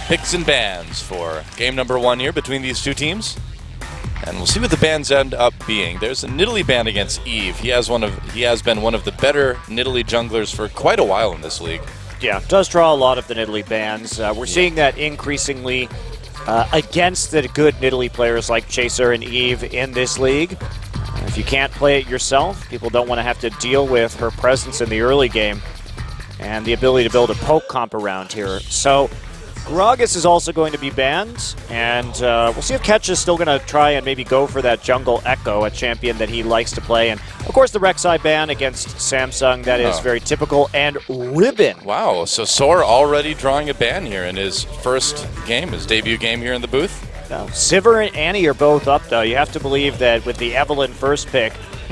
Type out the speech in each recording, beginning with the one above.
picks and bans for game number 1 here between these two teams. And we'll see what the bans end up being. There's a Nidalee ban against Eve. He has been one of the better Nidalee junglers for quite a while in this league. Yeah, does draw a lot of the Nidalee bans. We're seeing that increasingly against the good Nidalee players like Chaser and Eve in this league. If you can't play it yourself, people don't want to have to deal with her presence in the early game and the ability to build a poke comp around here. So Gragas is also going to be banned, and we'll see if Ketch is still going to try and maybe go for that jungle Echo, a champion that he likes to play. And, of course, the Rek'Sai ban against Samsung, that is very typical. And Ribbon. Wow, so Soar already drawing a ban here in his first game, his debut game here in the booth. Now, Sivir and Annie are both up, though. You have to believe that with the Evelynn first pick,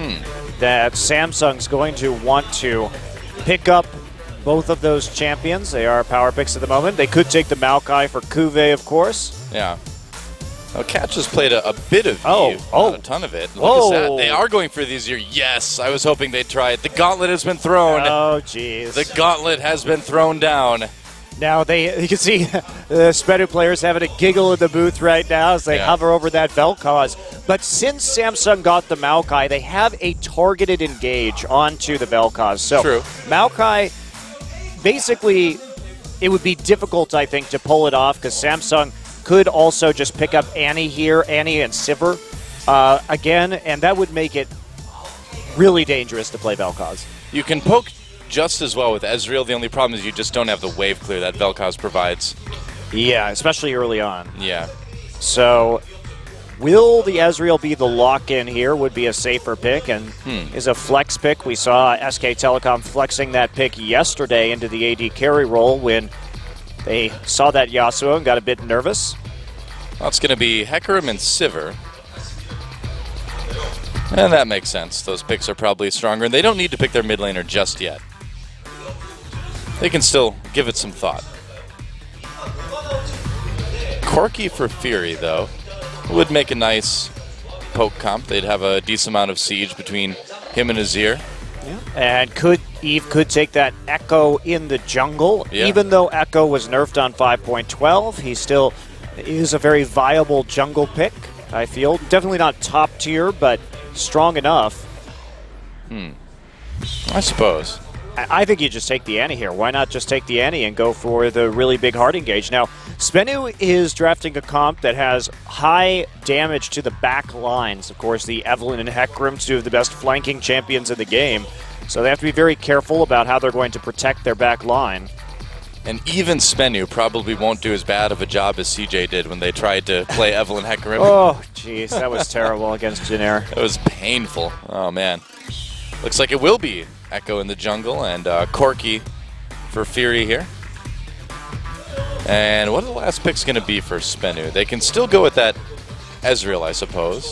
that Samsung's going to want to pick up both of those champions. They are power picks at the moment. They could take the Maokai for Kuve, of course. Yeah. Well, Catch has played a bit of Eve, not a ton of it. Look at that. They are going for these here. Yes, I was hoping they'd try it. The gauntlet has been thrown. Oh, jeez. The gauntlet has been thrown down. Now, you can see the Spedu players having a giggle in the booth right now as they hover over that Vel'Koz. But since Samsung got the Maokai, they have a targeted engage onto the Vel'Koz. So True. Maokai, basically, it would be difficult, I think, to pull it off because Samsung could also just pick up Annie here, Annie and Sivir again, and that would make it really dangerous to play Vel'Koz. You can poke just as well with Ezreal. The only problem is you just don't have the wave clear that Vel'Koz provides. Yeah, especially early on. Yeah. So will the Ezreal be the lock-in here? Would be a safer pick and is a flex pick. We saw SK Telecom flexing that pick yesterday into the AD carry role when they saw that Yasuo and got a bit nervous. Well, it's going to be Hecarim and Sivir. And that makes sense. Those picks are probably stronger, and they don't need to pick their mid laner just yet. They can still give it some thought. Corki for Fury, though, would make a nice poke comp. They'd have a decent amount of siege between him and Azir. Yeah. And Eve could take that Echo in the jungle. Yeah. Even though Echo was nerfed on 5.12, he still is a very viable jungle pick, I feel. Definitely not top tier, but strong enough. I suppose. I think you just take the Annie here. Why not just take the Annie and go for the really big hard engage? Now, Spenu is drafting a comp that has high damage to the back lines. Of course, the Evelynn and Hecarim, two of the best flanking champions in the game. So they have to be very careful about how they're going to protect their back line. And even Spenu probably won't do as bad of a job as CJ did when they tried to play Evelynn Hecarim. Oh, jeez, that was terrible against Janair. It was painful. Oh, man. Looks like it will be Echo in the jungle and Corki for Fury here. And what are the last picks going to be for Spenu? They can still go with that Ezreal, I suppose.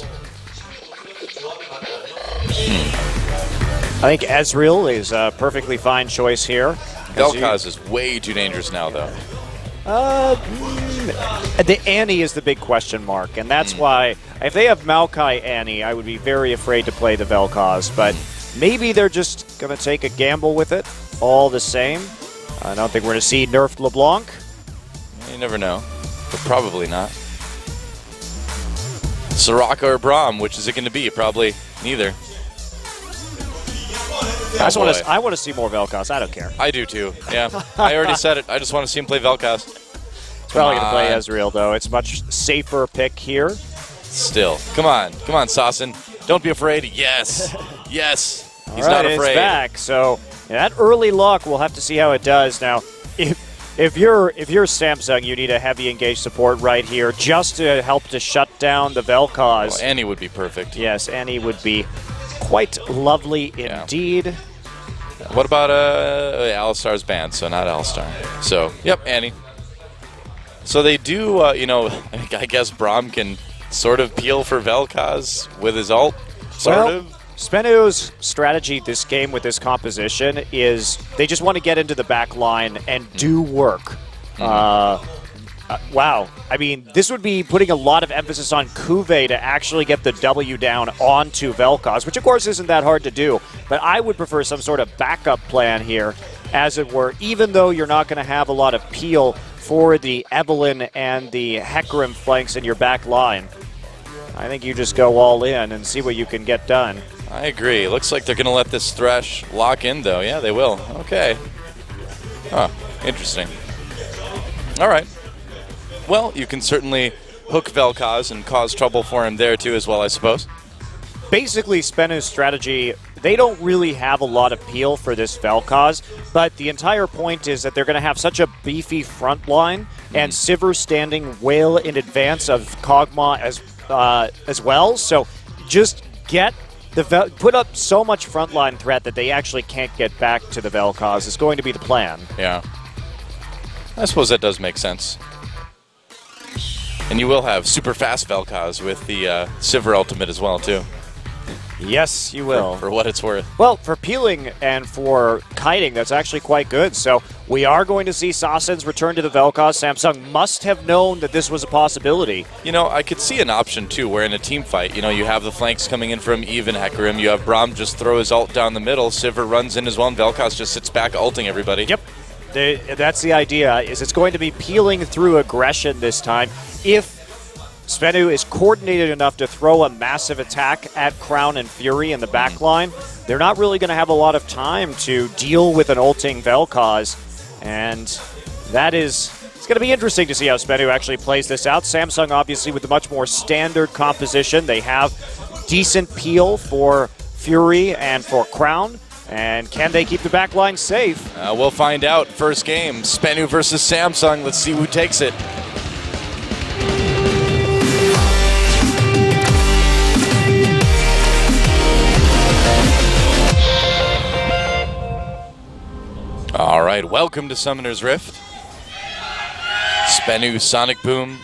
I think Ezreal is a perfectly fine choice here. Vel'Koz is way too dangerous now, though. The Annie is the big question mark, and that's why if they have Maokai Annie, I would be very afraid to play the Vel'Koz, but maybe they're just going to take a gamble with it all the same. I don't think we're going to see nerfed LeBlanc. You never know, but probably not. Soraka or Braum, which is it going to be? Probably neither. I want to see more Vel'Koz. I don't care. I do too. Yeah, I already said it. I just want to see him play Vel'Koz. It's probably going to play Ezreal, though. It's a much safer pick here. Still. Come on, Sasson. Don't be afraid. Yes. Yes. He's not afraid. It's back. So that early lock, we'll have to see how it does. Now, if you're Samsung, you need a heavy engage support right here just to help to shut down the Vel'Koz. Oh, Annie would be perfect. Yes, Annie would be quite lovely indeed. What about Alistar's banned, so not Alistar. So, yep, Annie. So they do, I guess Braum can sort of peel for Vel'Koz with his ult, sort of. Spenu's strategy this game with this composition is they just want to get into the back line and do work. Wow. I mean, this would be putting a lot of emphasis on Kuve to actually get the W down onto Vel'Koz, which of course isn't that hard to do. But I would prefer some sort of backup plan here, as it were, even though you're not going to have a lot of peel for the Evelyn and the Hecarim flanks in your back line. I think you just go all in and see what you can get done. I agree. Looks like they're going to let this Thresh lock in, though. Yeah, they will. Okay. Huh. Interesting. All right. Well, you can certainly hook Vel'Koz and cause trouble for him there, too, as well, I suppose. Basically, Spenu's strategy, they don't really have a lot of peel for this Vel'Koz, but the entire point is that they're going to have such a beefy front line, and Sivir standing well in advance of Kog'Maw as well. So just get put up so much frontline threat that they actually can't get back to the Vel'Koz is going to be the plan. Yeah. I suppose that does make sense. And you will have super fast Vel'Koz with the Sivir ultimate as well, too. Yes, you will. For what it's worth. Well, for peeling and for kiting, that's actually quite good. So we are going to see Sassans return to the Vel'Koz. Samsung must have known that this was a possibility. You know, I could see an option, too, where in a team fight, you know, you have the flanks coming in from Eve and Hecarim. You have Braum just throw his ult down the middle. Sivir runs in as well, and Vel'Koz just sits back ulting everybody. Yep. That's the idea, is it's going to be peeling through aggression this time. If Spenu is coordinated enough to throw a massive attack at Crown and Fury in the back line, they're not really going to have a lot of time to deal with an ulting Vel'Koz. And that is, it's going to be interesting to see how Spenu actually plays this out. Samsung, obviously, with a much more standard composition. They have decent peel for Fury and for Crown. And can they keep the back line safe? We'll find out. First game, Spenu versus Samsung. Let's see who takes it. All right, welcome to Summoner's Rift. Spenu Sonic Boom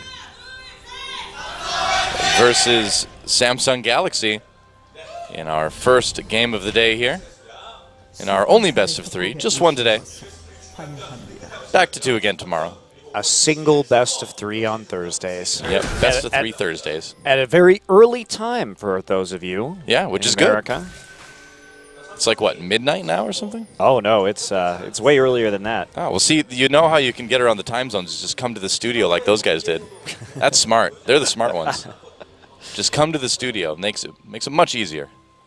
versus Samsung Galaxy in our first game of the day here. In our only best of three, just one today. Back to two again tomorrow. A single best of three on Thursdays. Yep, best of three Thursdays. At a very early time for those of you. Yeah, which is America. Good. It's like, what, midnight now or something? Oh, no, it's way earlier than that. Oh, well, see, you know how you can get around the time zones? Just come to the studio like those guys did. That's smart. They're the smart ones. Just come to the studio. Makes it much easier.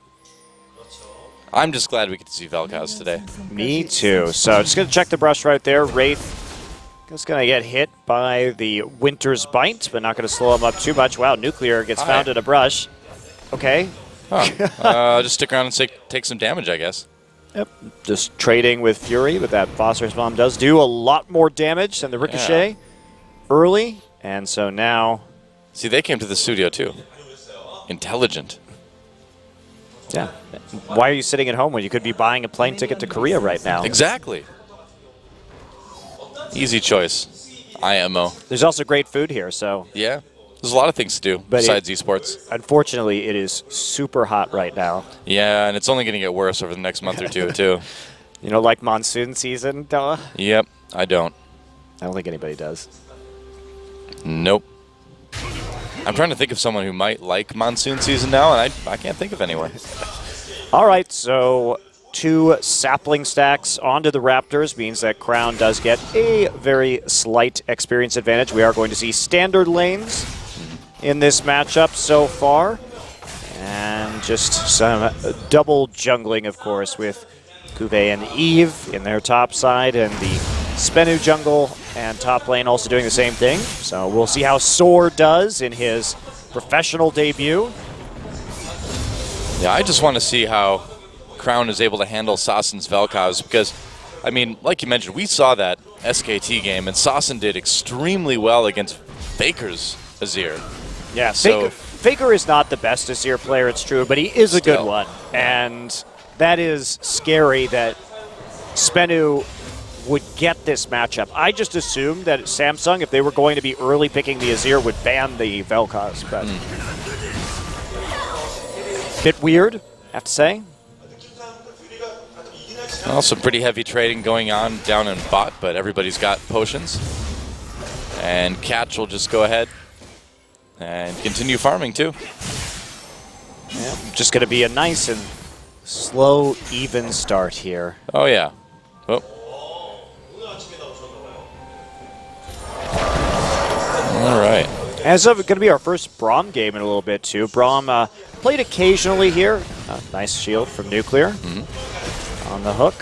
I'm just glad we get to see Vel'Koz today. Me too. So just going to check the brush right there. Wraith is going to get hit by the Winter's Bite, but not going to slow him up too much. Wow, Nuclear gets found at a brush. Okay. Huh. Just stick around and take some damage, I guess. Yep. Just trading with Fury, but that Phosphorus Bomb does do a lot more damage than the Ricochet early. And so now... See, they came to the studio too. Intelligent. Yeah. Why are you sitting at home when you could be buying a plane ticket to Korea right now? Exactly. Easy choice. IMO. There's also great food here, so... Yeah. There's a lot of things to do besides esports. Unfortunately, it is super hot right now. Yeah, and it's only going to get worse over the next month or two, too. You know, like monsoon season, Della? Yep, I don't. I don't think anybody does. Nope. I'm trying to think of someone who might like monsoon season now, and I can't think of anyone. All right, so 2 sapling stacks onto the Raptors means that Crown does get a very slight experience advantage. We are going to see standard lanes in this matchup so far. And just some double jungling, of course, with Cuvée and Eve in their top side, and the Spenu jungle and top lane also doing the same thing. So we'll see how Soar does in his professional debut. Yeah, I just want to see how Crown is able to handle Sassen's Vel'Koz because, I mean, like you mentioned, we saw that SKT game, and Sassen did extremely well against Faker's Azir. Yeah, so Faker is not the best Azir player, it's true, but he is a good one. And that is scary that Spenu would get this matchup. I just assumed that Samsung, if they were going to be early picking the Azir, would ban the Vel'Koz. But bit weird, I have to say. Well, some pretty heavy trading going on down in bot, but everybody's got potions. And Catch will just go ahead and continue farming, too. Yeah, just going to be a nice and slow, even start here. Oh, yeah. Oh. As of going to be our first Braum game in a little bit, too. Braum played occasionally here. Nice shield from Nuclear on the hook.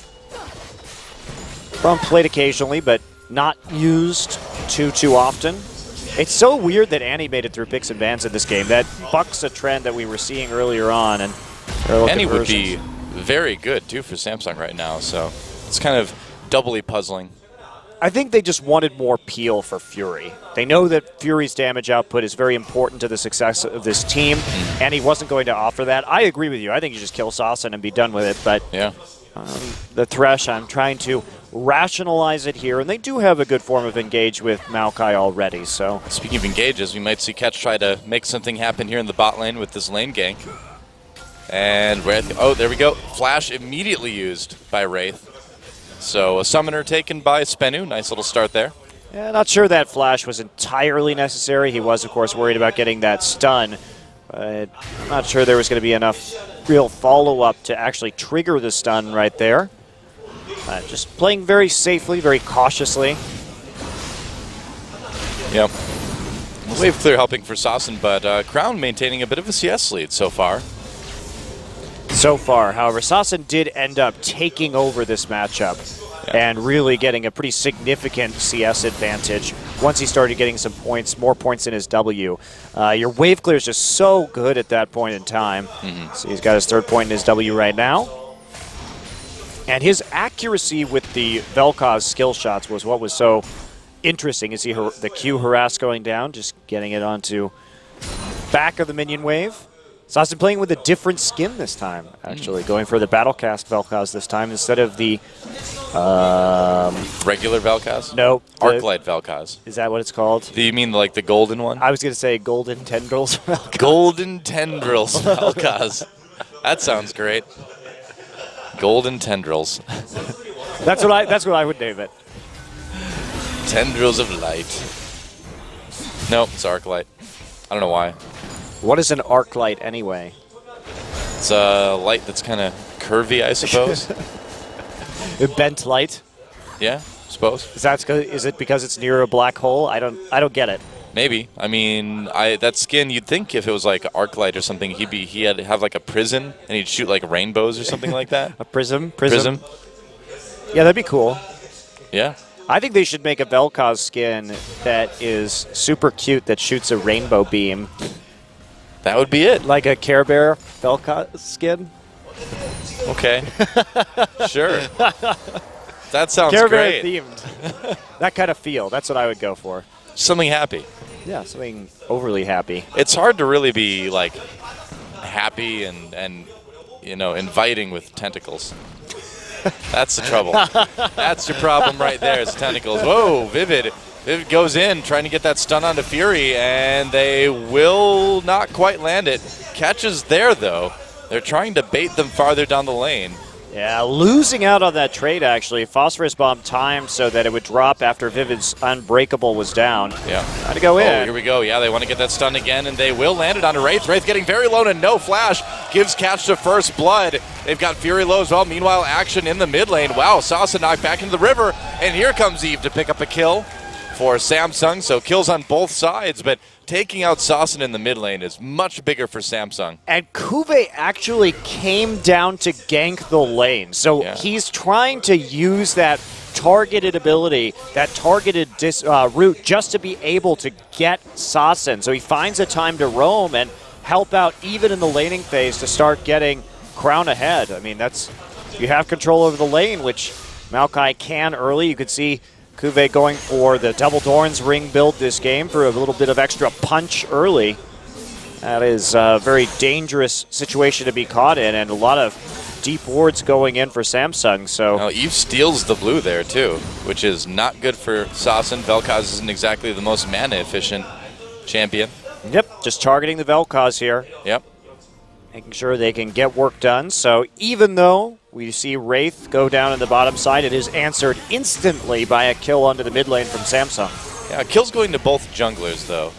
Braum played occasionally, but not used too often. It's so weird that Annie made it through picks and bans in this game. That bucks a trend that we were seeing earlier on. And Annie would be very good, too, for Samsung right now. So it's kind of doubly puzzling. I think they just wanted more peel for Fury. They know that Fury's damage output is very important to the success of this team, and he wasn't going to offer that. I agree with you. I think you just kill Sasan and be done with it. But yeah, the Thresh, I'm trying to rationalize it here, and they do have a good form of engage with Maokai already. So speaking of engages, we might see Ketch try to make something happen here in the bot lane with this lane gank. And Wraith, oh, there we go. Flash immediately used by Wraith. So a summoner taken by Spenu. Nice little start there. Yeah, not sure that flash was entirely necessary. He was, of course, worried about getting that stun. But I'm not sure there was going to be enough real follow-up to actually trigger the stun right there. Just playing very safely, very cautiously. Yep. Wave clear helping for Sasan, but Crown maintaining a bit of a CS lead so far. However, Sasan did end up taking over this matchup and really getting a pretty significant CS advantage once he started getting some points, more points in his W. Your wave clear is just so good at that point in time. So he's got his 3rd point in his W right now. And his accuracy with the Vel'Koz skill shots was what was so interesting. You see the Q harass going down, just getting it onto back of the minion wave. Sasan playing with a different skin this time, actually. Going for the Battlecast Vel'Koz this time instead of the... regular Vel'Koz? No. Arclight Vel'Koz. Is that what it's called? Do you mean like the golden one? I was going to say Golden Tendrils Vel'Koz. Golden Tendrils Vel'Koz. That sounds great. Golden Tendrils. That's what I would name it. Tendrils of light. Nope, it's Arclight. I don't know why. What is an arc light anyway? It's a light that's kind of curvy, I suppose. A bent light? Yeah, I suppose. Is it because it's near a black hole? I don't get it. Maybe. I mean, that skin, you'd think if it was like Arclight or something, he'd have like a prison and he'd shoot like rainbows or something like that. A prism? Yeah, that'd be cool. Yeah. I think they should make a Vel'Koz skin that is super cute that shoots a rainbow beam. That would be it. Like a Care Bear Vel'Koz skin? Okay. Sure. That sounds Care great. Bear themed. That kind of feel. That's what I would go for. Something happy. Yeah, something overly happy. It's hard to really be like happy and you know, inviting with tentacles. That's the trouble. That's your problem right there is tentacles. Whoa, Vivid. Vivid goes in, trying to get that stun onto Fury, and they will not quite land it. Catches there, though. They're trying to bait them farther down the lane. Yeah, losing out on that trade, actually. Phosphorus Bomb timed so that it would drop after Vivid's Unbreakable was down. Yeah. Trying to go in. Oh, here we go. Yeah, they want to get that stun again, and they will land it onto Wraith. Wraith getting very low and no flash. Gives Catch the first blood. They've got Fury low as well. Meanwhile, action in the mid lane. Wow, Sasan knocked back into the river, and here comes Eve to pick up a kill for Samsung. So kills on both sides, but taking out Sasan in the mid lane is much bigger for Samsung. And Kuve actually came down to gank the lane. So he's trying to use that targeted ability, that targeted route, just to be able to get Sasan. So he finds a time to roam and help out even in the laning phase to start getting Crown ahead. I mean, you have control over the lane, which Maokai can early. You could see Kuve going for the Double Doran's Ring build this game for a little bit of extra punch early. That is a very dangerous situation to be caught in, and a lot of deep wards going in for Samsung. So now Eve steals the blue there too, which is not good for Sasan. Vel'Koz isn't exactly the most mana efficient champion. Yep, just targeting the Vel'Koz here. Yep. Making sure they can get work done. So even though we see Wraith go down in the bottom side, it is answered instantly by a kill onto the mid lane from Samsung. Yeah, kill's going to both junglers though.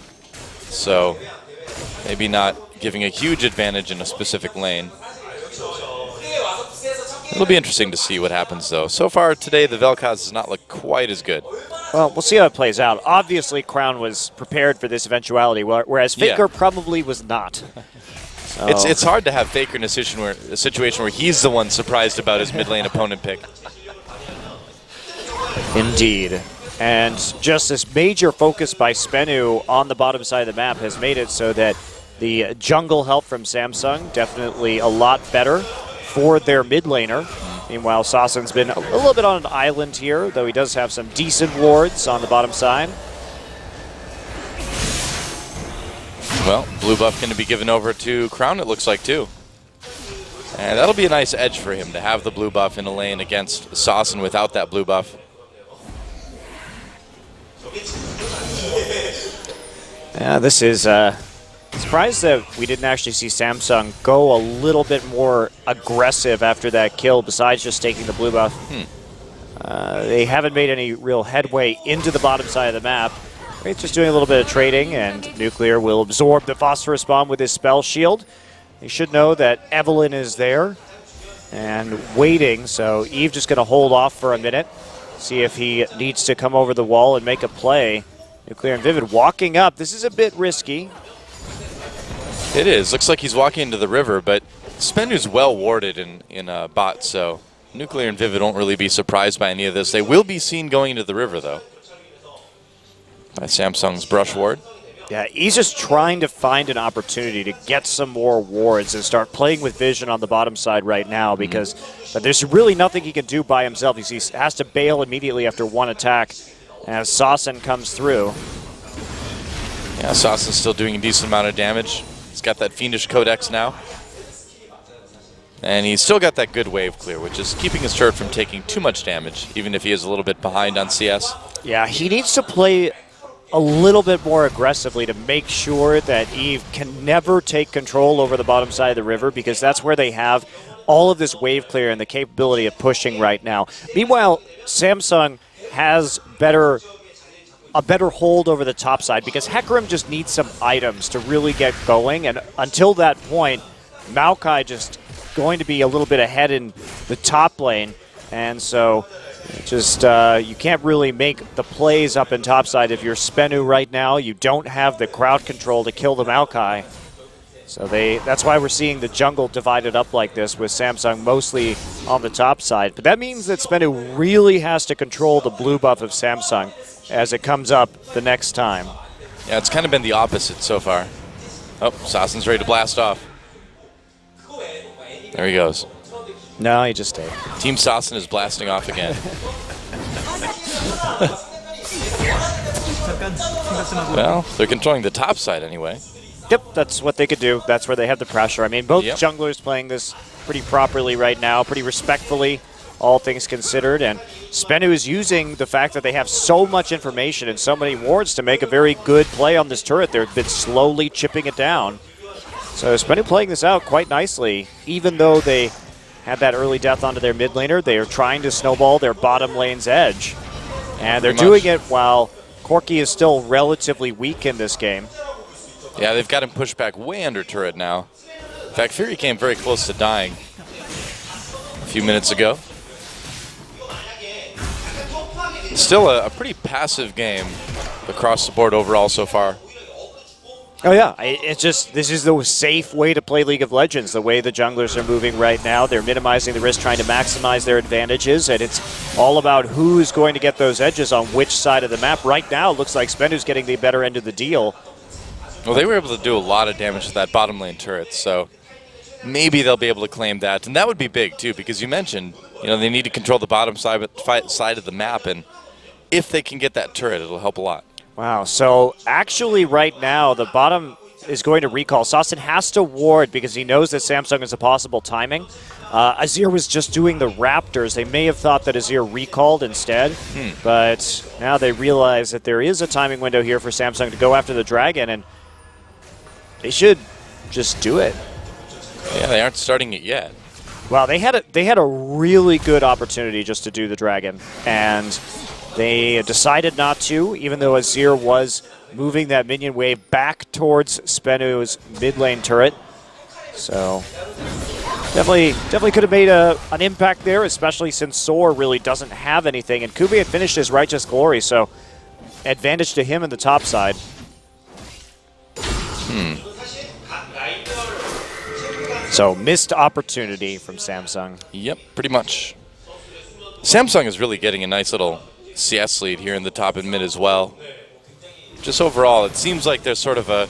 So maybe not giving a huge advantage in a specific lane. It'll be interesting to see what happens though. So far today, the Vel'Koz does not look quite as good. Well, we'll see how it plays out. Obviously, Crown was prepared for this eventuality, whereas Faker probably was not. So. It's hard to have Faker in a situation where he's the one surprised about his mid lane opponent pick. Indeed. And just this major focus by Spenu on the bottom side of the map has made it so that the jungle help from Samsung definitely a lot better for their mid laner. Meanwhile, Sassen's been a little bit on an island here, though he does have some decent wards on the bottom side. Well, blue buff going to be given over to Crown, it looks like, too. And that'll be a nice edge for him to have the blue buff in a lane against Sassen without that blue buff. Yeah, this is surprised that we didn't actually see Samsung go a little bit more aggressive after that kill besides just taking the blue buff. They haven't made any real headway into the bottom side of the map. It's just doing a little bit of trading, and Nuclear will absorb the Phosphorus Bomb with his spell shield. You should know that Evelynn is there and waiting, so Eve just going to hold off for a minute, see if he needs to come over the wall and make a play. Nuclear and Vivid walking up. This is a bit risky. It is. Looks like he's walking into the river, but Spenu's well warded in a bot, so Nuclear and Vivid won't really be surprised by any of this. They will be seen going into the river, though, by Samsung's brush ward. Yeah, he's just trying to find an opportunity to get some more wards and start playing with vision on the bottom side right now because there's really nothing he can do by himself. He has to bail immediately after one attack as Sassen comes through. Yeah, Sassen's still doing a decent amount of damage. He's got that Fiendish Codex now. And he's still got that good wave clear, which is keeping his turret from taking too much damage, even if he is a little bit behind on CS. Yeah, he needs to play a little bit more aggressively to make sure that Eve can never take control over the bottom side of the river because that's where they have all of this wave clear and the capability of pushing right now. Meanwhile, Samsung has a better hold over the top side because Hecarim just needs some items to really get going, and until that point, Maokai just going to be a little bit ahead in the top lane, and so just you can't really make the plays up in topside if you're Spenu right now. You don't have the crowd control to kill the Maokai. So that's why we're seeing the jungle divided up like this with Samsung mostly on the top side. But that means that Spenu really has to control the blue buff of Samsung as it comes up the next time. Yeah, it's kind of been the opposite so far. Oh, Sassen's ready to blast off. There he goes. No, he just stayed. Team Sassen is blasting off again. Well, they're controlling the top side anyway. Yep, that's what they could do. That's where they have the pressure. I mean, both junglers playing this pretty properly right now, pretty respectfully, all things considered. And Spenu is using the fact that they have so much information and so many wards to make a very good play on this turret. They've been slowly chipping it down. So Spenu playing this out quite nicely. Even though they had that early death onto their mid laner, they are trying to snowball their bottom lane's edge. And they're doing it while Corki is still relatively weak in this game. Yeah, they've got him pushed back way under turret now. In fact, Fury came very close to dying a few minutes ago. Still a pretty passive game across the board overall so far. Oh yeah, it's just, this is the safe way to play League of Legends, the way the junglers are moving right now. They're minimizing the risk, trying to maximize their advantages, and it's all about who's going to get those edges on which side of the map. Right now, it looks like Spenu's getting the better end of the deal. Well, they were able to do a lot of damage to that bottom lane turret, so maybe they'll be able to claim that. And that would be big, too, because you mentioned, they need to control the bottom side of the map, and if they can get that turret, it'll help a lot. Wow, so actually right now, the bottom is going to recall. Sassen has to ward because he knows that Samsung is a possible timing. Azir was just doing the Raptors. They may have thought that Azir recalled instead, but now they realize that there is a timing window here for Samsung to go after the Dragon, and they should just do it. Yeah, they aren't starting it yet. Well, they had a really good opportunity just to do the Dragon, and they decided not to, even though Azir was moving that minion wave back towards Spenu's mid lane turret. So Definitely could have made an impact there, especially since Soar really doesn't have anything. And Kube had finished his Righteous Glory, so advantage to him in the top side. So missed opportunity from Samsung. Yep, pretty much. Samsung is really getting a nice little CS lead here in the top and mid as well. Just overall, it seems like there's sort of a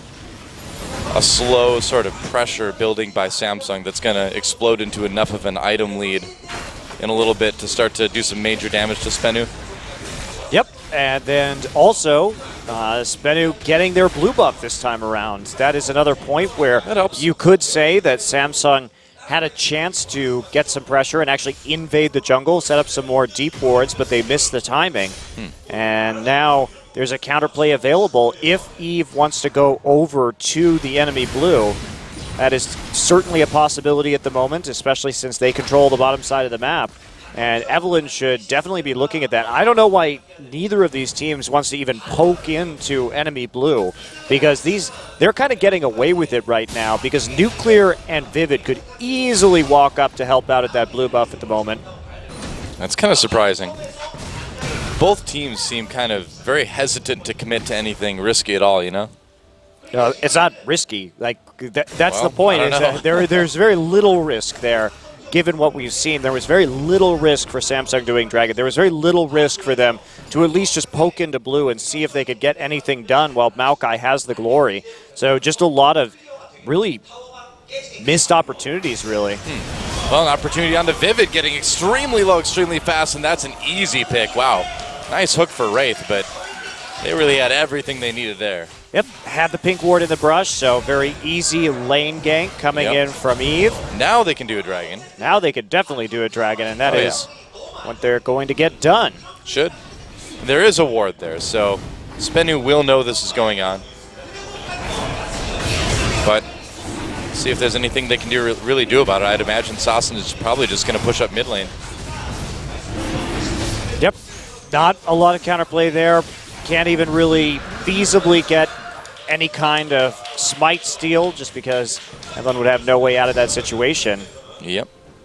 slow sort of pressure building by Samsung that's going to explode into enough of an item lead in a little bit to start to do some major damage to Spenu. Yep, and then also Spenu getting their blue buff this time around. That is another point where you could say that Samsung had a chance to get some pressure and actually invade the jungle, set up some more deep wards, but they missed the timing. And now there's a counterplay available if Eve wants to go over to the enemy blue. That is certainly a possibility at the moment, especially since they control the bottom side of the map. And Evelynn should definitely be looking at that. I don't know why neither of these teams wants to even poke into enemy blue, because they're kind of getting away with it right now, because Nuclear and Vivid could easily walk up to help out at that blue buff at the moment. That's kind of surprising. Both teams seem kind of very hesitant to commit to anything risky at all, you know? It's not risky. Like that's the point. Is that there's very little risk there. Given what we've seen, there was very little risk for Samsung doing Dragon. There was very little risk for them to at least just poke into blue and see if they could get anything done while Maokai has the glory. So just a lot of really missed opportunities, really. Well, an opportunity on the Vivid, getting extremely low, extremely fast, and that's an easy pick. Wow. Nice hook for Wraith, but they really had everything they needed there. Yep, had the pink ward in the brush, so very easy lane gank coming in from Eve. Now they can do a dragon. Now they could definitely do a dragon, and that is what they're going to get done. Should. There is a ward there, so Spenu will know this is going on. But see if there's anything they can really do about it. I'd imagine Sassen is probably just going to push up mid lane. Yep, not a lot of counterplay there. Can't even really feasibly get any kind of smite steal just because Evelynn would have no way out of that situation. Yep.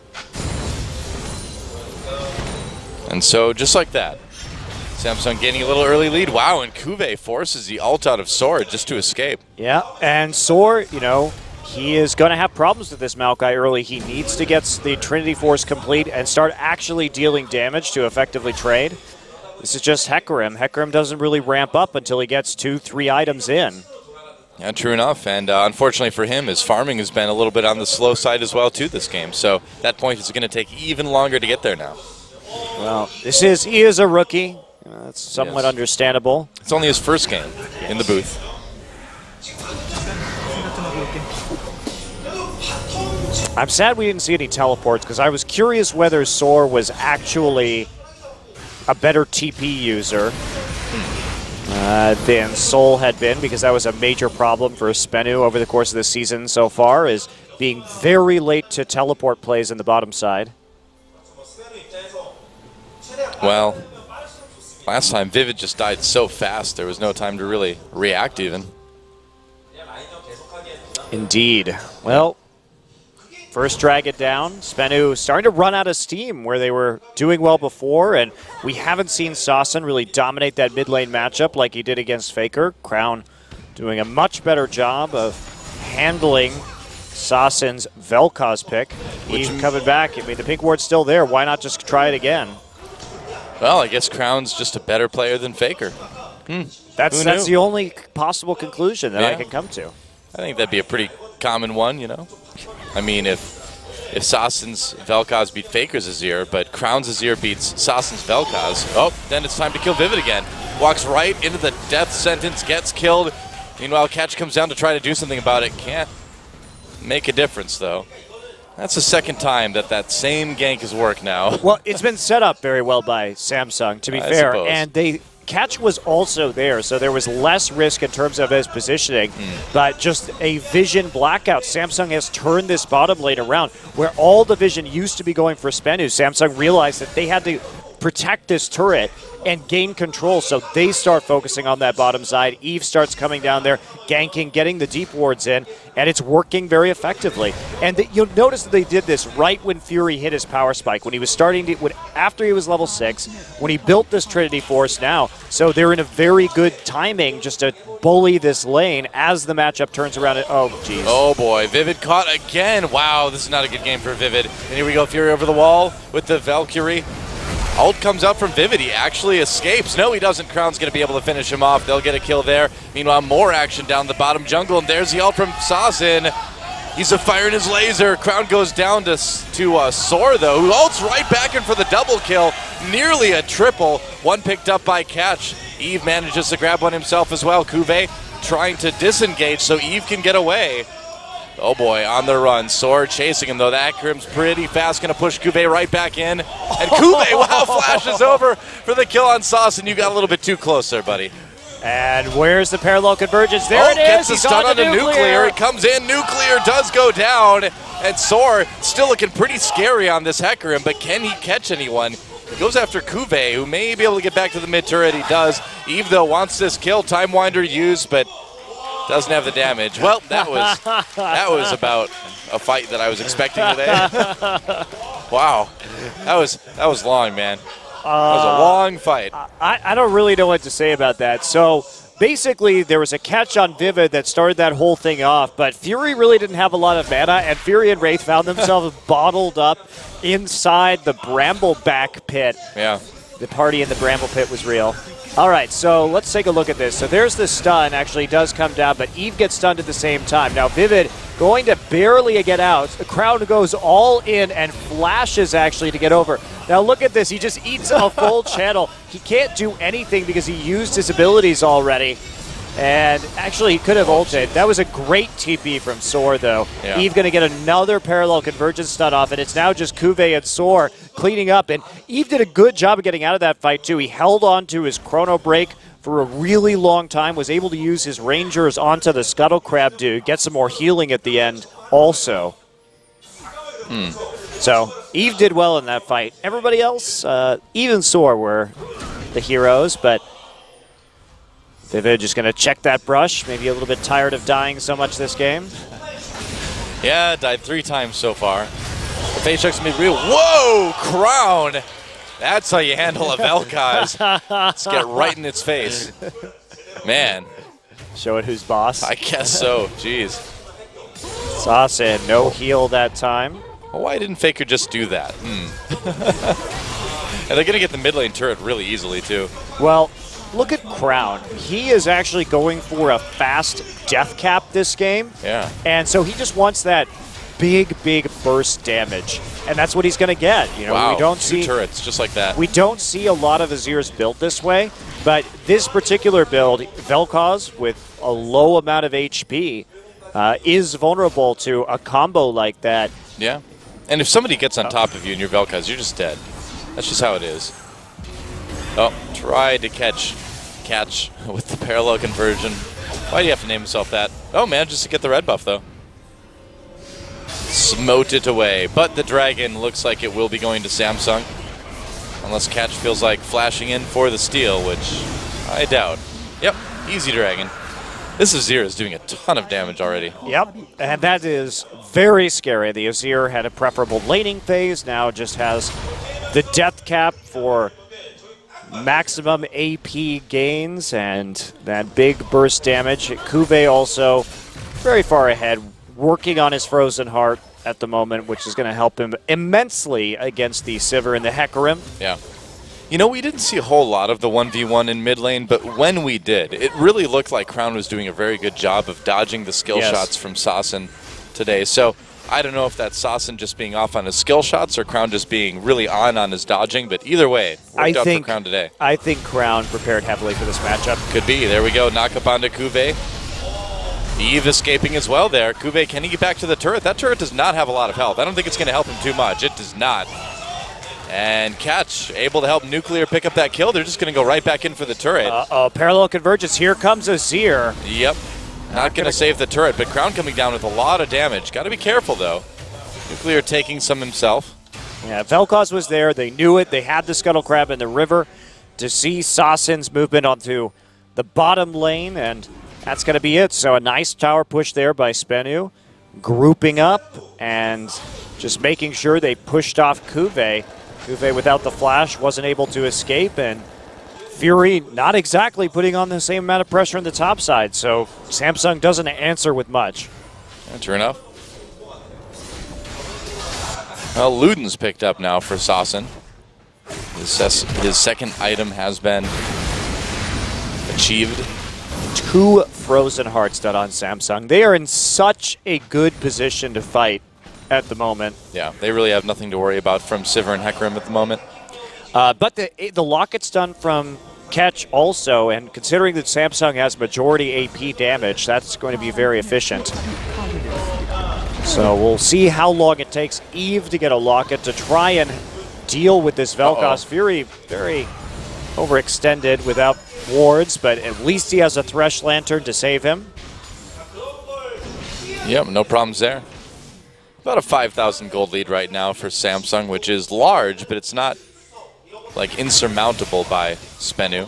And so just like that, Samsung gaining a little early lead. Wow, and Kube forces the ult out of Sword just to escape. Yeah, and Sword, you know, he is going to have problems with this Maokai early. He needs to get the Trinity Force complete and start actually dealing damage to effectively trade. This is just Hecarim. Hecarim doesn't really ramp up until he gets 2-3 items in. Yeah, true enough. And unfortunately for him, his farming has been a little bit on the slow side as well too this game. So that point is going to take even longer to get there now. Well, he is a rookie. That's somewhat understandable. It's only his first game in the booth. I'm sad we didn't see any teleports because I was curious whether Soar was actually a better TP user than Sol had been, because that was a major problem for Spenu over the course of the season so far, is being very late to teleport plays in the bottom side. Well, last time Vivid just died so fast there was no time to really react even. Indeed. Well, first dragon down. Spenu starting to run out of steam where they were doing well before, and we haven't seen Sassen really dominate that mid lane matchup like he did against Faker. Crown doing a much better job of handling Sassen's Vel'Koz pick. He's coming back. I mean, the pink ward's still there. Why not just try it again? Well, I guess Crown's just a better player than Faker. That's the only possible conclusion that I can come to. I think that'd be a pretty common one, you know? I mean, if Sassen's Vel'Koz beat Faker's Azir, but Crown's Azir beats Sassen's Vel'Koz, oh, then it's time to kill Vivid again. Walks right into the death sentence, gets killed. Meanwhile, Catch comes down to try to do something about it. Can't make a difference, though. That's the second time that same gank has worked now. Well, it's been set up very well by Samsung, to be fair, and Catch was also there, so there was less risk in terms of his positioning, but just a vision blackout. Samsung has turned this bottom lane around where all the vision used to be going for Spenu. Samsung realized that they had to protect this turret and gain control. So they start focusing on that bottom side. Eve starts coming down there, ganking, getting the deep wards in, and it's working very effectively. And you'll notice that they did this right when Fury hit his power spike, when he was starting to, after he was level 6, when he built this Trinity Force now. So they're in a very good timing just to bully this lane as the matchup turns around. Oh, geez. Oh, boy. Vivid caught again. Wow, this is not a good game for Vivid. And here we go, Fury over the wall with the Valkyrie. Ult comes out from Vivid. He actually escapes. No, he doesn't. Crown's going to be able to finish him off. They'll get a kill there. Meanwhile, more action down the bottom jungle, and there's the ult from Sasson. He's firing his laser. Crown goes down to Soar, though, who ults right back in for the double kill. Nearly a triple. One picked up by Catch. Eve manages to grab one himself as well. Cuvée trying to disengage so Eve can get away. Oh boy, on the run. Soar chasing him, though. That Grim's pretty fast. Going to push Cuvée right back in. And Cuvée, wow, flashes over for the kill on Sasson. You got a little bit too close there, buddy. And where's the parallel convergence? There it is. Gets the He's stun on the Nuclear. It comes in. Nuclear does go down. And Soar still looking pretty scary on this Hecarim, but can he catch anyone? He goes after Cuvée, who may be able to get back to the mid turret. He does. Eve, though, wants this kill. Time Winder used, but doesn't have the damage. Well, that was about a fight that I was expecting today. Wow, that was long, man. That was a long fight. I don't really know what to say about that. So basically, there was a catch on Vivid that started that whole thing off, but Fury really didn't have a lot of mana, and Fury and Wraith found themselves bottled up inside the Brambleback pit. Yeah. The party in the Bramble pit was real. All right, so let's take a look at this. So there's the stun, actually does come down, but Eve gets stunned at the same time. Now Vivid going to barely get out. The Crown goes all in and flashes actually to get over. Now look at this, he just eats a full channel. He can't do anything because he used his abilities already. And actually, he could have ulted. That was a great TP from Soar, though. Yeah. Eve going to get another parallel convergence stun off, and it's now just Cuvée and Soar cleaning up. And Eve did a good job of getting out of that fight, too. He held on to his Chrono Break for a really long time, was able to use his Rangers onto the Scuttle Crab dude, get some more healing at the end also. So Eve did well in that fight. Everybody else, even Soar were the heroes, but Vivid just going to check that brush. Maybe a little bit tired of dying so much this game. Yeah, died 3 times so far. The face check's gonna be real. Whoa, Crown! That's how you handle a Vel'Koz. Let's get right in its face. Man. Show it who's boss. I guess so. Jeez. Sasson, no heal that time. Well, why didn't Faker just do that? And they're gonna get the mid lane turret really easily too. Well, look at Crown. He is actually going for a fast death cap this game. Yeah. And so he just wants that big burst damage. And that's what he's going to get. You know, wow, we don't 2 see turrets just like that. We don't see a lot of Azir's built this way, but this particular build, Vel'Koz with a low amount of HP is vulnerable to a combo like that. Yeah. And if somebody gets on top of you and you're Vel'Koz, you're just dead. That's just how it is. Oh, tried to catch with the parallel conversion. Why do you have to name himself that? Oh, manages to get the red buff, though. Smote it away. But the dragon looks like it will be going to Samsung. Unless Catch feels like flashing in for the steal, which I doubt. Yep, easy dragon. This Azir is doing a ton of damage already. Yep, and that is very scary. The Azir had a preferable laning phase, now just has the death cap for maximum AP gains and that big burst damage. Cuvée also very far ahead, working on his Frozen Heart at the moment, which is going to help him immensely against the Sivir and the Hecarim. Yeah. You know, we didn't see a whole lot of the 1v1 in mid lane, but when we did, it really looked like Crown was doing a very good job of dodging the skill shots from Sasson today. So I don't know if that's Sasson just being off on his skill shots or Crown just being really on his dodging, but either way, worked out for Crown today. I think Crown prepared heavily for this matchup. Could be. There we go. Knock up onto Cuvée. Eve escaping as well there. Cuvée, can he get back to the turret? That turret does not have a lot of health. I don't think it's going to help him too much. It does not. And Catch able to help Nuclear pick up that kill. They're just going to go right back in for the turret. Uh-oh, parallel convergence. Here comes Azir. Yep. Not going to save the turret, but Crown coming down with a lot of damage. Got to be careful, though. Nuclear taking some himself. Yeah, Vel'Koz was there. They knew it. They had the Scuttle Crab in the river to see Sasin's movement onto the bottom lane, and that's going to be it. So a nice tower push there by Spenu, grouping up and just making sure they pushed off Kuve. Kuve without the flash wasn't able to escape, and Fury not exactly putting on the same amount of pressure on the top side, so Samsung doesn't answer with much. Yeah, true enough. Well, Luden's picked up now for Sasin. His second item has been achieved. 2 Frozen Hearts done on Samsung. They are in such a good position to fight at the moment. Yeah, they really have nothing to worry about from Sivir and Hecarim at the moment. But the locket's done from Catch also, and considering that Samsung has majority AP damage, that's going to be very efficient. So we'll see how long it takes Eve to get a locket to try and deal with this Vel'Koz. Fury very overextended without wards, but at least he has a Thresh Lantern to save him. Yep, no problems there. About a 5,000 gold lead right now for Samsung, which is large, but it's not like insurmountable by Spenu.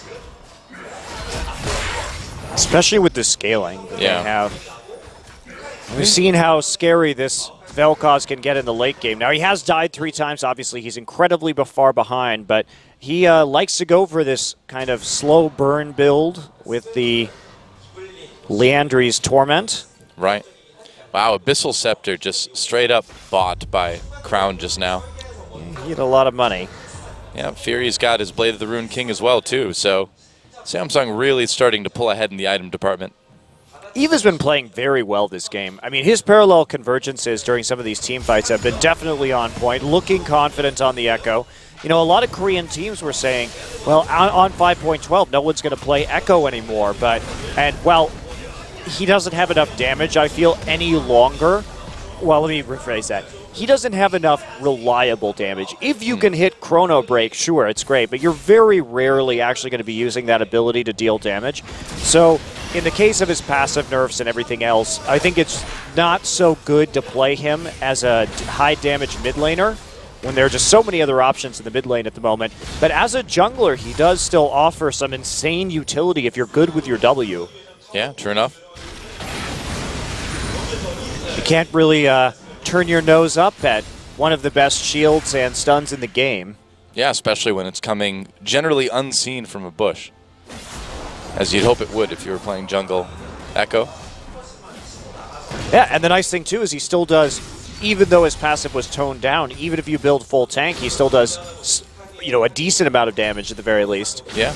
Especially with the scaling that they have. We've seen how scary this Vel'Koz can get in the late game. Now, he has died 3 times. Obviously, he's incredibly far behind, but he likes to go for this kind of slow burn build with the Liandry's Torment. Right. Wow, Abyssal Scepter just straight up bought by Crown just now. He had a lot of money. Yeah, Fury's got his Blade of the Rune King as well, too, so Samsung really starting to pull ahead in the item department. Eve has been playing very well this game. I mean, his parallel convergences during some of these team fights have been definitely on point, looking confident on the Echo. You know, a lot of Korean teams were saying, well, on 5.12, no one's going to play Echo anymore. Well, he doesn't have enough damage, I feel, any longer. Well, let me rephrase that. He doesn't have enough reliable damage. If you can hit Chrono Break, sure, it's great, but you're very rarely actually going to be using that ability to deal damage. So, in the case of his passive nerfs and everything else, I think it's not so good to play him as a high damage mid laner when there are just so many other options in the mid lane at the moment. But as a jungler, he does still offer some insane utility if you're good with your W. Yeah, true enough. You can't really turn your nose up at one of the best shields and stuns in the game. Yeah, especially when it's coming generally unseen from a bush, as you'd hope it would if you were playing jungle Echo. Yeah, and the nice thing too is he still does, even though his passive was toned down, even if you build full tank, he still does, you know, a decent amount of damage at the very least. Yeah.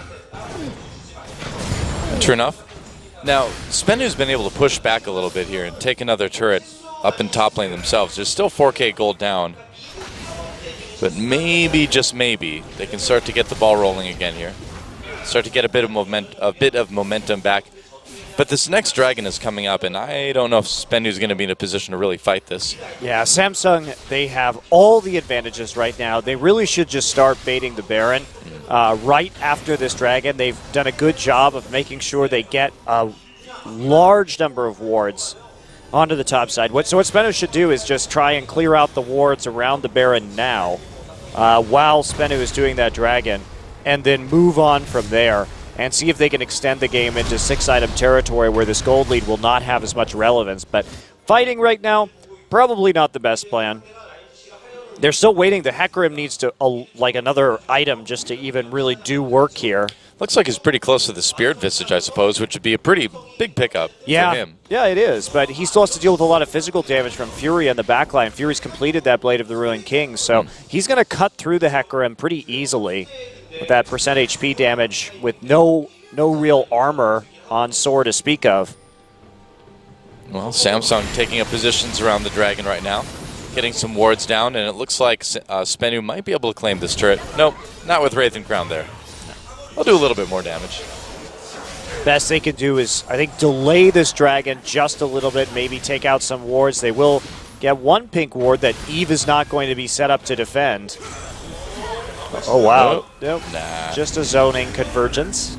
True enough. Now, Spenu's been able to push back a little bit here and take another turret up in top lane themselves. There's still 4K gold down, but maybe, just maybe, they can start to get the ball rolling again here. Start to get a bit of momentum back. But this next dragon is coming up, and I don't know if Spenu's going to be in a position to really fight this. Yeah, Samsung, they have all the advantages right now. They really should just start baiting the Baron right after this dragon. They've done a good job of making sure they get a large number of wards onto the top side. So what Spenu should do is just try and clear out the wards around the Baron now while Spenu is doing that dragon, and then move on from there and see if they can extend the game into 6-item territory where this gold lead will not have as much relevance. But fighting right now, probably not the best plan. They're still waiting. The Hecarim needs to like another item just to even really do work here. Looks like he's pretty close to the Spirit Visage, I suppose, which would be a pretty big pickup for him. Yeah, it is. But he still has to deal with a lot of physical damage from Fury on the backline. Fury's completed that Blade of the Ruined King, so he's going to cut through the Hecarim pretty easily with that % HP damage with no real armor on Sword to speak of. Well, Samsung taking up positions around the dragon right now, getting some wards down, and it looks like Spenu might be able to claim this turret. Nope, not with Wraith and Crown there. I'll do a little bit more damage. Best they can do is, I think, delay this dragon just a little bit, maybe take out some wards. They will get one pink ward that Eve is not going to be set up to defend. Oh, wow. Nope. Nah. Just a zoning convergence.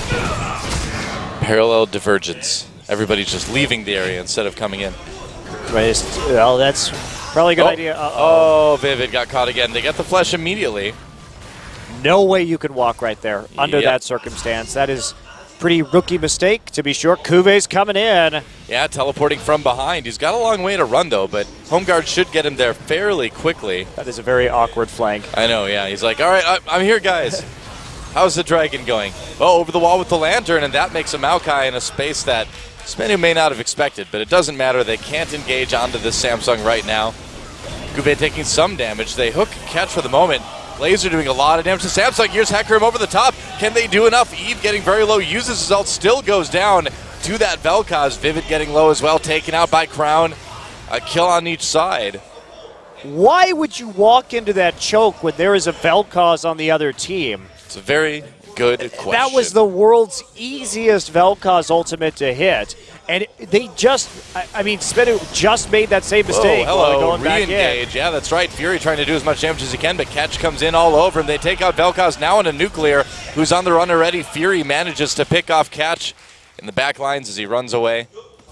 Parallel divergence. Everybody's just leaving the area instead of coming in. Well, that's probably a good idea. Oh, Vivid got caught again. They get the flesh immediately. No way you can walk right there under that circumstance. That is pretty rookie mistake, to be sure. Cuvée coming in. Yeah, teleporting from behind. He's got a long way to run, though, but home guard should get him there fairly quickly. That is a very awkward flank. I know, yeah. He's like, all right, I'm here, guys. How's the dragon going? Oh, over the wall with the lantern, and that makes a Maokai in a space that Spenu may not have expected, but it doesn't matter. They can't engage onto this Samsung right now. Cuvée taking some damage. They hook catch for the moment. Laser doing a lot of damage to Samsung. Here's Hecarim over the top. Can they do enough? Eve getting very low, uses his ult, still goes down to that Vel'Koz. Vivid getting low as well, taken out by Crown. A kill on each side. Why would you walk into that choke when there is a Vel'Koz on the other team? It's a very good question. That was the world's easiest Vel'Koz ultimate to hit. And they just, I mean, Spenu just made that same mistake. Whoa, hello, going re-engage. Yeah, that's right. Fury trying to do as much damage as he can, but Catch comes in all over him. They take out Vel'Koz now in a nuclear, who's on the run already. Fury manages to pick off Catch in the back lines as he runs away.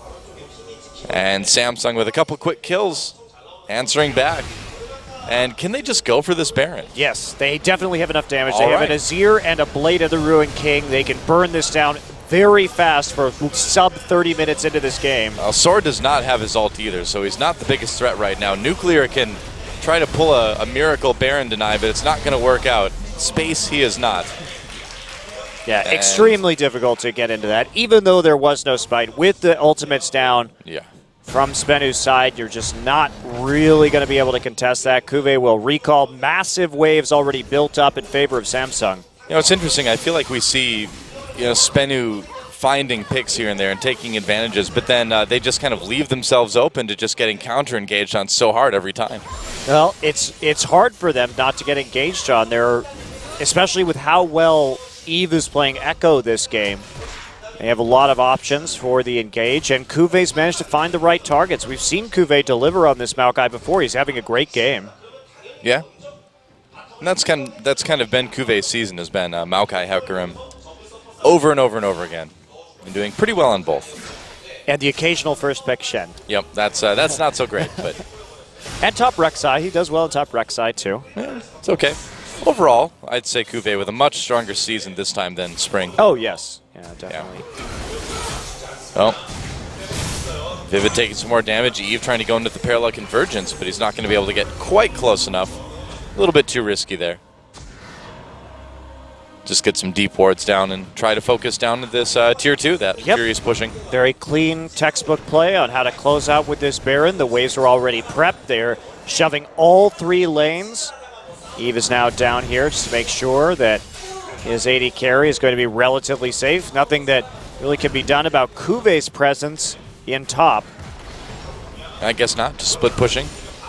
And Samsung with a couple quick kills, answering back. And can they just go for this Baron? Yes, they definitely have enough damage. All they have right. an Azir and a Blade of the Ruined King. They can burn this down very fast for sub 30 minutes into this game. Sword does not have his ult either, so he's not the biggest threat right now. Nuclear can try to pull a miracle Baron deny, but it's not going to work out. Space, he is not. Yeah, extremely difficult to get into that, even though there was no spite. With the ultimates down from Spenu's side, you're just not really going to be able to contest that. Cuvée will recall. Massive waves already built up in favor of Samsung. You know, it's interesting. I feel like we see, Spenu finding picks here and there and taking advantages, but then they just kind of leave themselves open to just getting counter-engaged on so hard every time. Well, it's hard for them not to get engaged on there, especially with how well Eve is playing Echo this game. They have a lot of options for the engage, and Cuvé's managed to find the right targets. We've seen Cuvée deliver on this Maokai before. He's having a great game. Yeah. And that's kind of been Cuvé's season, has been Maokai Hecarim over and over and over again. Been doing pretty well on both. And the occasional first pick Shen. Yep, that's not so great, but and top Rek'Sai. He does well in top Rek'Sai too. Yeah, it's okay. Overall, I'd say Cuvée with a much stronger season this time than spring. Oh, yes. Yeah, definitely. Well, Vivid taking some more damage. Eve trying to go into the parallel convergence, but he's not going to be able to get quite close enough. A little bit too risky there. Just get some deep wards down and try to focus down to this tier 2 that Fury is pushing. Very clean textbook play on how to close out with this Baron. The waves are already prepped. They're shoving all 3 lanes. Eve is now down here just to make sure that his AD carry is going to be relatively safe. Nothing that really can be done about Cuvé's presence in top. I guess not. Just split pushing.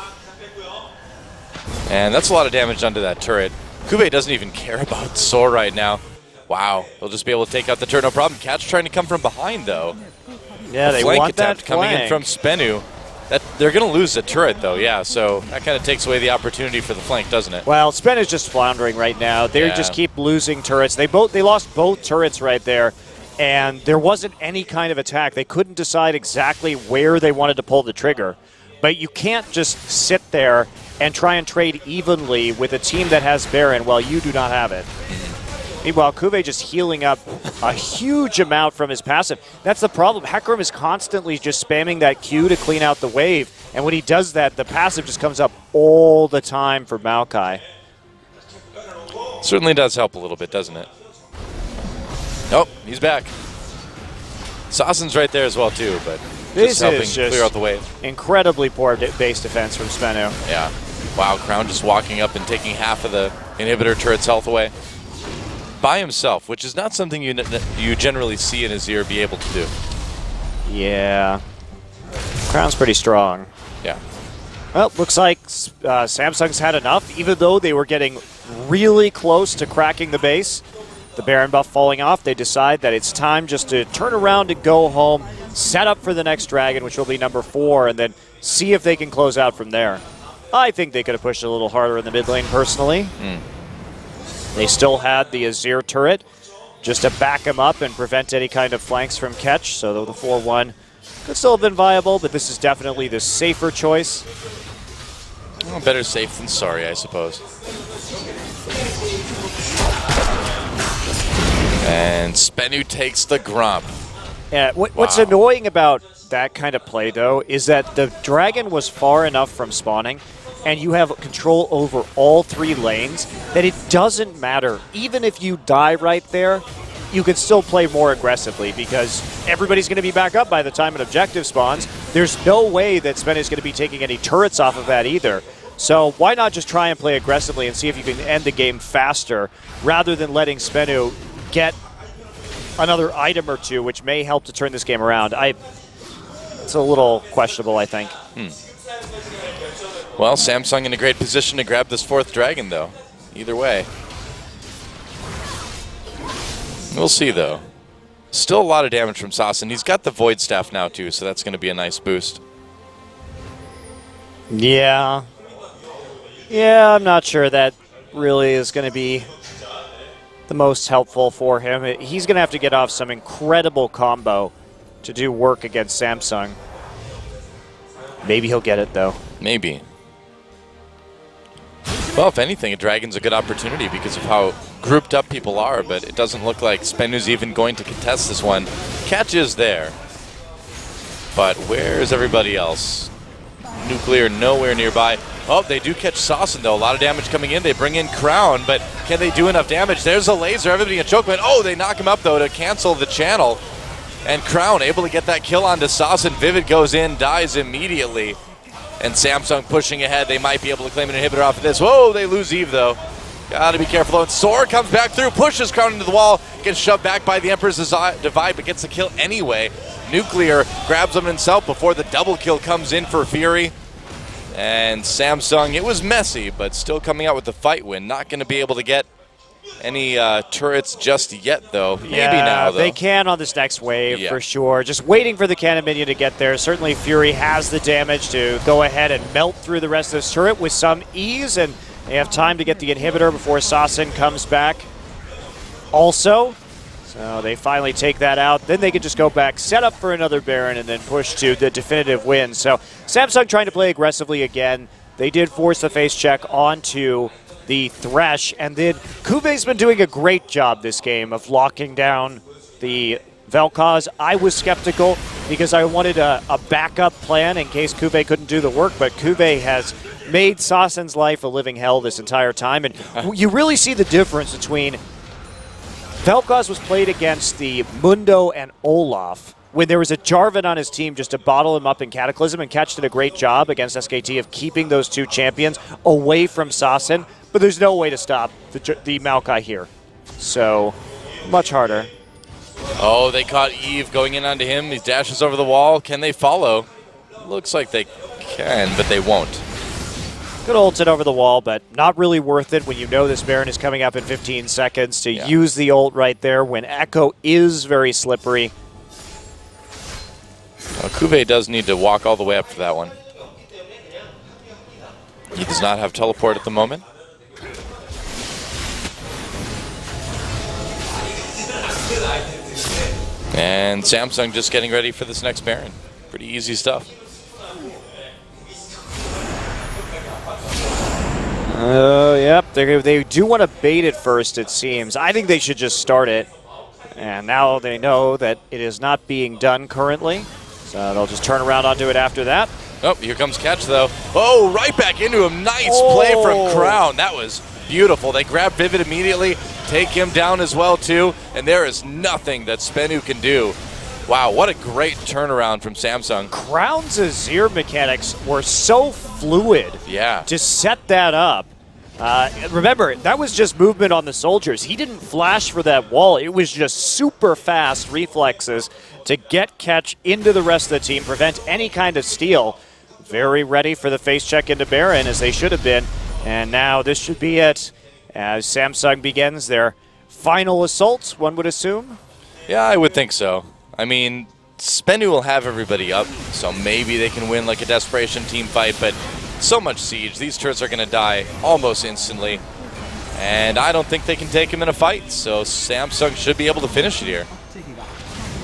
And that's a lot of damage onto that turret. Cuvée doesn't even care about Soar right now. Wow. They'll just be able to take out the turret, no problem. Catch trying to come from behind, though. Yeah, they want that flank. Coming in from Spenu. They're going to lose the turret, though, yeah, so that kind of takes away the opportunity for the flank, doesn't it? Well, Spen is just floundering right now. They just keep losing turrets. They lost both turrets right there, and there wasn't any kind of attack. They couldn't decide exactly where they wanted to pull the trigger. But you can't just sit there and try and trade evenly with a team that has Baron while you do not have it. Meanwhile, Cuvée just healing up a huge amount from his passive. That's the problem. Hecarim is constantly just spamming that Q to clean out the wave. And when he does that, the passive just comes up all the time for Maokai. Certainly does help a little bit, doesn't it? Oh, he's back. Sassen's right there as well, too, but this just helping is just clear out the wave. Incredibly poor base defense from Spenu. Yeah. Wow, Crown just walking up and taking half of the inhibitor turret's health away by himself, which is not something you generally see an Azir be able to do. Yeah. Crown's pretty strong. Yeah. Well, looks like Samsung's had enough, even though they were getting really close to cracking the base. The Baron buff falling off, they decide that it's time just to turn around and go home, set up for the next dragon, which will be number 4, and then see if they can close out from there. I think they could have pushed a little harder in the mid lane, personally. They still had the Azir turret just to back him up and prevent any kind of flanks from catch, so the 4-1 Could still have been viable, but this is definitely the safer choice. Well, better safe than sorry, I suppose. And Spenu takes the Gromp. Yeah, what's annoying about that kind of play, though, is that the Dragon was far enough from spawning, and you have control over all 3 lanes, that it doesn't matter. Even if you die right there, you can still play more aggressively because everybody's going to be back up by the time an objective spawns. There's no way that Spenu is going to be taking any turrets off of that either. So why not just try and play aggressively and see if you can end the game faster rather than letting Spenu get another item or 2, which may help to turn this game around. It's a little questionable, I think. Well, Samsung in a great position to grab this 4th Dragon, though. Either way. We'll see, though. Still a lot of damage from Sassen. He's got the Void Staff now, too, so that's going to be a nice boost. Yeah. Yeah, I'm not sure that really is going to be the most helpful for him. He's going to have to get off some incredible combo to do work against Samsung. Maybe he'll get it, though. Maybe. Well, if anything, a Dragon's a good opportunity because of how grouped up people are, but it doesn't look like Spenu's even going to contest this one. Catch is there, but where's everybody else? Nuclear nowhere nearby. Oh, they do catch Sassen, though. A lot of damage coming in. They bring in Crown, but can they do enough damage? There's a laser. Everybody in choke. Oh, they knock him up, though, to cancel the channel. And Crown able to get that kill onto Sassen. Vivid goes in, dies immediately. And Samsung pushing ahead. They might be able to claim an inhibitor off of this. Whoa, they lose Eve, though. Gotta be careful, though. And Sora comes back through, pushes Crown into the wall, gets shoved back by the Emperor's Divide, but gets the kill anyway. Nuclear grabs him himself before the double kill comes in for Fury. And Samsung, it was messy, but still coming out with the fight win. Not going to be able to get any turrets just yet, though. Maybe now, though. They can on this next wave, for sure. Just waiting for the cannon minion to get there. Certainly Fury has the damage to go ahead and melt through the rest of this turret with some ease, and they have time to get the inhibitor before Sassen comes back also. So they finally take that out. Then they can just go back, set up for another Baron, and then push to the definitive win. So Samsung trying to play aggressively again. They did force the face check onto the Thresh, and then Kuve's been doing a great job this game of locking down the Vel'Koz. I was skeptical because I wanted a backup plan in case Kuve couldn't do the work, but Kuve has made Sassen's life a living hell this entire time, and you really see the difference between Vel'Koz was played against the Mundo and Olaf when there was a Jarvan on his team just to bottle him up in Cataclysm, and Catch did a great job against SKT of keeping those 2 champions away from Sassen, but there's no way to stop the Maokai here. So, much harder. Oh, they caught Eve going in onto him. He dashes over the wall. Can they follow? Looks like they can, but they won't. Good ulted over the wall, but not really worth it when you know this Baron is coming up in 15 seconds to use the ult right there when Echo is very slippery. Well, Kuve does need to walk all the way up for that one. He does not have teleport at the moment. And Samsung just getting ready for this next Baron. Pretty easy stuff. Yep, they do want to bait it first, it seems. I think they should just start it. And now they know that it is not being done currently. So they'll just turn around onto it after that. Oh, here comes Catch, though. Oh, right back into him. Nice play from Crown. That was beautiful. They grab Vivid immediately, take him down as well, too. And there is nothing that Spenu can do. Wow, what a great turnaround from Samsung. Crown's Azir mechanics were so fluid to set that up. Remember, that was just movement on the soldiers. He didn't flash for that wall. It was just super fast reflexes to get Catch into the rest of the team, prevent any kind of steal. Very ready for the face check into Baron, as they should have been. And now this should be it, as Samsung begins their final assault, one would assume. Yeah, I would think so. I mean, Spenu will have everybody up, so maybe they can win like a desperation team fight, but so much siege. These turrets are going to die almost instantly, and I don't think they can take him in a fight, so Samsung should be able to finish it here.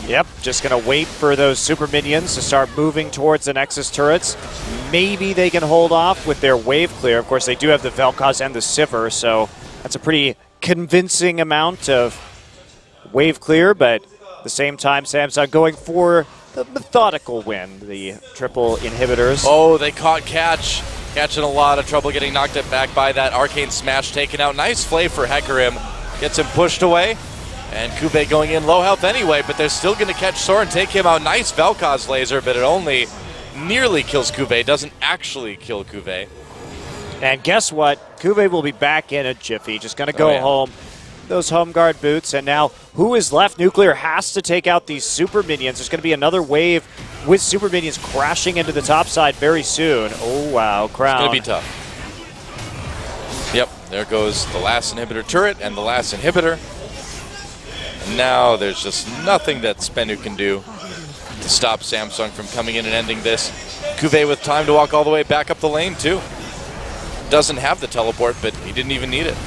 Yep, just going to wait for those super minions to start moving towards the Nexus turrets. Maybe they can hold off with their wave clear. Of course, they do have the Vel'Koz and the Sivir, so that's a pretty convincing amount of wave clear, but at the same time, Samsung going for the methodical win, the triple inhibitors. Oh, they caught Catch. Catch in a lot of trouble getting knocked it back by that Arcane Smash taken out. Nice play for Hecarim. Gets him pushed away. And Kube going in low health anyway, but they're still going to catch Sora and take him out. Nice Vel'Koz laser, but it only nearly kills Kube. Doesn't actually kill Kube. And guess what? Kube will be back in a jiffy. Just going to go home. Those home guard boots. And now who is left? Nuclear has to take out these super minions. There's going to be another wave with super minions crashing into the top side very soon. Oh, wow. Crown. It's going to be tough. Yep, there goes the last inhibitor turret and the last inhibitor. And now there's just nothing that Spenu can do to stop Samsung from coming in and ending this. Kube with time to walk all the way back up the lane, too. Doesn't have the teleport, but he didn't even need it.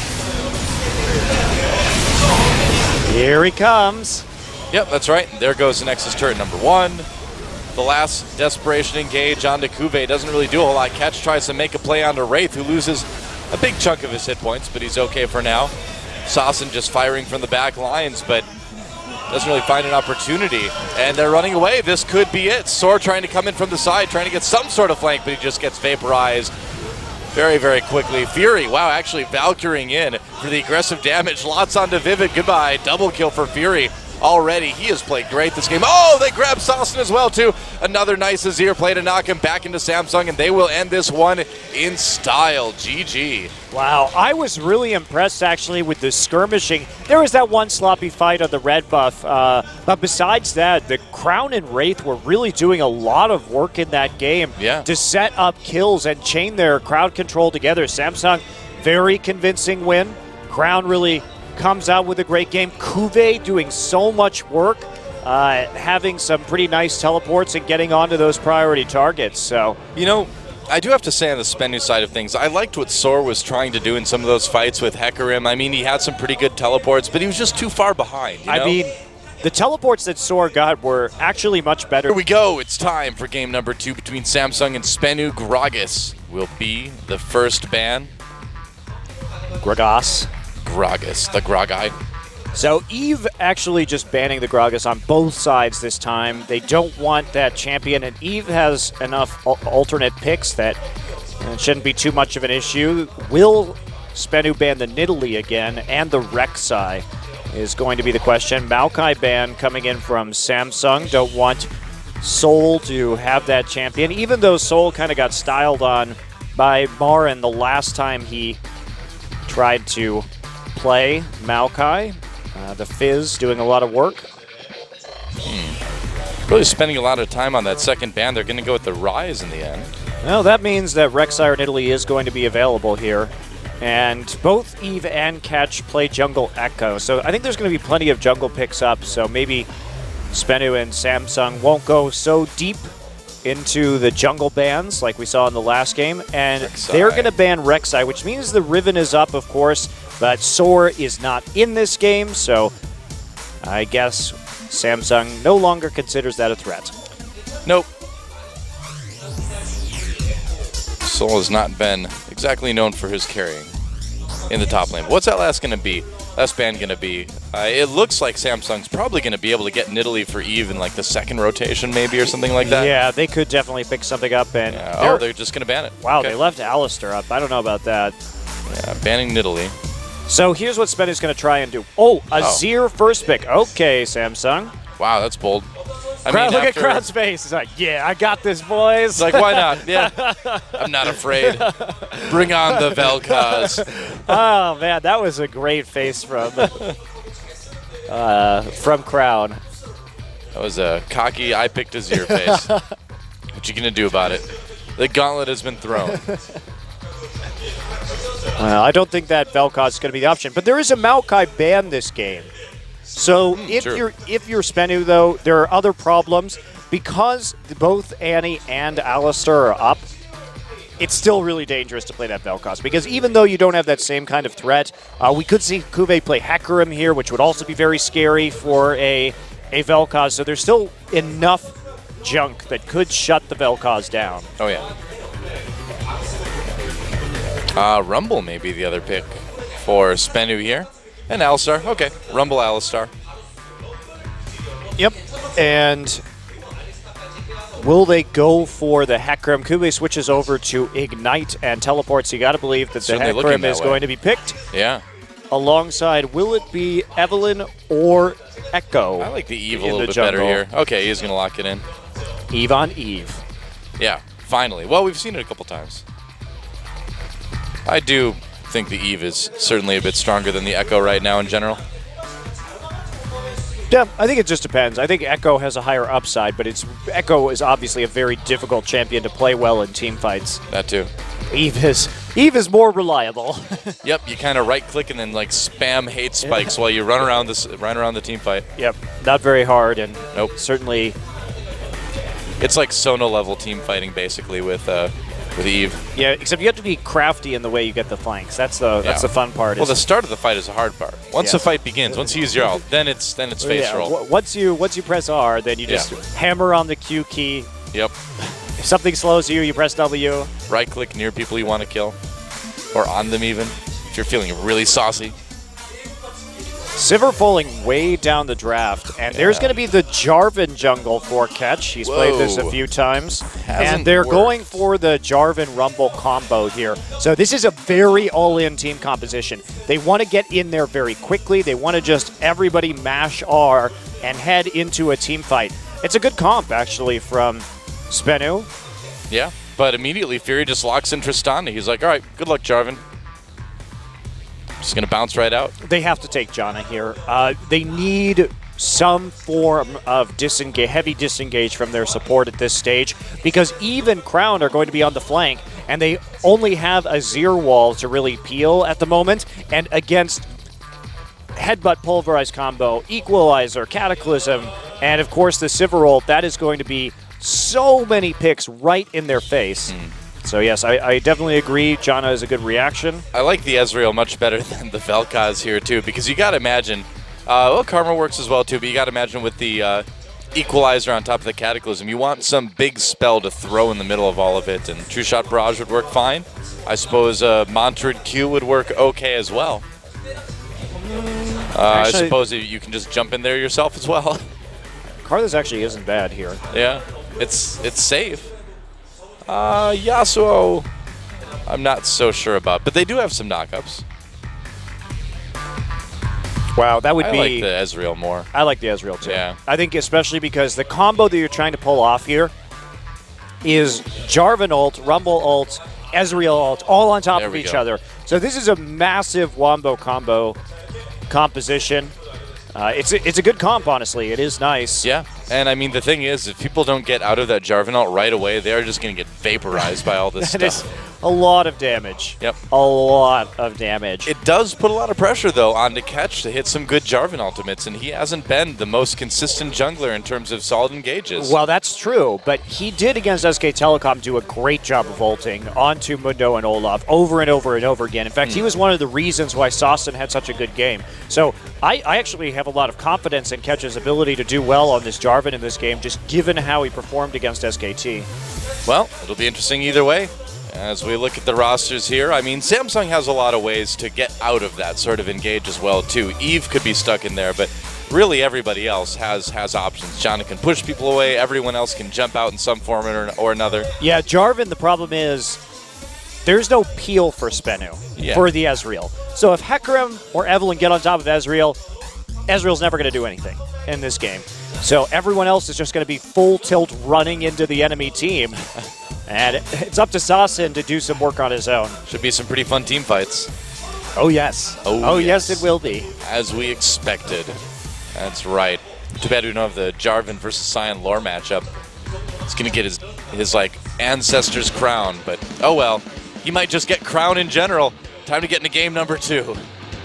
Here he comes. Yep, that's right. There goes the Nexus turret number 1. The last desperation engage onto Kube doesn't really do a whole lot. Catch tries to make a play onto Wraith, who loses a big chunk of his hit points, but he's okay for now. Sassen just firing from the back lines, but doesn't really find an opportunity. And they're running away. This could be it. Sora trying to come in from the side, trying to get some sort of flank, but he just gets vaporized very, very quickly. Fury, wow, actually Valkyring in for the aggressive damage. Lots onto Vivid. Goodbye. Double kill for Fury. Already, he has played great this game. Oh, they grab Sassen as well, too. Another nice Azir play to knock him back into Samsung, and they will end this one in style. GG. Wow, I was really impressed, actually, with the skirmishing. There was that one sloppy fight on the red buff, but besides that, the Crown and Wraith were really doing a lot of work in that game to set up kills and chain their crowd control together. Samsung, very convincing win. Crown really comes out with a great game. Kube doing so much work, having some pretty nice teleports and getting onto those priority targets. So, you know, I do have to say on the Spenu side of things, I liked what Sora was trying to do in some of those fights with Hecarim. I mean, he had some pretty good teleports, but he was just too far behind. You know? I mean, the teleports that Sora got were actually much better. Here we go. It's time for game number 2 between Samsung and Spenu. Gragas will be the first ban. Gragas, the Gragai. So Eve actually just banning the Gragas on both sides this time. They don't want that champion, and Eve has enough alternate picks that it shouldn't be too much of an issue. Will Spenu ban the Nidalee again and the Rek'Sai is going to be the question. Maokai ban coming in from Samsung. Don't want Soul to have that champion, even though Soul kind of got styled on by Marin the last time he tried to play Maokai. The Fizz doing a lot of work. Really spending a lot of time on that second ban. They're going to go with the Rise in the end. Well, that means that Rek'Sai or Nidalee is going to be available here. And both Eve and Catch play Jungle Echo. So I think there's going to be plenty of jungle picks up. So maybe Spenu and Samsung won't go so deep into the jungle bans like we saw in the last game. And they're going to ban Rek'Sai, which means the Riven is up, of course. But Sora is not in this game, so I guess Samsung no longer considers that a threat. Nope. Soul has not been exactly known for his carrying in the top lane. What's that last going to be? Last ban going to be? It looks like Samsung's probably going to be able to get Nidalee for Eve in like the second rotation maybe or something like that. Yeah, they could definitely pick something up. And they're just going to ban it. Wow, okay. They left Alistar up. I don't know about that. Yeah, banning Nidalee. So here's what Spenu's going to try and do. Oh, Azir first pick. Okay, Samsung. Wow, that's bold. Look at Crowd's face. He's like, yeah, I got this, boys. It's like, why not? Yeah, I'm not afraid. Bring on the Vel'Koz. Oh, man, that was a great face from Crown. That was a cocky, I picked Azir face. What you going to do about it? The gauntlet has been thrown. Well, I don't think that Vel'Koz is going to be the option, but there is a Maokai ban this game. So if you're Spenu, though, there are other problems. Because both Annie and Alistar are up, it's still really dangerous to play that Vel'Koz. Because even though you don't have that same kind of threat, we could see Kube play Hecarim here, which would also be very scary for a a Vel'Koz, so there's still enough junk that could shut the Vel'Koz down. Oh, yeah. Rumble may be the other pick for Spenu here. And Alistar. Okay, Rumble Alistar. Yep, and will they go for the Hecarim? Kube switches over to Ignite and teleports. You got to believe that the Certainly looking Hecarim that is way. going to be picked. Yeah. Alongside, will it be Evelynn or Echo? I like the Eve a in little the bit better jungle? here. Okay, he's going to lock it in. Eve on Eve. Yeah, finally. Well, we've seen it a couple times. I do think the Eve is certainly a bit stronger than the Echo right now in general. Yeah, I think it just depends. I think Echo has a higher upside, but Echo is obviously a very difficult champion to play well in team fights. That too. Eve is more reliable. Yep, you kind of right-click and then like spam hate spikes while you run around the team fight. Yep, not very hard, and Nope. certainly. It's like Sono level team fighting basically with Eve. Yeah, except you have to be crafty in the way you get the flanks. That's the fun part. Well, the start of the fight is the hard part. Once Yeah. the fight begins, once you use your ult, then it's face roll. Once you press R, then you just hammer on the Q key. Yep. If something slows you, you press W. Right-click near people you want to kill, or on them even, if you're feeling really saucy. Sivir falling way down the draft, and there's going to be the Jarvan jungle for catch. He's played this a few times, and they're going for the Jarvan Rumble combo here. So this is a very all-in team composition. They want to get in there very quickly. They want to just everybody mash R and head into a team fight. It's a good comp, actually, from Spenu. Yeah, but immediately Fury just locks in Tristana. He's like, all right, good luck, Jarvan. Just going to bounce right out. They have to take Janna here. They need some form of heavy disengage from their support at this stage, because Eve and Crown are going to be on the flank, and they only have a Zir wall to really peel at the moment, and against Headbutt Pulverize combo, Equalizer, Cataclysm, and of course the Sivir ult, that is going to be so many picks right in their face. So yes, I definitely agree. Janna is a good reaction. I like the Ezreal much better than the Vel'Koz here too, because you got to imagine, well, Karma works as well too, but you got to imagine with the Equalizer on top of the Cataclysm, you want some big spell to throw in the middle of all of it, and True Shot Barrage would work fine. I suppose Monitored Q would work okay as well. I suppose you can just jump in there yourself as well. Karthus actually isn't bad here. Yeah, it's safe. Yasuo, I'm not so sure about, but they do have some knockups. Wow, that would I be... like the Ezreal more. I like the Ezreal too. Yeah. I think especially because the combo that you're trying to pull off here is Jarvan ult, Rumble ult, Ezreal ult, all on top of each other. So this is a massive wombo combo composition. It's a good comp, honestly. It is nice. Yeah, and I mean, the thing is, if people don't get out of that Jarvan ult right away, they are just going to get vaporized by all this That stuff. is a lot of damage. Yep. A lot of damage. It does put a lot of pressure, though, on Catch to hit some good Jarvan ultimates, and he hasn't been the most consistent jungler in terms of solid engages. Well, that's true, but he did against SK Telecom do a great job of ulting onto Mundo and Olaf over and over and over again. In fact, he was one of the reasons why Saucen had such a good game. So I actually have a lot of confidence in Ketch's ability to do well on this Jarvan in this game, just given how he performed against SKT. Well, it'll be interesting either way. As we look at the rosters here, I mean, Samsung has a lot of ways to get out of that sort of engage as well, too. Eve could be stuck in there, but really everybody else has options. Janna can push people away. Everyone else can jump out in some form or another. Yeah, Jarvan, the problem is there's no peel for Spenu, for the Ezreal. So if Hecarim or Evelynn get on top of Ezreal, Ezreal's never going to do anything in this game. So everyone else is just going to be full tilt running into the enemy team. And it's up to Saucen to do some work on his own. Should be some pretty fun team fights. Oh, yes. Oh, yes, it will be. As we expected. That's right. Too bad we don't have the Jarvan versus Sion lore matchup. He's going to get his like, ancestor's crown, but oh well. He might just get crown in general. Time to get into game number 2.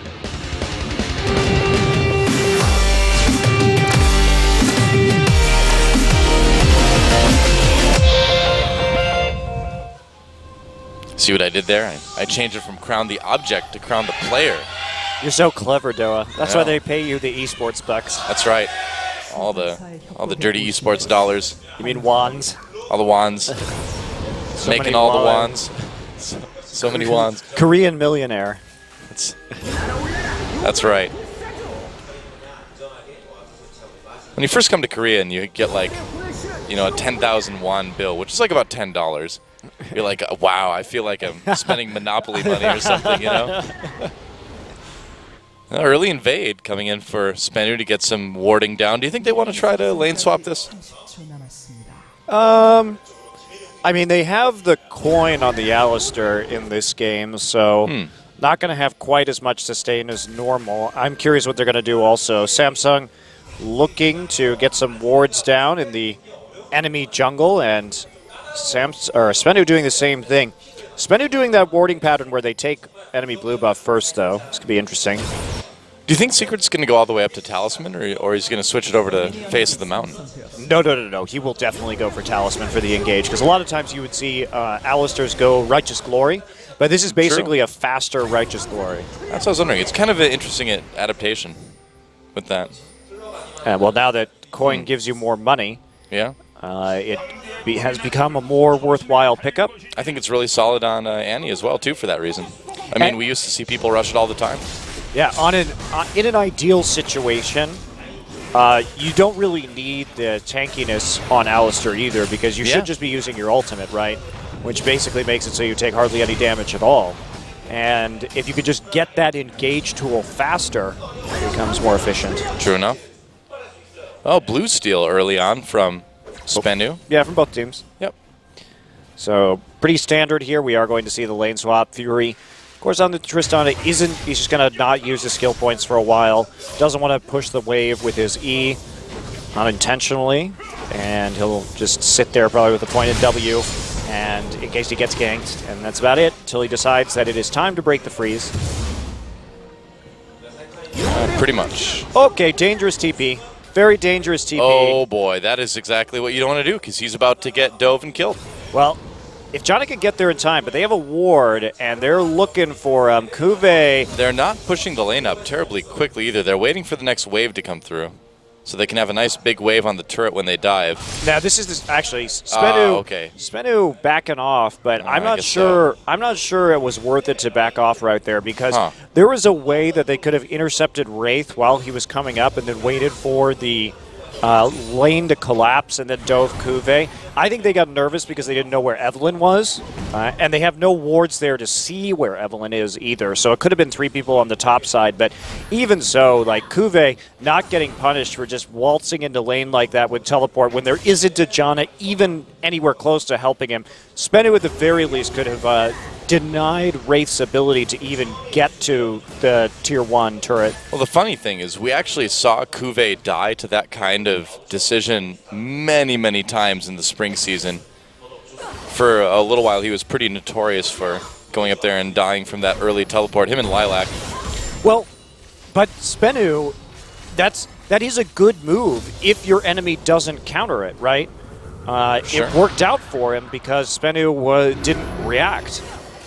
See what I did there? I changed it from crown the object to crown the player. You're so clever, Doa. That's why they pay you the esports bucks. That's right. all the dirty esports dollars. You mean wands? All the wands. So Making many all the wands. wands. So many wands. Korean millionaire. That's right. When you first come to Korea and you get like, a 10,000 won bill, which is like about $10, you're like, wow, I feel like I'm spending Monopoly money or something, Early invade coming in for Spenu to get some warding down. Do you think they want to try to lane swap this? I mean, they have the coin on the Alistar in this game, so not going to have quite as much sustain as normal. I'm curious what they're going to do also. Samsung looking to get some wards down in the enemy jungle, and Spenu doing the same thing. Spenu doing that warding pattern where they take enemy blue buff first, though. This could be interesting. Do you think Secret's going to go all the way up to Talisman, or he's going to switch it over to Face of the Mountain? No. He will definitely go for Talisman for the engage, because a lot of times you would see Alistars go Righteous Glory, but this is basically a faster Righteous Glory. That's what I was wondering. It's kind of an interesting adaptation with that. Well, now that coin gives you more money, yeah, it has become a more worthwhile pickup. I think it's really solid on Annie as well, too, for that reason. I mean, we used to see people rush it all the time. Yeah, in an ideal situation, you don't really need the tankiness on Alistar either, because you should just be using your ultimate, right? Which basically makes it so you take hardly any damage at all. And if you could just get that engage tool faster, it becomes more efficient. True enough. Oh, blue steal early on from Spenu. Yeah, from both teams. Yep. So pretty standard here. We are going to see the lane swap. Fury, of course, on the Tristana, he's just going to not use his skill points for a while. Doesn't want to push the wave with his E unintentionally. And he'll just sit there probably with a pointed W, and in case he gets ganked. And that's about it until he decides that it is time to break the freeze. Pretty much. Okay, dangerous TP. Very dangerous TP. Oh boy, that is exactly what you don't want to do, because he's about to get dove and killed. Well, if Johnny can get there in time, but they have a ward, and they're looking for Kuve. They're not pushing the lane up terribly quickly either. They're waiting for the next wave to come through, so they can have a nice big wave on the turret when they dive. Now this is actually Spenu. Okay. Spenu backing off, but I'm not sure. So. I'm not sure it was worth it to back off right there, because there was a way that they could have intercepted Wraith while he was coming up, and then waited for the lane to collapse and then dove Kuve. I think they got nervous because they didn't know where Evelynn was, and they have no wards there to see where Evelynn is either. So it could have been 3 people on the top side, but even so, like Kuve not getting punished for just waltzing into lane like that with teleport when there isn't a Janna even anywhere close to helping him. Spenu at the very least could have denied Wraith's ability to even get to the Tier 1 turret. Well, the funny thing is we actually saw Kuve die to that kind of decision many, many times in the spring season. For a little while, he was pretty notorious for going up there and dying from that early teleport, him and Lilac. Well, but Spenu, that is a good move if your enemy doesn't counter it, right? Sure. It worked out for him because Spenu didn't react.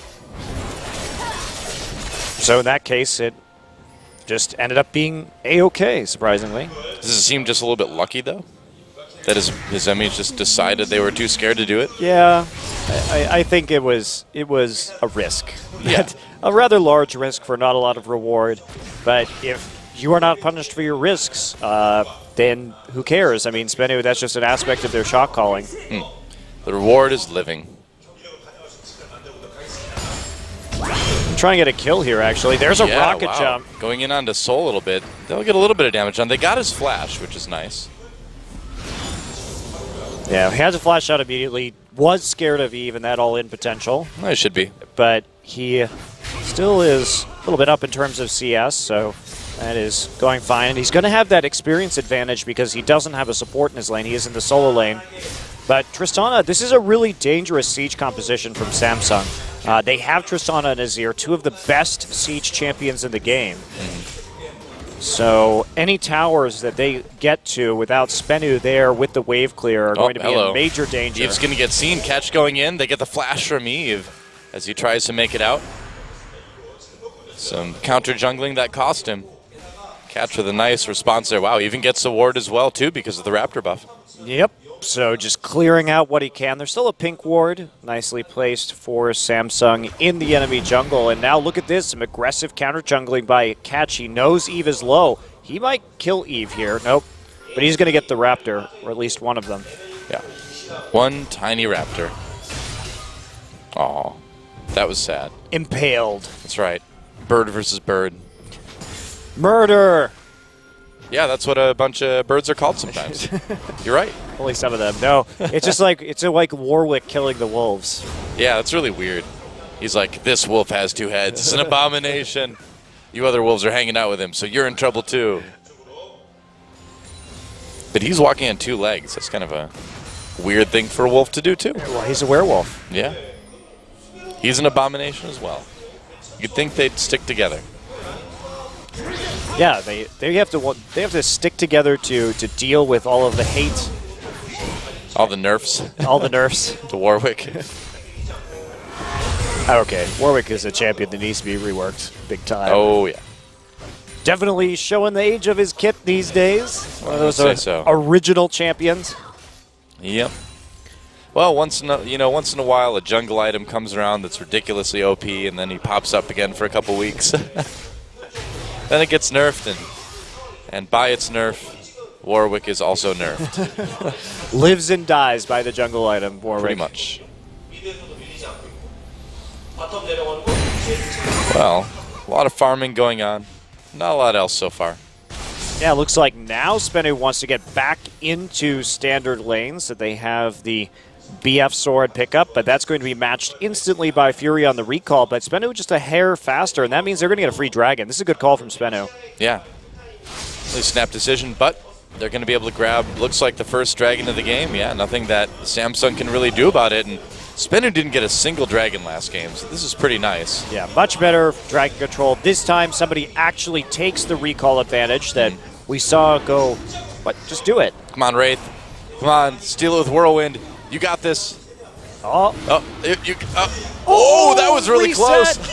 So in that case, it just ended up being A-okay, surprisingly. Does it seem just a little bit lucky, though? That his enemies just decided they were too scared to do it? Yeah, I think it was a risk. Yeah. A rather large risk for not a lot of reward. But if you are not punished for your risks, then who cares? I mean, Spenu, that's just an aspect of their shot calling. The reward is living. Trying to get a kill here, actually. There's a rocket jump. Going in onto Soul a little bit. They'll get a little bit of damage on. They got his flash, which is nice. Yeah, he has a flash out immediately. Was scared of Eve and that all-in potential. Well, it should be. But he still is a little bit up in terms of CS, so that is going fine. And he's going to have that experience advantage because he doesn't have a support in his lane. He is in the solo lane. But Tristana, this is a really dangerous siege composition from Samsung. They have Tristana and Azir, 2 of the best siege champions in the game. So any towers that they get to without Spenu there with the wave clear are going to be in major danger. Eve's going to get seen. Catch going in. They get the flash from Eve as he tries to make it out. Some counter jungling that cost him. Catch with a nice response there. Wow, even gets the ward as well, too, because of the Raptor buff. Yep. So just clearing out what he can. There's still a pink ward, nicely placed for Samsung in the enemy jungle. And now look at this, some aggressive counter jungling by Catch. He knows Eve is low. He might kill Eve here. Nope. But he's going to get the Raptor, or at least one of them. Yeah. One tiny Raptor. Aw, that was sad. Impaled. That's right. Bird versus bird. Murder! Yeah, that's what a bunch of birds are called sometimes. You're right. Only some of them. No, it's just like like Warwick killing the wolves. Yeah, that's really weird. He's like, this wolf has 2 heads. It's an abomination. You other wolves are hanging out with him, so you're in trouble too. But he's walking on 2 legs. That's kind of a weird thing for a wolf to do too. Well, he's a werewolf. Yeah. He's an abomination as well. You'd think they'd stick together. Yeah, they have to stick together to deal with all of the hate, All the nerfs all the nerfs. to Warwick. Okay, Warwick is a champion that needs to be reworked big time. Oh, yeah. Definitely showing the age of his kit these days. One of those say so. original champions. Yep. Well, once in a while, a jungle item comes around that's ridiculously OP, and then he pops up again for a couple weeks. Then it gets nerfed, and by its nerf, Warwick is also nerfed. Lives and dies by the jungle item, Warwick. Pretty much. Well, a lot of farming going on. Not a lot else so far. Yeah, it looks like now Spenu wants to get back into standard lanes, that they have the BF sword pickup, but that's going to be matched instantly by Fury on the recall. But Spenu just a hair faster, and that means they're going to get a free dragon. This is a good call from Spenu. Yeah. Really snap decision, but they're going to be able to grab, looks like the first dragon of the game. Yeah, nothing that Samsung can really do about it. And Spenu didn't get a single dragon last game, so this is pretty nice. Yeah, much better dragon control. This time somebody actually takes the recall advantage that we saw go, but just do it. Come on, Wraith. Come on, steal it with Whirlwind. You got this. Oh, Oh, that was really reset. close.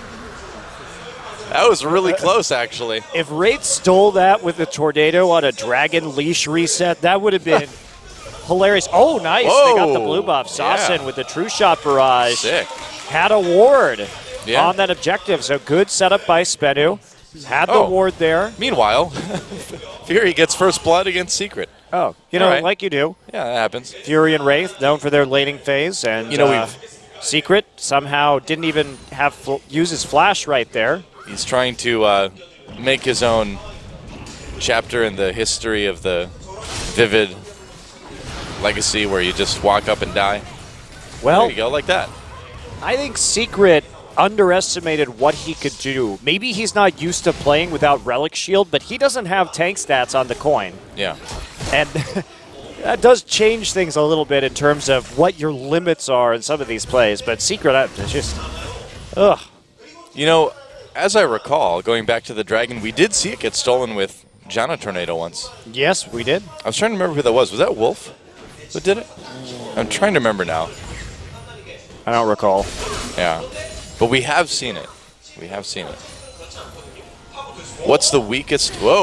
That was really close, actually. If Wraith stole that with a tornado on a dragon leash reset, that would have been hilarious. Oh, nice. Whoa. They got the blue buff. Sasson Yeah. with the True Shot barrage. Sick. Had a ward Yeah. on that objective. So good setup by Spenu. Had the ward there. Meanwhile, Fury gets first blood against Secret. Oh, you know, All right. like you do. Yeah, that happens. Fury and Wraith, known for their laning phase. And Secret somehow didn't even use his flash right there. He's trying to make his own chapter in the history of the Vivid legacy where you just walk up and die. Well, There you go, like that. I think Secret underestimated what he could do. Maybe he's not used to playing without Relic Shield, but he doesn't have tank stats on the coin. Yeah. And that does change things a little bit in terms of what your limits are in some of these plays. But Secret, it's just, ugh. You know, as I recall, going back to the Dragon, we did see it get stolen with Janna Tornado once. Yes, we did. I was trying to remember who that was. Was that Wolf that did it? I'm trying to remember now. I don't recall. Yeah. But we have seen it. We have seen it. What's the weakest? Whoa.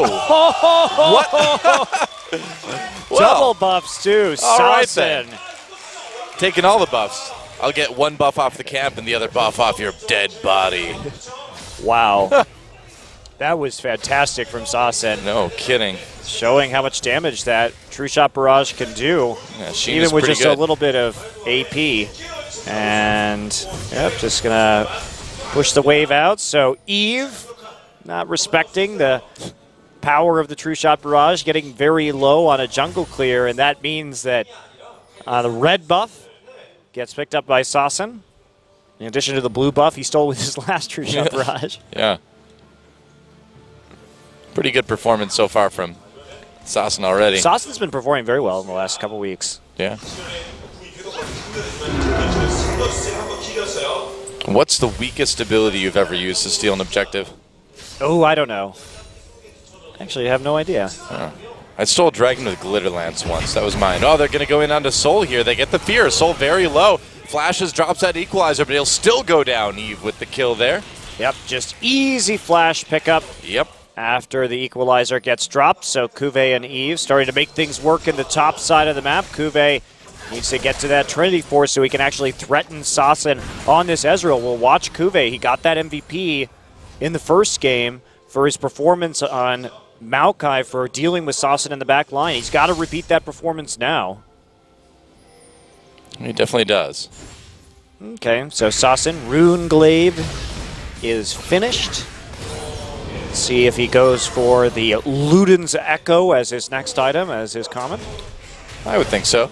What? Double buffs, too. All right, Sasson. then. Taking all the buffs. I'll get one buff off the camp and the other buff off your dead body. Wow. That was fantastic from Sasson. No kidding. Showing how much damage that True Shot Barrage can do. Yeah, Sheen even is with pretty just good. a little bit of AP. And, yep, just going to push the wave out. So Eve, not respecting the power of the True Shot Barrage, getting very low on a jungle clear, and that means that the red buff gets picked up by Sasson. In addition to the blue buff he stole with his last True Shot Barrage. Yeah. Pretty good performance so far from Sasson already. Sasson's been performing very well in the last couple weeks. Yeah. What's the weakest ability you've ever used to steal an objective? Oh, I don't know. Actually, I have no idea. I stole a dragon with Glitter Lance once. That was mine. Oh, they're going to go in onto Soul here. They get the fear. Soul very low. Flashes, drops that equalizer, but he'll still go down, Eve, with the kill there. Yep, just easy flash pickup. Yep. after the equalizer gets dropped. So Cuvée and Eve starting to make things work in the top side of the map. Cuvée needs to get to that Trinity Force so he can actually threaten Sasin on this Ezreal. We'll watch Cuvée. He got that MVP in the first game for his performance on Maokai for dealing with Sasin in the back line. He's got to repeat that performance now. He definitely does. Okay, so Sasin, Runeglaive is finished. Let's see if he goes for the Luden's Echo as his next item, as his comment. I would think so.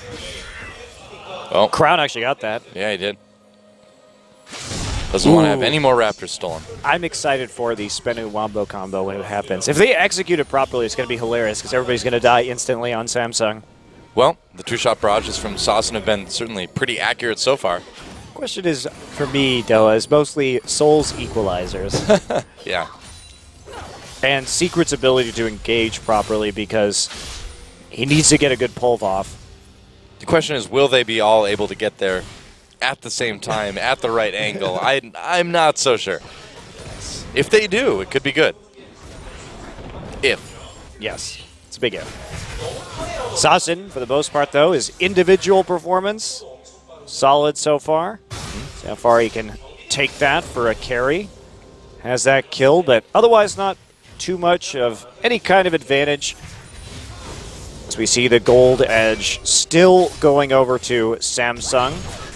Oh, Crown actually got that. yeah, he did. Doesn't want to have any more Raptors stolen. I'm excited for the Spenu Wombo combo when it happens. If they execute it properly, it's going to be hilarious because everybody's going to die instantly on Samsung. Well, the two-shot barrages from Sasin have been certainly pretty accurate so far. Question is, for me, though, is mostly Soul's equalizers. Yeah. And Secret's ability to engage properly because he needs to get a good pull off. The question is, will they be all able to get there at the same time, at the right angle? I'm not so sure. If they do, it could be good. If. Yes, it's a big if. Sasin, for the most part, though, his individual performance, solid so far. See how far he can take that for a carry. Has that kill, but otherwise not too much of any kind of advantage. As we see the gold edge still going over to Samsung.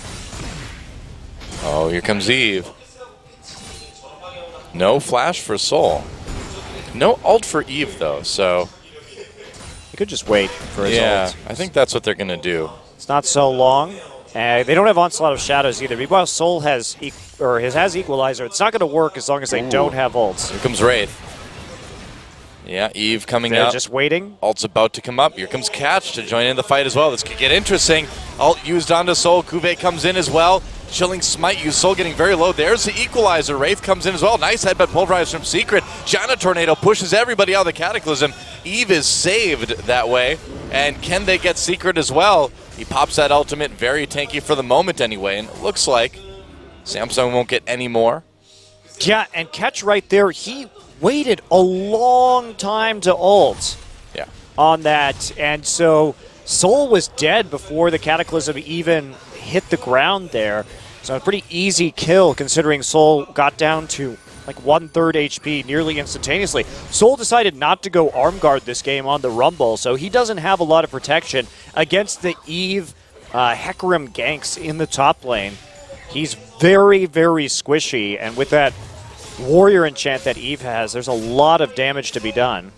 Oh, here comes Eve. No flash for Soul. No ult for Eve, though, so... He could just wait for his ult. I think that's what they're going to do. It's not so long. They don't have Onslaught of Shadows either. Meanwhile, Soul has Equalizer. It's not going to work as long as they don't have ults. Here comes Wraith. Yeah, Eve coming They're up. just waiting. Ult's about to come up. Here comes Catch to join in the fight as well. This could get interesting. Ult used onto Soul. Cuvée comes in as well. Chilling Smite used. Soul getting very low. There's the Equalizer. Wraith comes in as well. Nice headbutt pulverized from Secret. Janna Tornado pushes everybody out of the Cataclysm. Eve is saved that way. And can they get Secret as well? He pops that ultimate. Very tanky for the moment anyway. And it looks like Samsung won't get any more. Yeah, and Catch right there, he waited a long time to ult on that. And so Soul was dead before the Cataclysm even hit the ground there. So a pretty easy kill considering Soul got down to like 1/3 HP nearly instantaneously. Soul decided not to go arm guard this game on the Rumble, so he doesn't have a lot of protection against the Eve Hecarim ganks in the top lane. He's very, very squishy, and with that Warrior enchant that Eve has, there's a lot of damage to be done.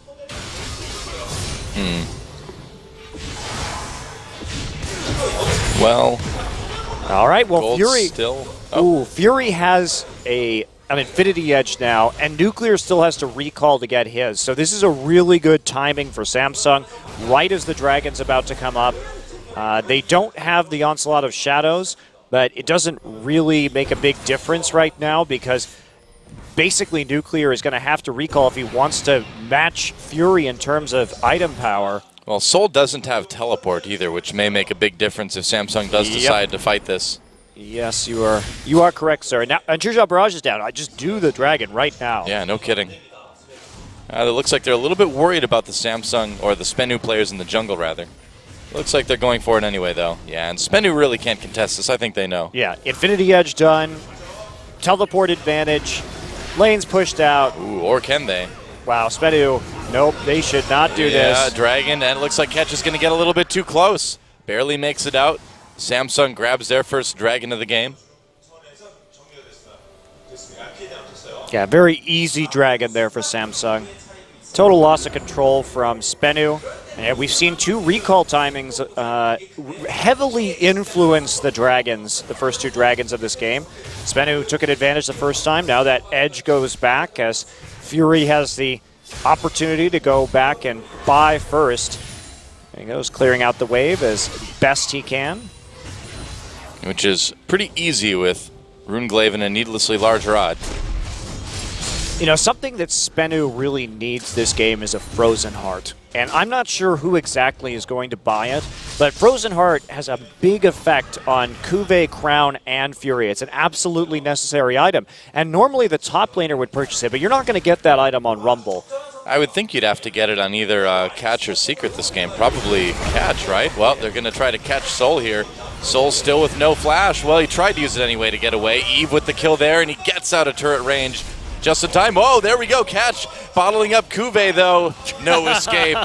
Well, all right. Well, Gold's Fury still. Ooh, Fury has an Infinity Edge now, and Nuclear still has to recall to get his. So this is a really good timing for Samsung. Right as the Dragon's about to come up, they don't have the Onslaught of Shadows, but it doesn't really make a big difference right now because basically Nuclear is going to have to recall if he wants to match Fury in terms of item power. Well, Soul doesn't have teleport either, which may make a big difference if Samsung does decide to fight this. Yes, you are correct, sir. Now, and Two-Shot Barrage is down. I just do the Dragon right now. Yeah, no kidding. It looks like they're a little bit worried about the Samsung, or the Spenu players in the jungle, rather. Looks like they're going for it anyway, though. Yeah, and Spenu really can't contest this. I think they know. Yeah, Infinity Edge done. Teleport advantage. Lanes pushed out. Ooh, or can they? Wow, Spenu. Nope, they should not do this. Yeah, Dragon, and it looks like Catch is going to get a little bit too close. Barely makes it out. Samsung grabs their first Dragon of the game. Yeah, very easy Dragon there for Samsung. Total loss of control from Spenu. And we've seen two recall timings heavily influence the Dragons, the first two Dragons of this game. Spenu took an advantage the first time. Now that Edge goes back as Fury has the opportunity to go back and buy first. There he goes, clearing out the wave as best he can. Which is pretty easy with Runeglaive and a needlessly large rod. You know, something that Spenu really needs this game is a Frozen Heart. And I'm not sure who exactly is going to buy it, but Frozen Heart has a big effect on Cuvée, Crown, and Fury. It's an absolutely necessary item. And normally the top laner would purchase it, but you're not going to get that item on Rumble. I would think you'd have to get it on either Catch or Secret this game. Probably Catch, right? Well, they're going to try to catch Soul here. Soul still with no flash. Well, he tried to use it anyway to get away. Eve with the kill there, and he gets out of turret range. Just in time. Oh, there we go. Catch bottling up Cuvée, though. No escape.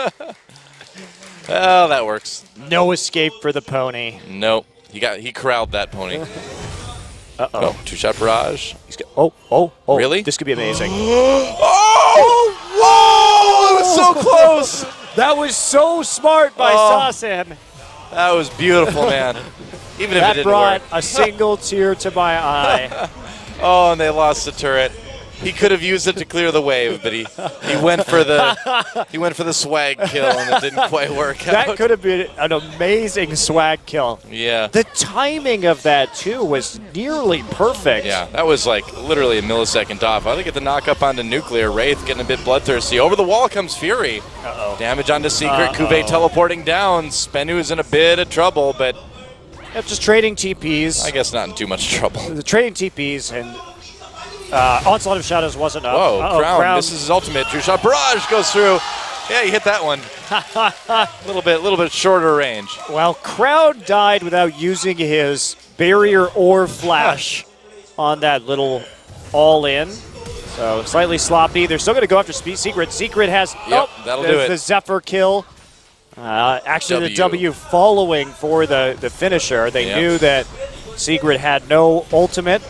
Well, that works. No escape for the pony. Nope. He corralled that pony. Uh-oh. Oh, two-shot barrage. Oh. Really? This could be amazing. Oh! Whoa! It was so close. That was so smart by Sasin. That was beautiful, man. Even if it That didn't brought work. a single tear to my eye. Oh, and they lost the turret. He could have used it to clear the wave, but he went for the swag kill, and it didn't quite work out. That could have been an amazing swag kill. Yeah. The timing of that, too, was nearly perfect. Yeah, that was like literally a millisecond off. I think at the knock up onto Nuclear, Wraith getting a bit bloodthirsty. Over the wall comes Fury. Uh-oh. Damage onto Secret, Cuvée teleporting down. Spenu is in a bit of trouble, but Yep, just trading TPs. I guess not in too much trouble. The trading TPs, and Onslaught of Shadows wasn't up. Whoa, Crown misses his ultimate. True shot barrage goes through. Yeah, he hit that one. A little bit shorter range. Well, Crown died without using his barrier or flash on that little all-in. So slightly sloppy. They're still going to go after Secret. Secret has that'll do it. The Zephyr kill. Actually, the W following for the finisher. They knew that Secret had no ultimate.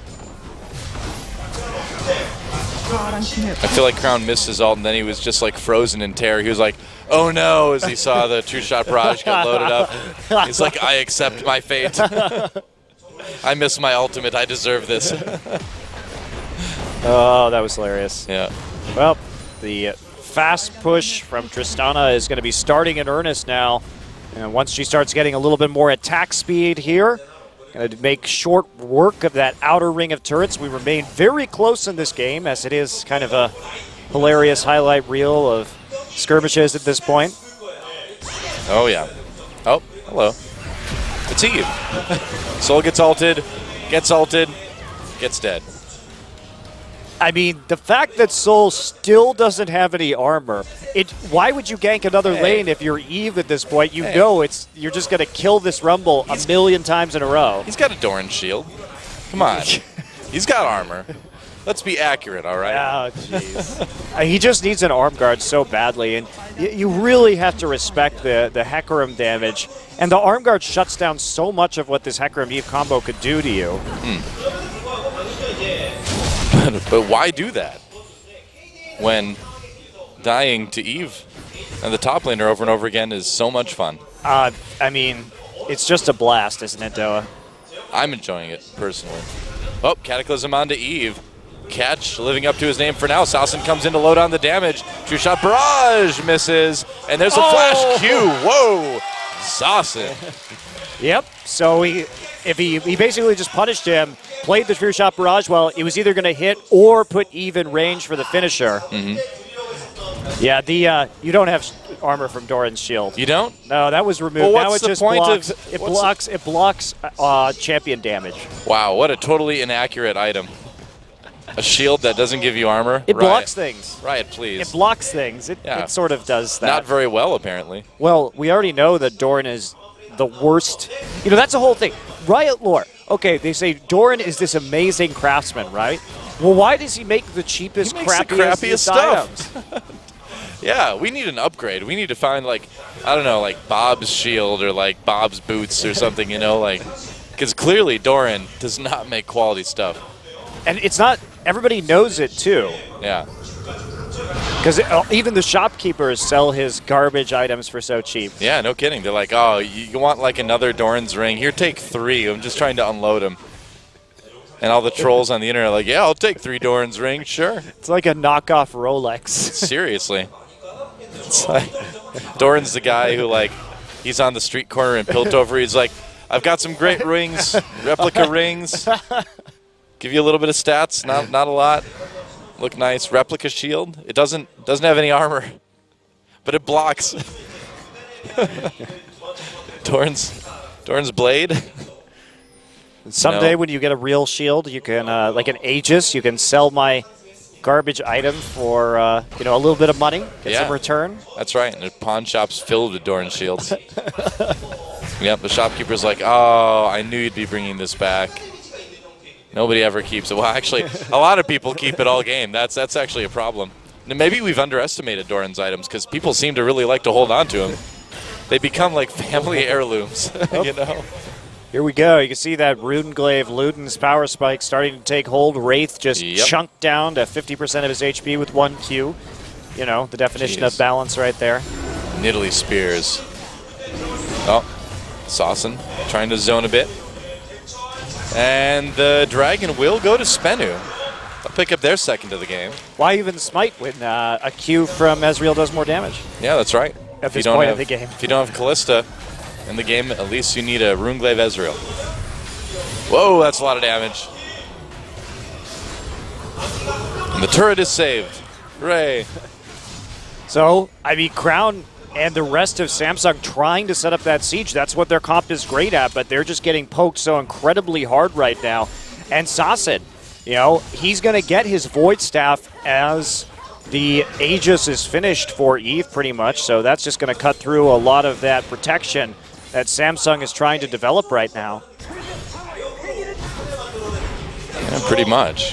I feel like Crown missed his ult, and then he was just like frozen in terror. He was like, oh no, as he saw the two-shot barrage get loaded up. He's like, I accept my fate. I missed my ultimate. I deserve this. Oh, that was hilarious. Yeah. Well, the fast push from Tristana is going to be starting in earnest now. And once she starts getting a little bit more attack speed here, going to make short work of that outer ring of turrets. We remain very close in this game, as it is kind of a hilarious highlight reel of skirmishes at this point. Oh, yeah. Oh, hello. It's Eve. Soul gets ulted, gets dead. I mean, the fact that Soul still doesn't have any armor, why would you gank another lane if you're Eve at this point? You know you're just going to kill this Rumble a million times in a row. He's got a Doran shield. Come on. He's got armor. Let's be accurate, all right? Oh, jeez. He just needs an arm guard so badly, and you really have to respect the Hecarim damage. And the arm guard shuts down so much of what this Hecarim Eve combo could do to you. But why do that when dying to Eve and the top laner over and over again is so much fun? I mean, it's just a blast, isn't it, Doa? I'm enjoying it, personally. Oh, Cataclysm onto Eve. Catch living up to his name for now. Sasin comes in to load on the damage. True shot barrage misses. And there's a flash Q. Whoa! Sasin. Yep. So he basically just punished him, played the True Shot Barrage. Well, it was either going to hit or put Eve in range for the finisher. Yeah, you don't have armor from Doran's shield. You don't? No, that was removed. Well, now it just blocks. It blocks champion damage. Wow, what a totally inaccurate item. A shield that doesn't give you armor? It blocks things. Riot, please. It blocks things. It sort of does that. Not very well, apparently. Well, we already know that Doran is the worst. You know, that's the whole thing. Riot lore. Okay, they say Doran is this amazing craftsman, right? Well, why does he make the cheapest, crappiest stuff? Items? Yeah, we need an upgrade. We need to find, like, I don't know, like Bob's shield or like Bob's boots or something, you know, like, because clearly Doran does not make quality stuff. And it's not, everybody knows it too. Yeah. Because even the shopkeepers sell his garbage items for so cheap. Yeah, no kidding. They're like, oh, you want like another Doran's ring? Here, take 3. I'm just trying to unload them. And all the trolls on the internet are like, yeah, I'll take 3 Doran's rings, sure. It's like a knockoff Rolex. Seriously. It's like, Doran's the guy who, like, he's on the street corner in Piltover. He's like, I've got some great rings, replica rings. Give you a little bit of stats, not a lot. look nice. Replica shield. It doesn't have any armor, but it blocks. Dorn's blade. Someday when you get a real shield, you can, like an Aegis, you can sell my garbage item for a little bit of money, get some return. That's right. And the pawn shop's filled with Dorn shields. Yep, the shopkeeper's like, oh, I knew you'd be bringing this back. Nobody ever keeps it. Well, actually, a lot of people keep it all game. That's actually a problem. Now, maybe we've underestimated Doran's items because people seem to really like to hold on to them. They become like family heirlooms, you know? Here we go. You can see that Runeglaive Luden's power spike starting to take hold. Wraith just chunked down to 50% of his HP with 1 Q. You know, the definition of balance right there. Nidalee Spears. Oh, Sasson trying to zone a bit. And the Dragon will go to Spenu. They'll pick up their second of the game. Why even smite when a Q from Ezreal does more damage? Yeah, that's right. At this point of the game. If you don't have Kalista in the game, at least you need a Runeglaive Ezreal. Whoa, that's a lot of damage. And the turret is saved. Hooray. So, I mean, Crown and the rest of Samsung trying to set up that siege. That's what their comp is great at, but they're just getting poked so incredibly hard right now. And Sasson, you know, he's going to get his Void Staff as the Aegis is finished for Eve pretty much, so that's just going to cut through a lot of that protection that Samsung is trying to develop right now. Yeah, pretty much.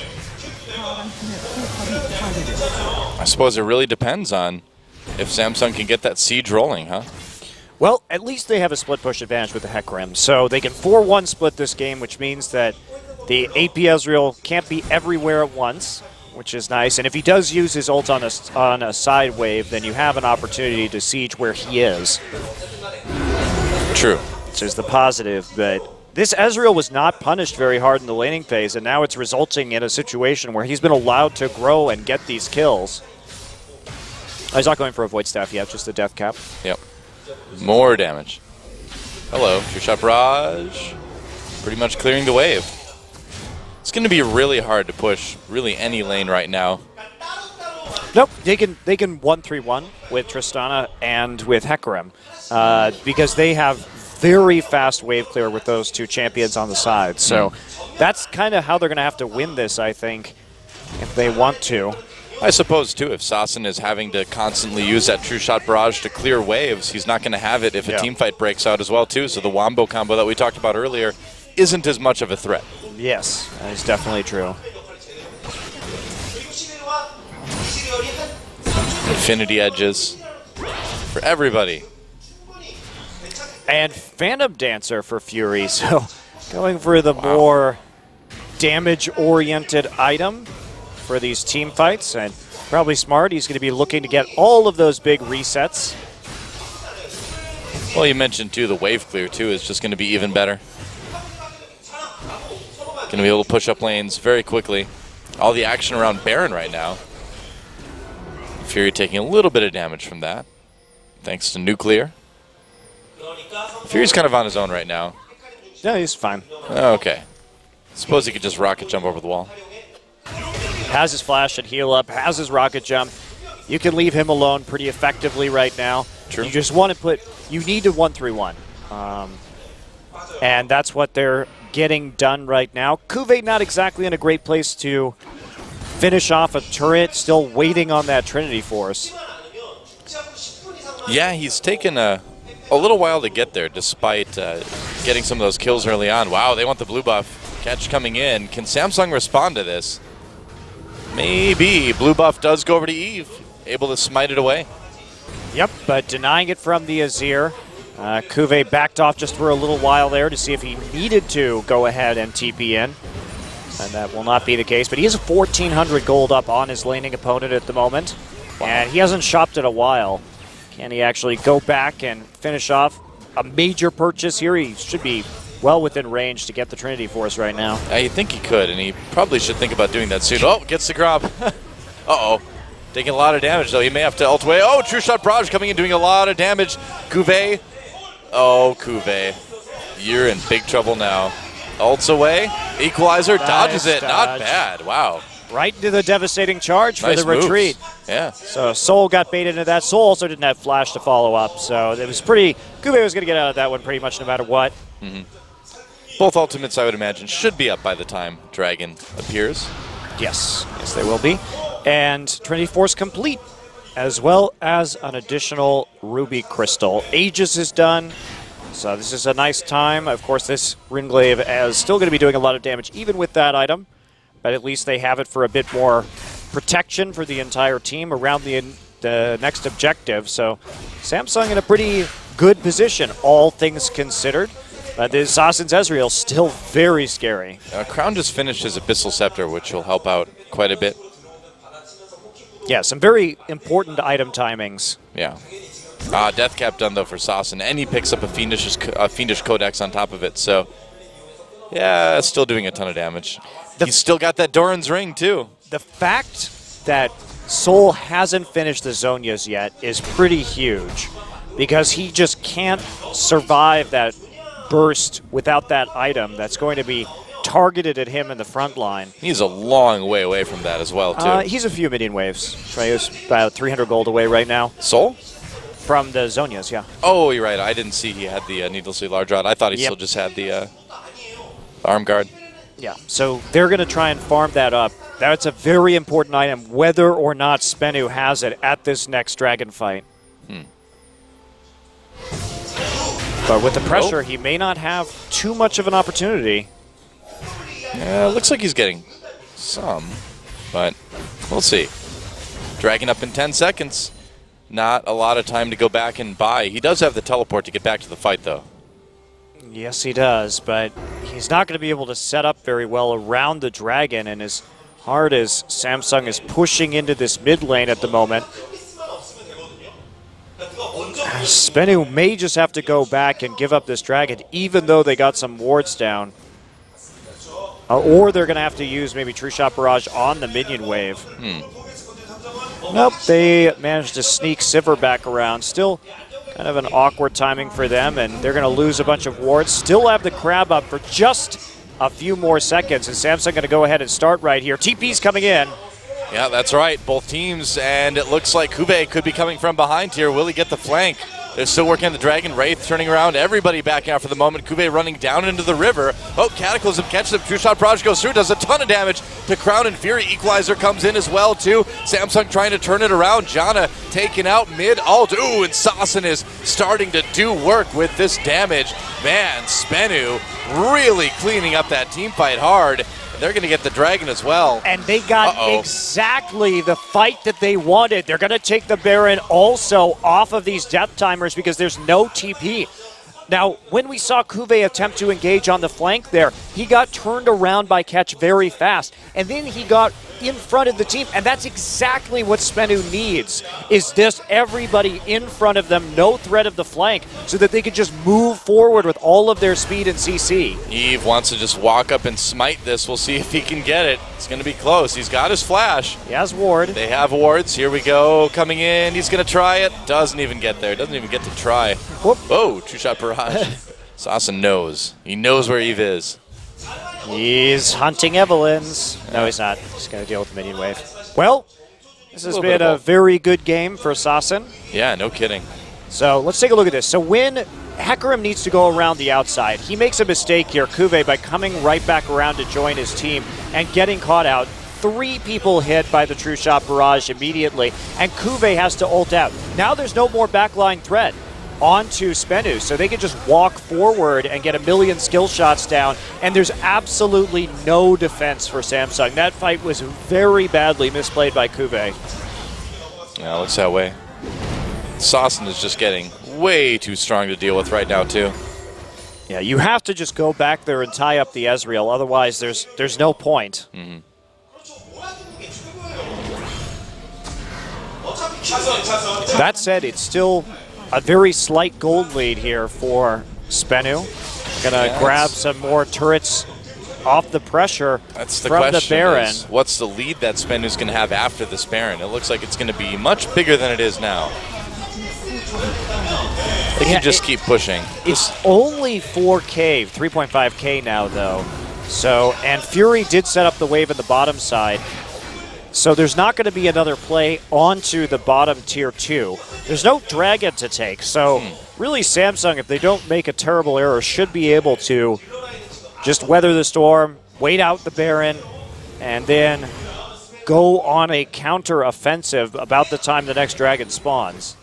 I suppose it really depends on if Samsung can get that siege rolling, huh? Well, at least they have a split push advantage with the Hecarim, so they can 4-1 split this game, which means that the AP Ezreal can't be everywhere at once, which is nice. And if he does use his ult on a side wave, then you have an opportunity to siege where he is. True. Which is the positive, but this Ezreal was not punished very hard in the laning phase, and now it's resulting in a situation where he's been allowed to grow and get these kills. He's not going for a Void Staff yet, just a Death Cap. Yep. More damage. Hello, True Shot Barrage. Pretty much clearing the wave. It's going to be really hard to push really any lane right now. Nope, they can 1-3-1 with Tristana and with Hecarim because they have very fast wave clear with those two champions on the side. So that's kind of how they're going to have to win this, I think, if they want to. I suppose, too, if Sasson is having to constantly use that True Shot Barrage to clear waves, he's not going to have it if a team fight breaks out as well, too. So the Wombo combo that we talked about earlier isn't as much of a threat. Yes, that is definitely true. Infinity Edges for everybody. And Phantom Dancer for Fury, so going for the more damage-oriented item for these team fights, and probably smart. He's going to be looking to get all of those big resets. Well, you mentioned, too, the wave clear, too, is just going to be even better. Going to be able to push up lanes very quickly. All the action around Baron right now. Fury taking a little bit of damage from that, thanks to Nuclear. Fury's kind of on his own right now. Yeah, he's fine. Okay. Suppose he could just rocket jump over the wall. Has his flash and heal up, has his rocket jump. You can leave him alone pretty effectively right now. True. You just want to you need to 1-3-1. And that's what they're getting done right now. Kuve not exactly in a great place to finish off a turret, still waiting on that Trinity Force. Yeah, he's taken a little while to get there, despite getting some of those kills early on. Wow, they want the blue buff. Catch coming in. Can Samsung respond to this? Maybe. Blue buff does go over to Eve, able to smite it away. Yep, but denying it from the Azir. Kuve backed off just for a little while there to see if he needed to go ahead and TP in. And that will not be the case. But he has 1,400 gold up on his laning opponent at the moment. Wow. And he hasn't shopped in a while. Can he actually go back and finish off a major purchase here? He should be well within range to get the Trinity Force right now. I think he could, and he probably should think about doing that soon. Oh, gets the grab. Uh-oh. Taking a lot of damage, though. He may have to ult away. Oh, True Shot Barrage coming in, doing a lot of damage. Kuve. Oh, Kuve. You're in big trouble now. Ults away. Equalizer. Dodges it. Not bad. Wow. right into the devastating charge for Nice the retreat. moves. Yeah. So Soul got baited into that. Soul also didn't have flash to follow up. So it was pretty, Kube was going to get out of that one pretty much no matter what. Both ultimates, I would imagine, should be up by the time Dragon appears. Yes, they will be. And Trinity Force complete, as well as an additional Ruby Crystal. Aegis is done, so this is a nice time. Of course, this Ringglaive is still going to be doing a lot of damage, even with that item, but at least they have it for a bit more protection for the entire team around the next objective. So Samsung in a pretty good position, all things considered. But the Assassin's Ezreal still very scary. Crown just finished his Abyssal Scepter, which will help out quite a bit. Yeah, some very important item timings. Yeah. Death Cap done, though, for Sassen, and he picks up a Fiendish Codex on top of it. So, yeah, still doing a ton of damage. He's still got that Doran's Ring, too. The fact that Soul hasn't finished the Zhonya's yet is pretty huge, because he just can't survive that burst without that item that's going to be targeted at him in the front line. He's a long way away from that as well, too. He's a few minion waves. He's about 300 gold away right now. Soul? From the Zhonya's, yeah. Oh, you're right. I didn't see he had the needlessly large rod. I thought he still just had the arm guard. Yeah, so they're going to try and farm that up. That's a very important item, whether or not Spenu has it at this next dragon fight. But with the pressure, he may not have too much of an opportunity. Yeah, looks like he's getting some, but we'll see. Dragon up in 10 seconds. Not a lot of time to go back and buy. He does have the teleport to get back to the fight, though. Yes, he does, but he's not going to be able to set up very well around the dragon, and as hard as Samsung is pushing into this mid lane at the moment, Spenu may just have to go back and give up this dragon, even though they got some wards down. Or they're going to have to use maybe True Shot Barrage on the minion wave. Nope, they managed to sneak Sivir back around. Still kind of an awkward timing for them, and they're going to lose a bunch of wards. Still have the crab up for just a few more seconds, and Samsung going to go ahead and start right here. TP's coming in. Yeah, that's right. Both teams, and it looks like Kube could be coming from behind here. Will he get the flank? They're still working on the Dragon. Wraith turning around. Everybody backing out for the moment. Kube running down into the river. Oh, Cataclysm catches him. True Shot Barrage goes through. Does a ton of damage to Crown and Fury. Equalizer comes in as well, too. Samsung trying to turn it around. Janna taken out mid-ult. Ooh, and Sassen is starting to do work with this damage. Man, Spenu really cleaning up that team fight hard. They're going to get the Dragon as well. And they got exactly the fight that they wanted. They're going to take the Baron also off of these death timers because there's no TP. Now, when we saw Kube attempt to engage on the flank there, he got turned around by Ketch very fast. And then he got in front of the team. And that's exactly what Spenu needs, is just everybody in front of them, no threat of the flank, so that they could just move forward with all of their speed and CC. Eve wants to just walk up and smite this. We'll see if he can get it. It's going to be close. He's got his flash. He has ward. They have wards. Here we go. Coming in. He's going to try it. Doesn't even get there. Doesn't even get to try. Whoop. Oh, True Shot Barrage. Sassen knows. He knows where Eve is. He's hunting Evelyn's. No, he's not. He's going to deal with the minion wave. Well, this has been a very good game for Sassen. Yeah, no kidding. So let's take a look at this. So when Hecarim needs to go around the outside, he makes a mistake here, Kube, by coming right back around to join his team and getting caught out. 3 people hit by the True Shot Barrage immediately, and Kube has to ult out. Now there's no more backline threat onto Spenu, so they can just walk forward and get a million skill shots down, and there's absolutely no defense for Samsung. That fight was very badly misplayed by Kube. Yeah, looks that way. Sassen is just getting way too strong to deal with right now, too. Yeah, you have to just go back there and tie up the Ezreal, otherwise there's no point. That said, it's still a very slight gold lead here for Spenu. Gonna grab some more turrets off the pressure That's the from question the Baron. Is, what's the lead that Spenu's going to have after this Baron? It looks like it's going to be much bigger than it is now. They can just keep pushing. It's only 4K, 3.5K now, though. So, and Fury did set up the wave at the bottom side. So there's not going to be another play onto the bottom tier 2. There's no dragon to take. So really Samsung, if they don't make a terrible error, should be able to just weather the storm, wait out the Baron, and then go on a counter-offensive about the time the next dragon spawns.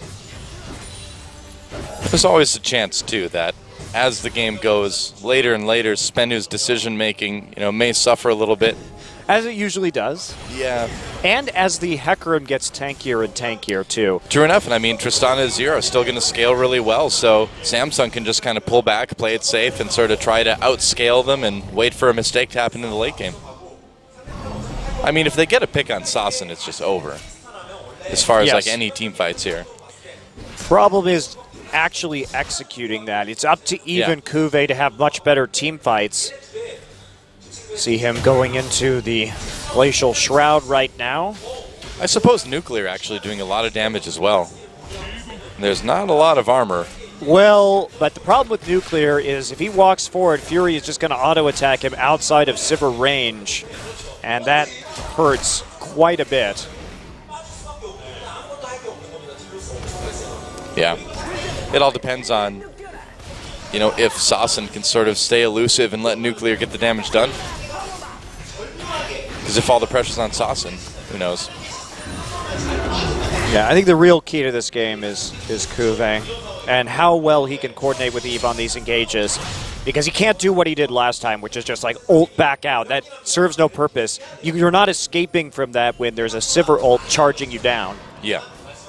There's always a chance, too, that as the game goes later and later, Spenu's decision-making may suffer a little bit. As it usually does. Yeah. And as the Hecarim gets tankier and tankier, too. True enough, and I mean, Tristana Zero is still going to scale really well, so Samsung can just kind of pull back, play it safe, and sort of try to outscale them and wait for a mistake to happen in the late game. I mean, if they get a pick on Sassen, it's just over. As far as like any team fights here. Problem is actually executing that. It's up to even Cuvée to have much better team fights. See him going into the Glacial Shroud right now. I suppose Nuclear actually doing a lot of damage as well. There's not a lot of armor. Well, but the problem with Nuclear is if he walks forward, Fury is just going to auto-attack him outside of Sivir range, and that hurts quite a bit. Yeah. It all depends on, if Sassen can sort of stay elusive and let Nuclear get the damage done. Because if all the pressure's on Sassen, who knows? Yeah, I think the real key to this game is Cuvée and how well he can coordinate with Eve on these engages. Because he can't do what he did last time, which is just like ult back out. That serves no purpose. You're not escaping from that when there's a Sivir ult charging you down. Yeah.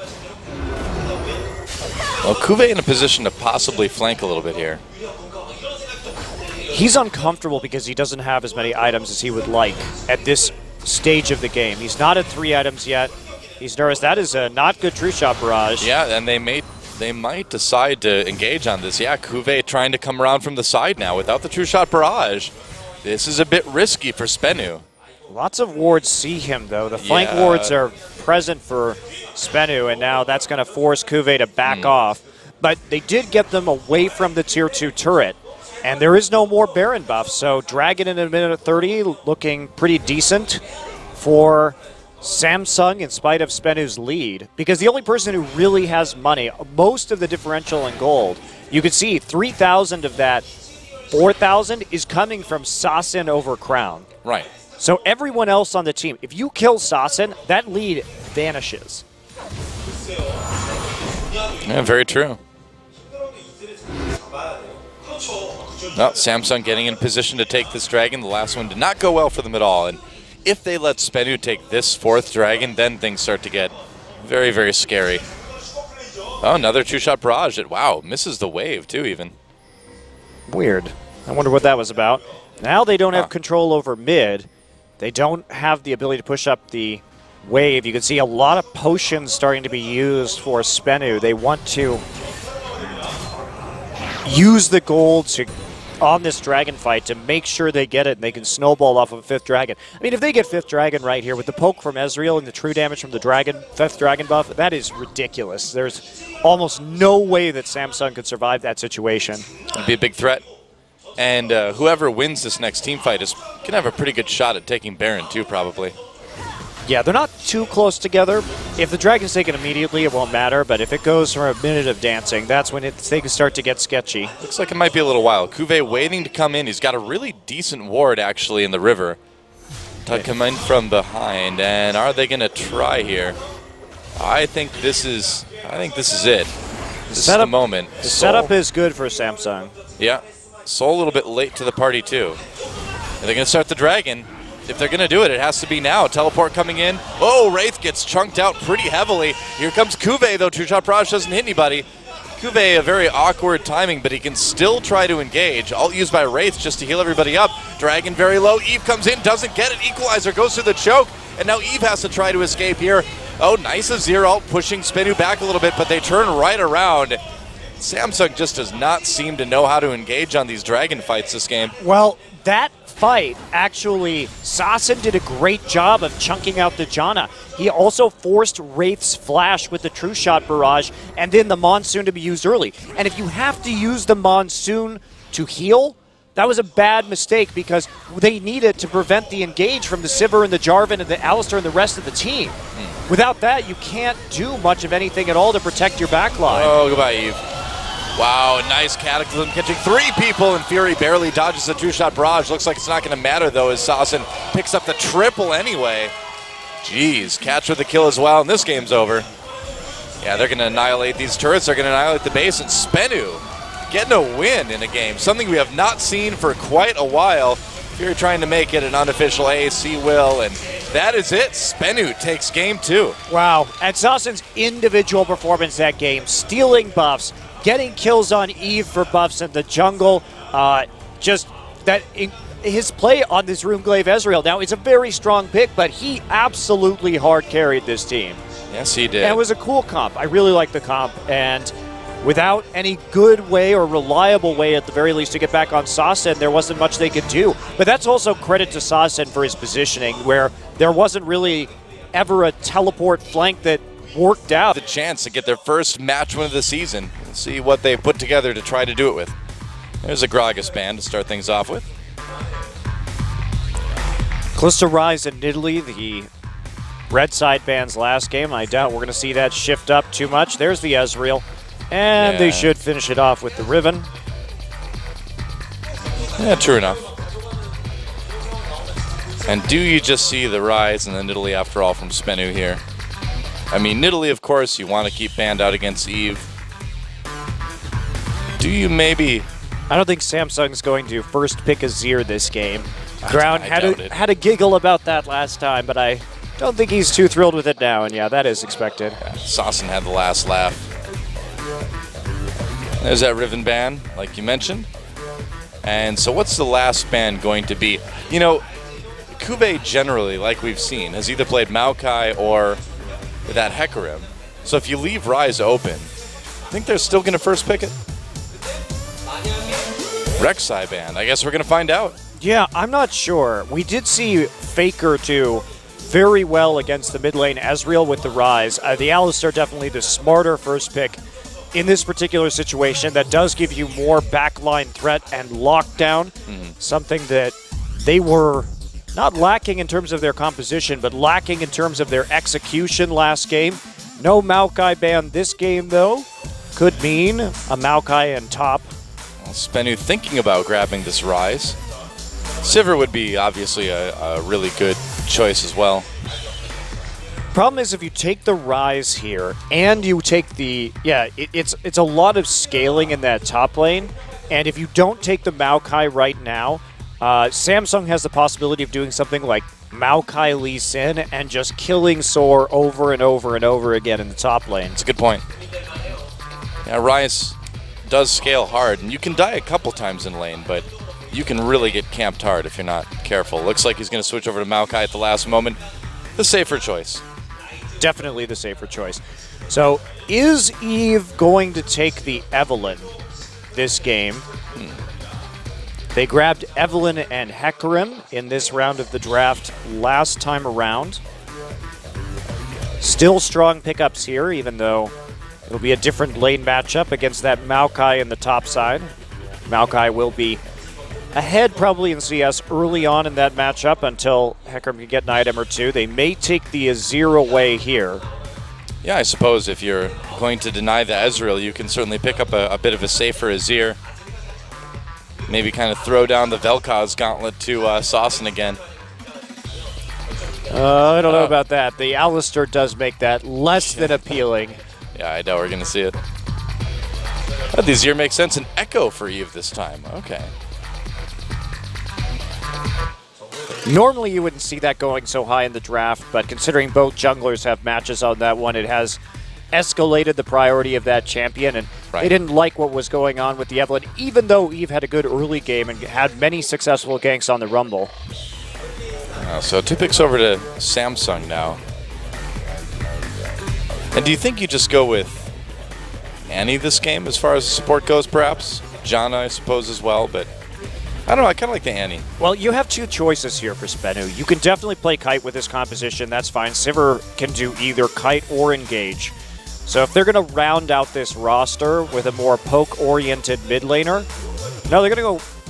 Well, Cuvée in a position to possibly flank a little bit here. He's uncomfortable because he doesn't have as many items as he would like at this stage of the game. He's not at 3 items yet. He's nervous. That is a not good True Shot barrage. Yeah, and they might decide to engage on this. Yeah, Cuvée trying to come around from the side now without the True Shot barrage. This is a bit risky for Spenu. Lots of wards see him, though. The flank wards are present for Spenu, and now that's going to force Cuvée to back off. But they did get them away from the Tier 2 turret. And there is no more Baron buff, so Dragon in a minute 30 looking pretty decent for Samsung in spite of Spenu's lead. Because the only person who really has money, most of the differential in gold, you can see 3,000 of that 4,000 is coming from Sassen over Crown. Right. So everyone else on the team, if you kill Sassen, that lead vanishes. Yeah, very true. No, Samsung getting in position to take this dragon. The last one did not go well for them at all. And if they let Spenu take this 4th dragon, then things start to get very, very scary. Oh, another 2-shot barrage. Wow, misses the wave too even. Weird. I wonder what that was about. Now they don't have control over mid. They don't have the ability to push up the wave. You can see a lot of potions starting to be used for Spenu. They want to use the gold on this dragon fight to make sure they get it and they can snowball off of a 5th dragon. I mean, if they get 5th dragon right here with the poke from Ezreal and the true damage from the dragon, 5th dragon buff, that is ridiculous. There's almost no way that Samsung could survive that situation. It'd be a big threat. And whoever wins this next team fight can have a pretty good shot at taking Baron too, probably. Yeah, they're not too close together. If the dragon's taken immediately, it won't matter. But if it goes for a minute of dancing, that's when they can start to get sketchy. Looks like it might be a little while. Cuvée waiting to come in. He's got a really decent ward, actually, in the river. To come in from behind. And are they going to try here? I think this is it. This is the moment. The setup is good for Samsung. Yeah. Soul a little bit late to the party, too. Are they going to start the dragon? If they're going to do it, it has to be now. Teleport coming in. Oh, Wraith gets chunked out pretty heavily. Here comes Cuvée, though. True Shot barrage doesn't hit anybody. Cuvée, a very awkward timing, but he can still try to engage. Ult used by Wraith just to heal everybody up. Dragon very low. Eve comes in, doesn't get it. Equalizer goes through the choke, and now Eve has to try to escape here. Oh, nice of Zero pushing Spenu back a little bit, but they turn right around. Samsung just does not seem to know how to engage on these dragon fights this game. Well, that fight, actually, Sassen did a great job of chunking out the Janna. He also forced Wraith's flash with the True Shot barrage and then the Monsoon to be used early. And if you have to use the Monsoon to heal, that was a bad mistake because they need it to prevent the engage from the Sivir and the Jarvan and the Alistar and the rest of the team. Without that, you can't do much of anything at all to protect your backline. Oh, goodbye, Eve. Wow, nice Cataclysm catching 3 people, and Fury barely dodges a 2-shot barrage. Looks like it's not going to matter, though, as Saucin picks up the triple anyway. Jeez, Catch with the kill as well, and this game's over. Yeah, they're going to annihilate these turrets. They're going to annihilate the base, and Spenu getting a win in a game, something we have not seen for quite a while. Fury trying to make it an unofficial ace, he will, and that is it. Spenu takes game 2. Wow, and Saucin's individual performance that game, stealing buffs, getting kills on Eve for buffs in the jungle, just that his play on this Runeglaive Ezreal. Now, it's a very strong pick, but he absolutely hard carried this team. Yes, he did. And it was a cool comp. I really like the comp, and without any good way or reliable way, at the very least, to get back on Saucin, there wasn't much they could do. But that's also credit to Saucin for his positioning, where there wasn't really ever a teleport flank that worked out. The chance to get their first match win of the season. Let's see what they put together to try to do it with. There's a Gragas band to start things off with. Kalista Rise and Nidalee, the red side band's last game. I doubt we're going to see that shift up too much. There's the Ezreal. And they should finish it off with the Riven. Yeah, true enough. And do you just see the Rise and the Nidalee after all from Spenu here? I mean, Nidalee, of course, you want to keep banned out against Eve. Do you maybe... I don't think Samsung's going to first pick Azir this game. Ground I had a giggle about that last time, but I don't think he's too thrilled with it now, and yeah, that is expected. Yeah, Saucin had the last laugh. There's that Riven ban, like you mentioned. And so what's the last ban going to be? You know, Kube generally, like we've seen, has either played Maokai or that Hecarim. So if you leave Rise open, I think they're still going to first pick it. Rek'Sai ban, I guess we're going to find out. Yeah, I'm not sure. We did see Faker do very well against the mid lane Ezreal with the Rise. The Alistar definitely the smarter first pick in this particular situation. That does give you more backline threat and lockdown, something that they were not lacking in terms of their composition, but lacking in terms of their execution last game. No Maokai ban this game, though. Could mean a Maokai and top. Well, Spenu thinking about grabbing this Rise. Sivir would be obviously a really good choice as well. Problem is, if you take the Rise here and you take the it's a lot of scaling in that top lane, and if you don't take the Maokai right now, Samsung has the possibility of doing something like Maokai Lee Sin and just killing Soar over and over and over again in the top lane. It's a good point. Yeah, Rise does scale hard, and you can die a couple times in lane, but you can really get camped hard if you're not careful. Looks like he's going to switch over to Maokai at the last moment. The safer choice. Definitely the safer choice. So, is Eve going to take the Evelynn this game? They grabbed Evelynn and Hecarim in this round of the draft last time around. Still strong pickups here, even though it'll be a different lane matchup against that Maokai in the top side. Maokai will be ahead probably in CS early on in that matchup until Hecarim can get an item or two. They may take the Azir away here. Yeah, I suppose if you're going to deny the Ezreal, you can certainly pick up a bit of a safer Azir. Maybe kind of throw down the Vel'Koz gauntlet to Saucin again. I don't know about that. The Alistar does make that less than appealing. Yeah, I know we're going to see it. The Azir makes sense. An Echo for Eve this time. Okay. Normally you wouldn't see that going so high in the draft, but considering both junglers have matches on that one, it has escalated the priority of that champion, and they didn't like what was going on with the Evelynn, even though Eve had a good early game and had many successful ganks on the Rumble. So 2 picks over to Samsung now. And do you think you just go with Annie this game as far as support goes, perhaps? Janna, I suppose, as well, but I don't know, I kind of like the Annie. Well, you have 2 choices here for Spenu. You can definitely play Kite with this composition, that's fine. Sivir can do either Kite or Engage. So if they're going to round out this roster with a more poke-oriented mid laner, no, they're going to go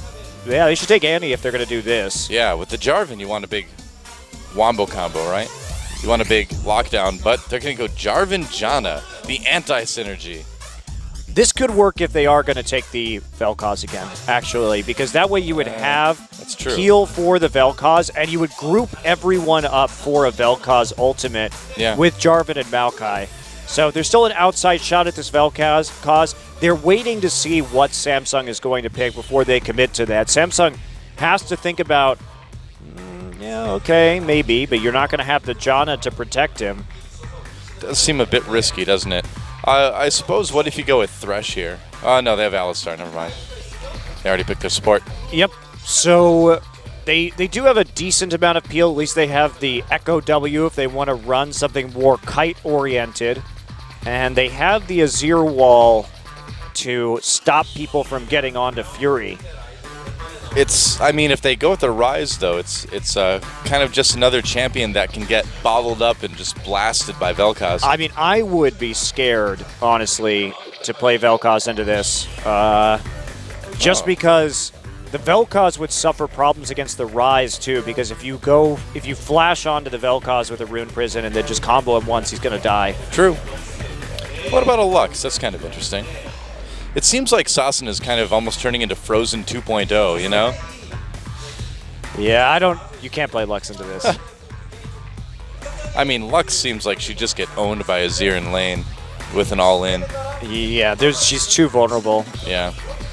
Yeah, they should take Annie if they're going to do this. Yeah, with the Jarvan, you want a big wombo combo, right? You want a big lockdown, but they're going to go Jarvan Janna, the anti-synergy. This could work if they are going to take the Vel'Koz again, actually, because that way you would have That's true. heal for the Vel'Koz, and you would group everyone up for a Vel'Koz ultimate with Jarvan and Maokai. So there's still an outside shot at this Vel'Koz. They're waiting to see what Samsung is going to pick before they commit to that. Samsung has to think about, yeah, okay, maybe, but you're not going to have the Janna to protect him. Does seem a bit risky, doesn't it? I suppose, what if you go with Thresh here? Oh, no, they have Alistar. Never mind. They already picked their support. Yep. So they do have a decent amount of peel. At least they have the Echo W if they want to run something more kite-oriented. And they have the Azir wall to stop people from getting onto Fury. I mean, if they go with the Ryze, though, it's kind of just another champion that can get bottled up and just blasted by Vel'Koz. I mean, I would be scared, honestly, to play Vel'Koz into this. Just because the Vel'Koz would suffer problems against the Ryze, too, because if you flash onto the Vel'Koz with a Rune Prison and then just combo him once, he's going to die. True. What about a Lux? That's kind of interesting. It seems like Sassen is kind of almost turning into Frozen 2.0, you know? Yeah, you can't play Lux into this. I mean, Lux seems like she'd just get owned by Azir in lane with an all-in. Yeah, she's too vulnerable. Yeah.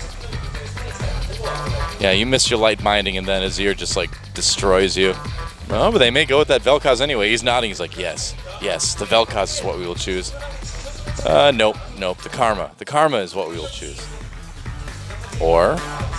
Yeah, you miss your light binding and then Azir just, like, destroys you. Well, but they may go with that Vel'Koz anyway. He's nodding. He's like, yes, the Vel'Koz is what we will choose. Nope. The Karma. The Karma is what we will choose. Or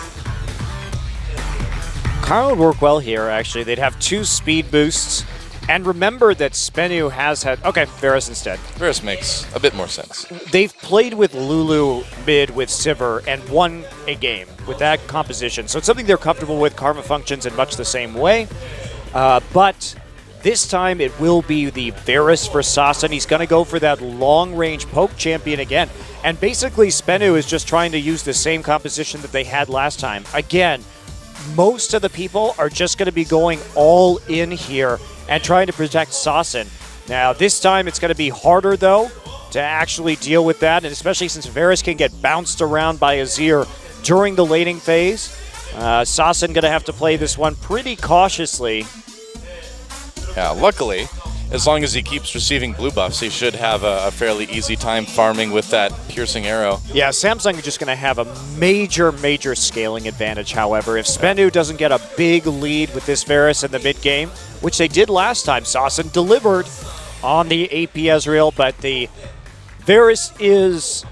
Karma would work well here, actually. They'd have 2 speed boosts. And remember that Spenu has had... Okay, Varus instead. Varus makes a bit more sense. They've played with Lulu mid with Sivir and won a game with that composition. So it's something they're comfortable with. Karma functions in much the same way. But this time it will be the Varus for Sassen. He's going to go for that long-range poke champion again. And basically Spenu is just trying to use the same composition that they had last time. Again, most of the people are just going to be going all in here and trying to protect Sassen. Now, this time it's going to be harder, though, to actually deal with that, and especially since Varus can get bounced around by Azir during the laning phase. Sassen going to have to play this one pretty cautiously. Yeah, luckily, as long as he keeps receiving blue buffs, he should have a fairly easy time farming with that piercing arrow. Yeah, Samsung is just going to have a major scaling advantage, however. If Spenu doesn't get a big lead with this Varus in the mid-game, which they did last time, Sassen delivered on the AP Ezreal, but the Varus is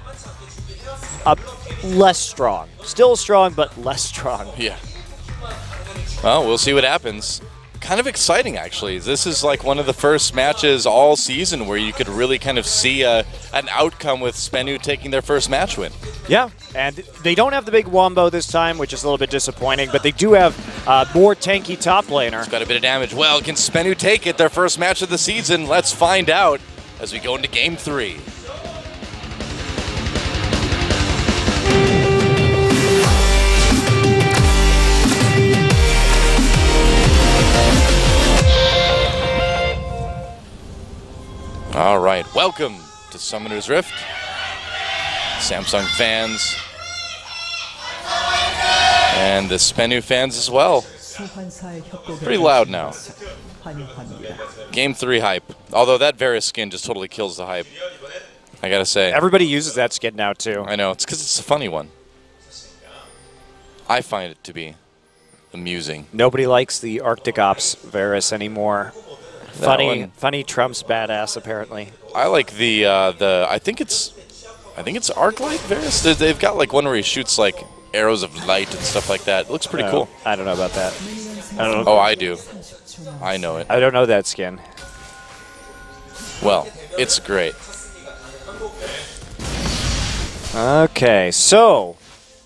less strong. Still strong, but less strong. Yeah. Well, we'll see what happens. Kind of exciting, actually. This is like one of the first matches all season where you could really kind of see an outcome with Spenu taking their first match win. Yeah, and they don't have the big wombo this time, which is a little bit disappointing, but they do have more tanky top laner. It's got a bit of damage. Well, can Spenu take it? Their first match of the season. Let's find out as we go into Game 3. All right, welcome to Summoner's Rift. Samsung fans and the Spenu fans as well. Pretty loud now. Game 3 hype. Although that Varus skin just totally kills the hype, I gotta say. Everybody uses that skin now, too. I know, it's because it's a funny one. I find it to be amusing. Nobody likes the Arctic Ops Varus anymore. Funny trumps badass, apparently. I like the I think it's Arclight Varus. They've got like one where he shoots like arrows of light and stuff like that. It looks pretty cool. I don't know about that. I don't know. Oh, I do. I know it. I don't know that skin. Well, it's great. Okay, so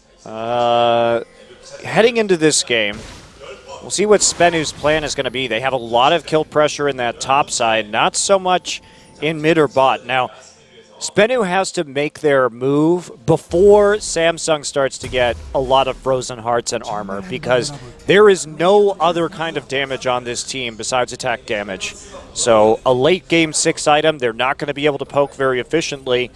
heading into this game, we'll see what Spenu's plan is going to be. They have a lot of kill pressure in that top side, not so much in mid or bot. Now, Spenu has to make their move before Samsung starts to get a lot of frozen hearts and armor, because there is no other kind of damage on this team besides attack damage. So a late game 6 item, they're not going to be able to poke very efficiently,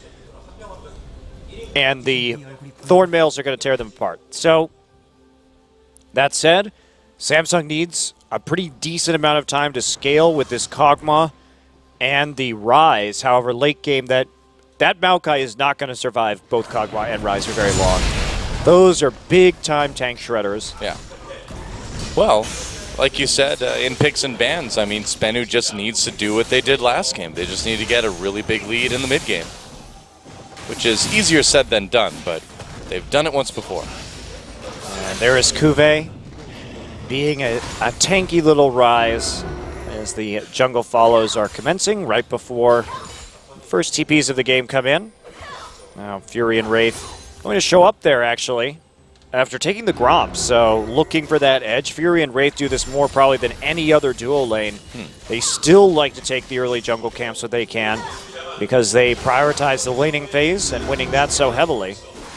and the Thornmails are going to tear them apart. So that said, Samsung needs a pretty decent amount of time to scale with this Kog'Maw and the Rise. However, late game, that Maokai is not going to survive both Kog'Maw and Rise for very long. Those are big-time tank shredders. Yeah. Well, like you said, in picks and bans, I mean, Spenu just needs to do what they did last game. They just need to get a really big lead in the mid-game, which is easier said than done, but they've done it once before. And there is Kuve being a tanky little Rise as the jungle follows are commencing right before first TPs of the game come in. Now Fury and Wraith going to show up there actually after taking the Gromp. So looking for that edge. Fury and Wraith do this more probably than any other duo lane. They still like to take the early jungle camp so they can, because they prioritize the laning phase and winning that so heavily.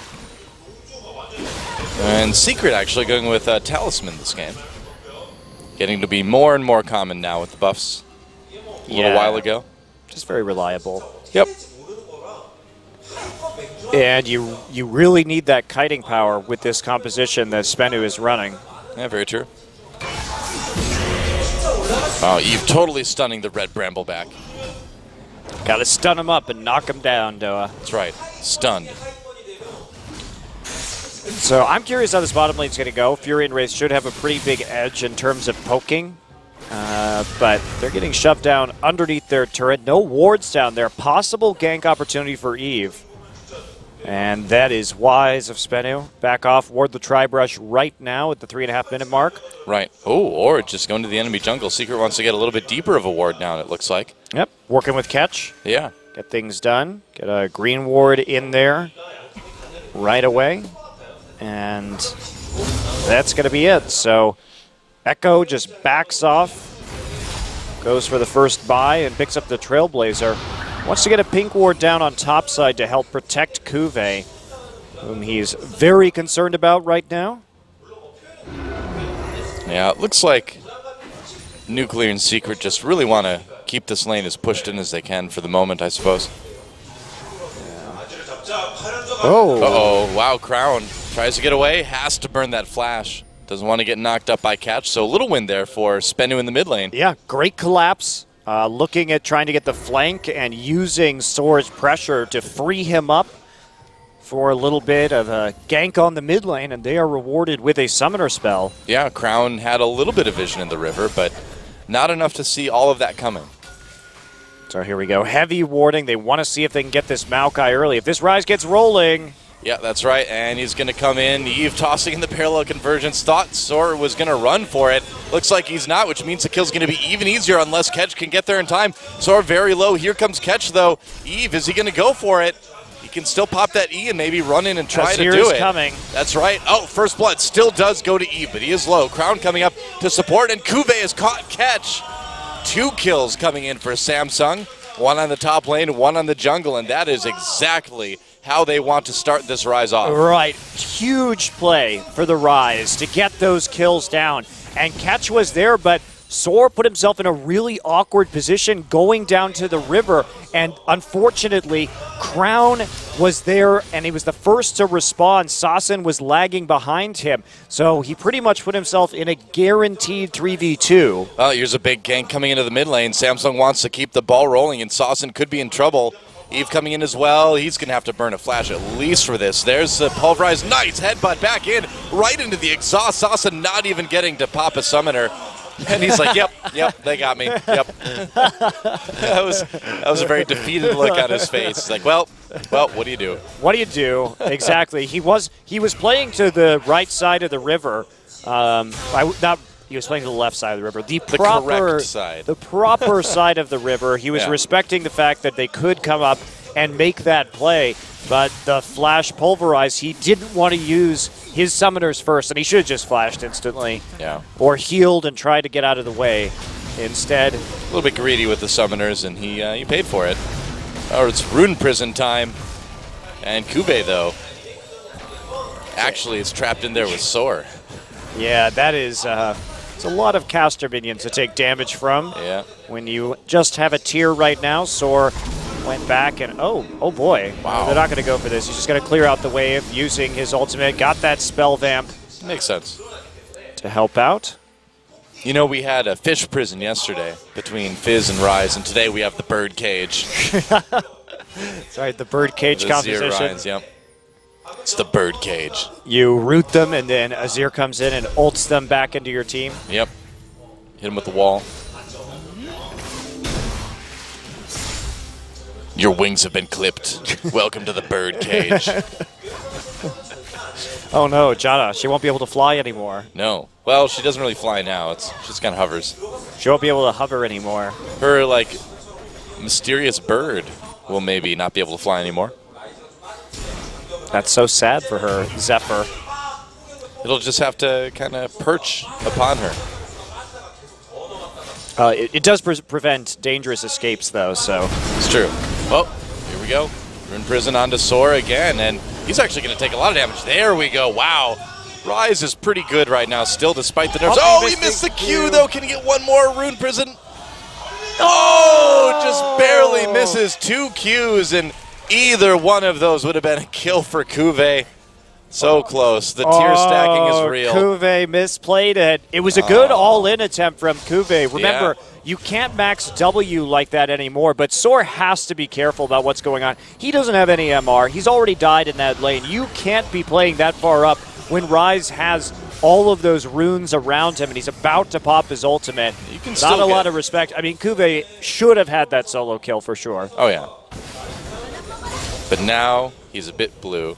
And Secret actually going with Talisman this game. Getting to be more and more common now with the buffs a little while ago. Just very reliable. Yep. And you really need that kiting power with this composition that Spenu is running. Yeah, very true. Oh, Eve totally stunning the red Brambleback. Got to stun him up and knock him down, Doa. That's right. Stunned. So I'm curious how this bottom lane is going to go. Fury and Wraith should have a pretty big edge in terms of poking. But they're getting shoved down underneath their turret. No wards down there. Possible gank opportunity for Eve. And that is wise of Spenu. Back off, ward the Tri-Brush right now at the 3.5-minute mark. Right. Oh, or just going to the enemy jungle. Secret wants to get a little bit deeper of a ward down, it looks like. Yep, working with Catch. Yeah. Get things done. Get a green ward in there right away. And that's going to be it. So Echo just backs off, goes for the first buy, and picks up the Trailblazer. Wants to get a pink ward down on top side to help protect Kuve, whom he's very concerned about right now. Yeah, it looks like Nuclear and Secret just really want to keep this lane as pushed in as they can for the moment, I suppose. Oh. Uh-oh, wow, Crown tries to get away, has to burn that flash. Doesn't want to get knocked up by Catch, so a little win there for Spenu in the mid lane. Yeah, great collapse. Looking at trying to get the flank and using Sora's pressure to free him up for a little bit of a gank on the mid lane, and they are rewarded with a summoner spell. Yeah, Crown had a little bit of vision in the river, but not enough to see all of that coming. So here we go. Heavy warding. They want to see if they can get this Maokai early. If this Rise gets rolling... Yeah, that's right, and he's going to come in. Eve tossing in the parallel convergence. Thought Sora was going to run for it. Looks like he's not, which means the kill's going to be even easier unless Catch can get there in time. Sora very low. Here comes Catch, though. Eve, is he going to go for it? He can still pop that E and maybe run in and try to do it. Coming. That's right. Oh, first blood still does go to Eve, but he is low. Crown coming up to support, and Kuve has caught Catch. 2 kills coming in for Samsung. 1 on the top lane, 1 on the jungle, and that is exactly how they want to start this Rise off. Right. Huge play for the Rise to get those kills down. And Catch was there, but Sora put himself in a really awkward position going down to the river. And unfortunately, Crown was there, and he was the first to respond. Sassen was lagging behind him. So he pretty much put himself in a guaranteed 3v2. Well, here's a big gank coming into the mid lane. Samsung wants to keep the ball rolling, and Sassen could be in trouble. Eve coming in as well. He's going to have to burn a flash at least for this. There's the Pulverize. Nice headbutt back in, right into the exhaust. Sassen not even getting to pop a summoner. And he's like, yep, they got me. Yep. that was a very defeated look on his face. He's like, well, what do you do? What do you do? Exactly. He was playing to the right side of the river. He was playing to the left side of the river. The correct side. The proper side of the river. He was respecting the fact that they could come up and make that play. But the flash Pulverize, he didn't want to use his summoners first, and he should have just flashed instantly. Yeah. Or healed and tried to get out of the way. Instead, a little bit greedy with the summoners, and he paid for it. Or it's Rune Prison time. And Kube, though, actually is trapped in there with Soar. Yeah, that is it's a lot of caster minions to take damage from. Yeah. When you just have a tier right now, Soar went back and, oh boy. Wow. They're not going to go for this. He's just going to clear out the wave using his ultimate. Got that spell vamp. Makes sense. To help out. You know, we had a fish prison yesterday between Fizz and Rise, and today we have the bird cage. Sorry, the bird cage The composition. Azir Ryans, yep. It's the bird cage. You root them, and then Azir comes in and ults them back into your team. Yep. Hit him with the wall. Your wings have been clipped. Welcome to the bird cage. Oh no, Janna, she won't be able to fly anymore. No. Well, she doesn't really fly now. She just kind of hovers. She won't be able to hover anymore. Her, like, mysterious bird will maybe not be able to fly anymore. That's so sad for her, Zephyr. It'll just have to kind of perch upon her. It does prevent dangerous escapes, though, so. It's true. Well, here we go. Rune Prison onto Sora again, and he's actually going to take a lot of damage. There we go. Wow. Rise is pretty good right now still, despite the nerfs. Oh, he missed the Q, though. Can he get one more Rune Prison? Oh, just barely misses 2 Qs, and either one of those would have been a kill for Kuve. So close. The tier stacking is real. Kuve misplayed it. It was a good all-in attempt from Kuve. Remember, you can't max W like that anymore, but Soar has to be careful about what's going on. He doesn't have any MR. He's already died in that lane. You can't be playing that far up when Rise has all of those runes around him and he's about to pop his ultimate. You can Not a lot of respect. I mean, Kuve should have had that solo kill for sure. Oh, yeah. But now he's a bit blue.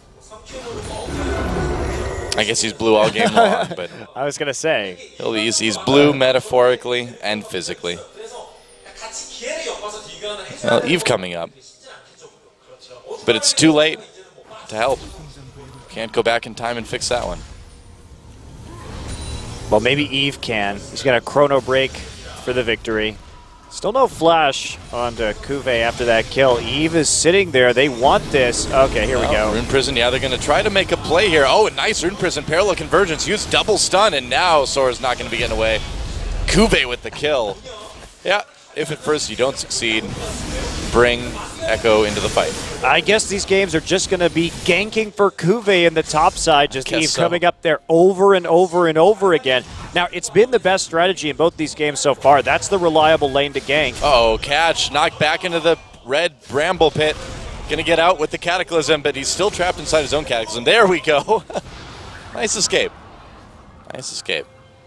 I guess he's blue all game long, but I was going to say. He's blue metaphorically and physically. Well, Eve coming up. But it's too late to help. Can't go back in time and fix that one. Well, maybe Eve can. He's got a chrono break for the victory. Still no flash onto Kuve after that kill. Eve is sitting there. They want this. Okay, here we go. Rune Prison, yeah, they're going to try to make a play here. Oh, a nice Rune Prison. Parallel convergence. Use double stun, and now Sora's not going to be getting away. Kuve with the kill. Yeah, if at first you don't succeed, bring Echo into the fight. I guess these games are just going to be ganking for Kuve in the top side. Just Eve coming up there over and over and over again. Now, it's been the best strategy in both these games so far. That's the reliable lane to gank. Uh-oh, Catch knocked back into the red bramble pit. Going to get out with the Cataclysm, but he's still trapped inside his own Cataclysm. There we go. Nice escape. Nice escape.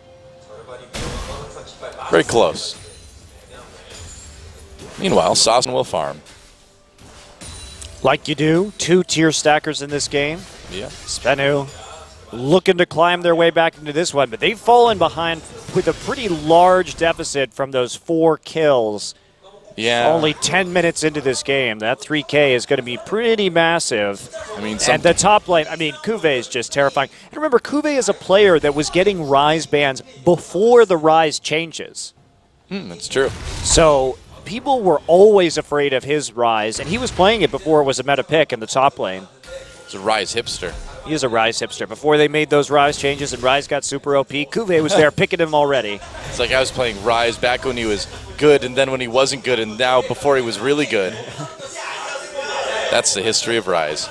Very close. Meanwhile, Sosn will farm. Like you do. 2 tier stackers in this game. Yeah. Spenu looking to climb their way back into this one, but they've fallen behind with a pretty large deficit from those 4 kills. Yeah. Only 10 minutes into this game. That 3K is going to be pretty massive. I mean, and the top lane, I mean, Kuve is just terrifying. And remember, Kuve is a player that was getting Rise bans before the Rise changes. That's true. So people were always afraid of his Rise, and he was playing it before it was a meta pick in the top lane. It's a Rise hipster. He is a Rise hipster. Before they made those Rise changes and Rise got super OP, Kuve was there picking him already. It's like I was playing Rise back when he was good, and then when he wasn't good, and now before he was really good. That's the history of Rise.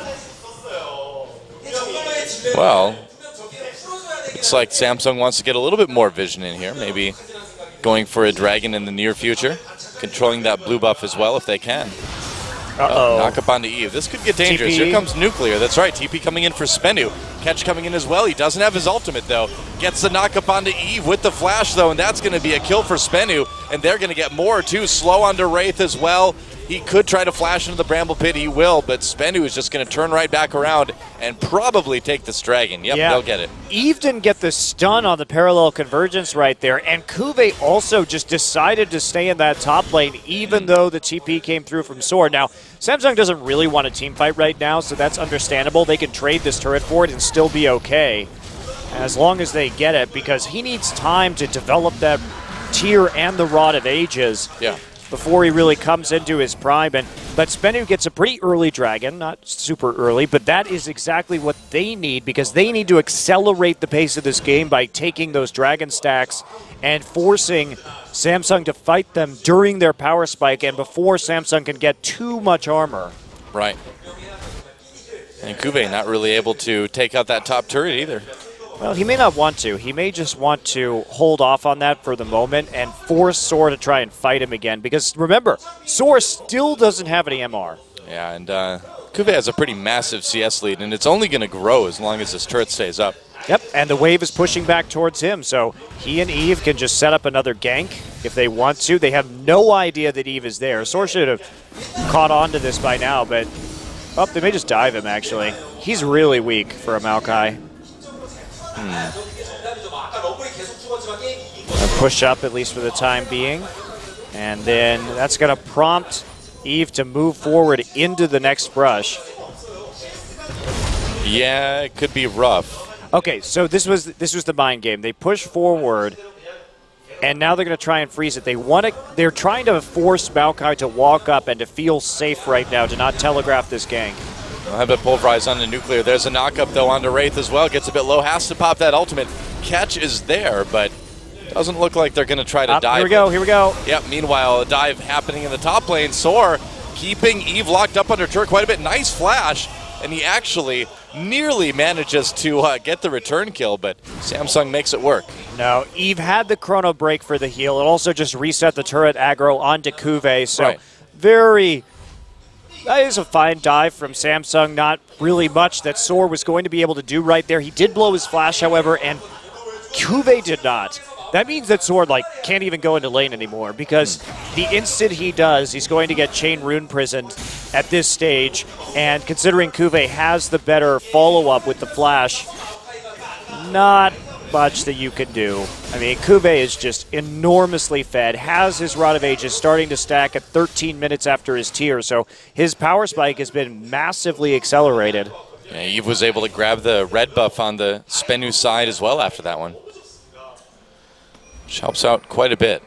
Well, it's like Samsung wants to get a little bit more vision in here. Maybe going for a dragon in the near future. Controlling that blue buff as well if they can. Knock up onto Eve. This could get dangerous. TP. Here comes Nuclear. That's right. TP coming in for Spenu. Catch coming in as well. He doesn't have his ultimate, though. Gets the knock up onto Eve with the flash, though, and that's going to be a kill for Spenu. And they're going to get more, too. Slow onto Wraith as well. He could try to flash into the Bramble Pit. He will, but Spenu is just going to turn right back around and probably take this dragon. Yep, they'll get it. Eve didn't get the stun on the parallel convergence right there, and Kuve also just decided to stay in that top lane, even though the TP came through from Sword. Now, Samsung doesn't really want a team fight right now, so that's understandable. They can trade this turret for it and still be okay, as long as they get it, because he needs time to develop that tier and the Rod of Ages. Yeah. before he really comes into his prime. But Spenu gets a pretty early dragon, not super early, but that is exactly what they need, because they need to accelerate the pace of this game by taking those dragon stacks and forcing Samsung to fight them during their power spike and before Samsung can get too much armor. Right. And Kuve not really able to take out that top turret either. Well, he may not want to. He may just want to hold off on that for the moment and force Soar to try and fight him again. Because remember, Soar still doesn't have any MR. Yeah, and Kuve has a pretty massive CS lead, and it's only going to grow as long as this turret stays up. Yep, and the wave is pushing back towards him, so he and Eve can just set up another gank if they want to. They have no idea that Eve is there. Soar should have caught on to this by now, but oh, they may just dive him, actually. He's really weak for a Maokai. Push up, at least for the time being. And then that's going to prompt Eve to move forward into the next brush. Yeah, it could be rough. Okay, so this was the mind game. They push forward, and now they're going to try and freeze it. They're trying to force Maokai to walk up and to feel safe right now, to not telegraph this gank. I'll have it pulverize on the nuclear. There's a knockup, though, onto Wraith as well. Gets a bit low, has to pop that ultimate. Catch is there, but doesn't look like they're going to try to dive. Here we go. Yep, meanwhile, a dive happening in the top lane. Soar keeping Eve locked up under turret quite a bit. Nice flash, and he actually nearly manages to get the return kill, but Samsung makes it work. No, Eve had the chrono break for the heal. It also just reset the turret aggro onto Kuve, so right. That is a fine dive from Samsung. Not really much that Soar was going to be able to do right there. He did blow his flash, however, and Kuve did not. That means that Soar can't even go into lane anymore, because the instant he does, he's going to get chain rune prisoned at this stage. And considering Kuve has the better follow-up with the flash, not much that you can do. I mean, Kuve is just enormously fed, has his Rod of Ages starting to stack at 13 minutes after his tier, so his power spike has been massively accelerated. Yeah, Eve was able to grab the red buff on the Spenu side as well after that one, which helps out quite a bit.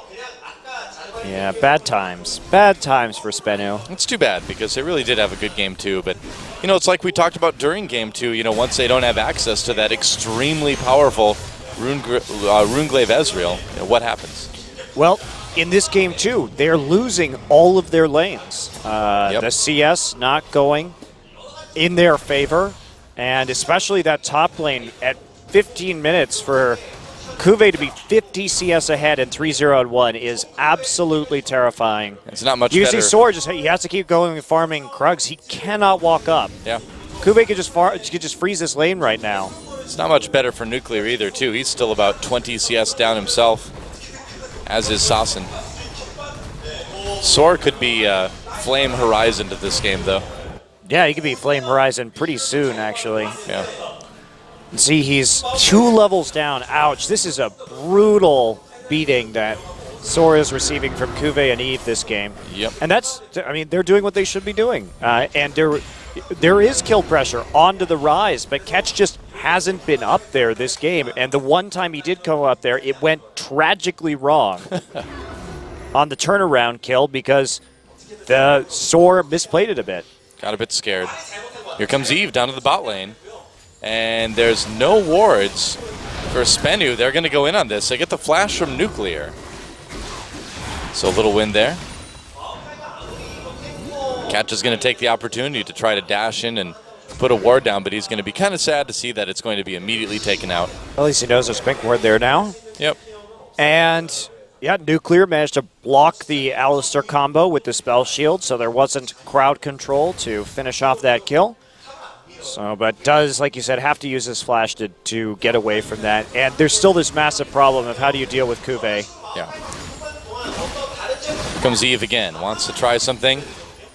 Yeah, bad times. Bad times for Spenu. It's too bad, because they really did have a good game too, but you know, it's like we talked about during game 2, you know, once they don't have access to that extremely powerful Runeglaive Ezreal, you know, what happens? Well, in this game too, they're losing all of their lanes. The CS not going in their favor, and especially that top lane at 15 minutes for Kuve to be 50 CS ahead and 3-0-1 is absolutely terrifying. It's not much you better. You see Soar, he has to keep going and farming Krugs. He cannot walk up. Yeah. Kuve could just freeze this lane right now. It's not much better for Nuclear either, too. He's still about 20 CS down himself, as is Sassen. Soar could be Flame Horizon to this game, though. Yeah, he could be Flame Horizon pretty soon, actually. Yeah. See, he's 2 levels down. Ouch. This is a brutal beating that Soar is receiving from Kuve and Eve this game. Yep. And that's, I mean, they're doing what they should be doing. And there is kill pressure onto the Rise, but Catch just hasn't been up there this game. And the one time he did come up there, it went tragically wrong on the turnaround kill because the Soar misplayed it a bit. Got a bit scared. Here comes Eve down to the bot lane. And there's no wards for Spenu. They're going to go in on this. They get the flash from Nuclear. So a little win there. Catch is going to take the opportunity to try to dash in and put a ward down, but he's going to be kind of sad to see that it's going to be immediately taken out. At least he knows there's pink ward there now. Yep. And yeah, Nuclear managed to block the Alistar combo with the spell shield, so there wasn't crowd control to finish off that kill. So, but does, like you said, have to use his flash to get away from that. And there's still this massive problem of how do you deal with Kuve. Yeah. Here comes Eve again. Wants to try something.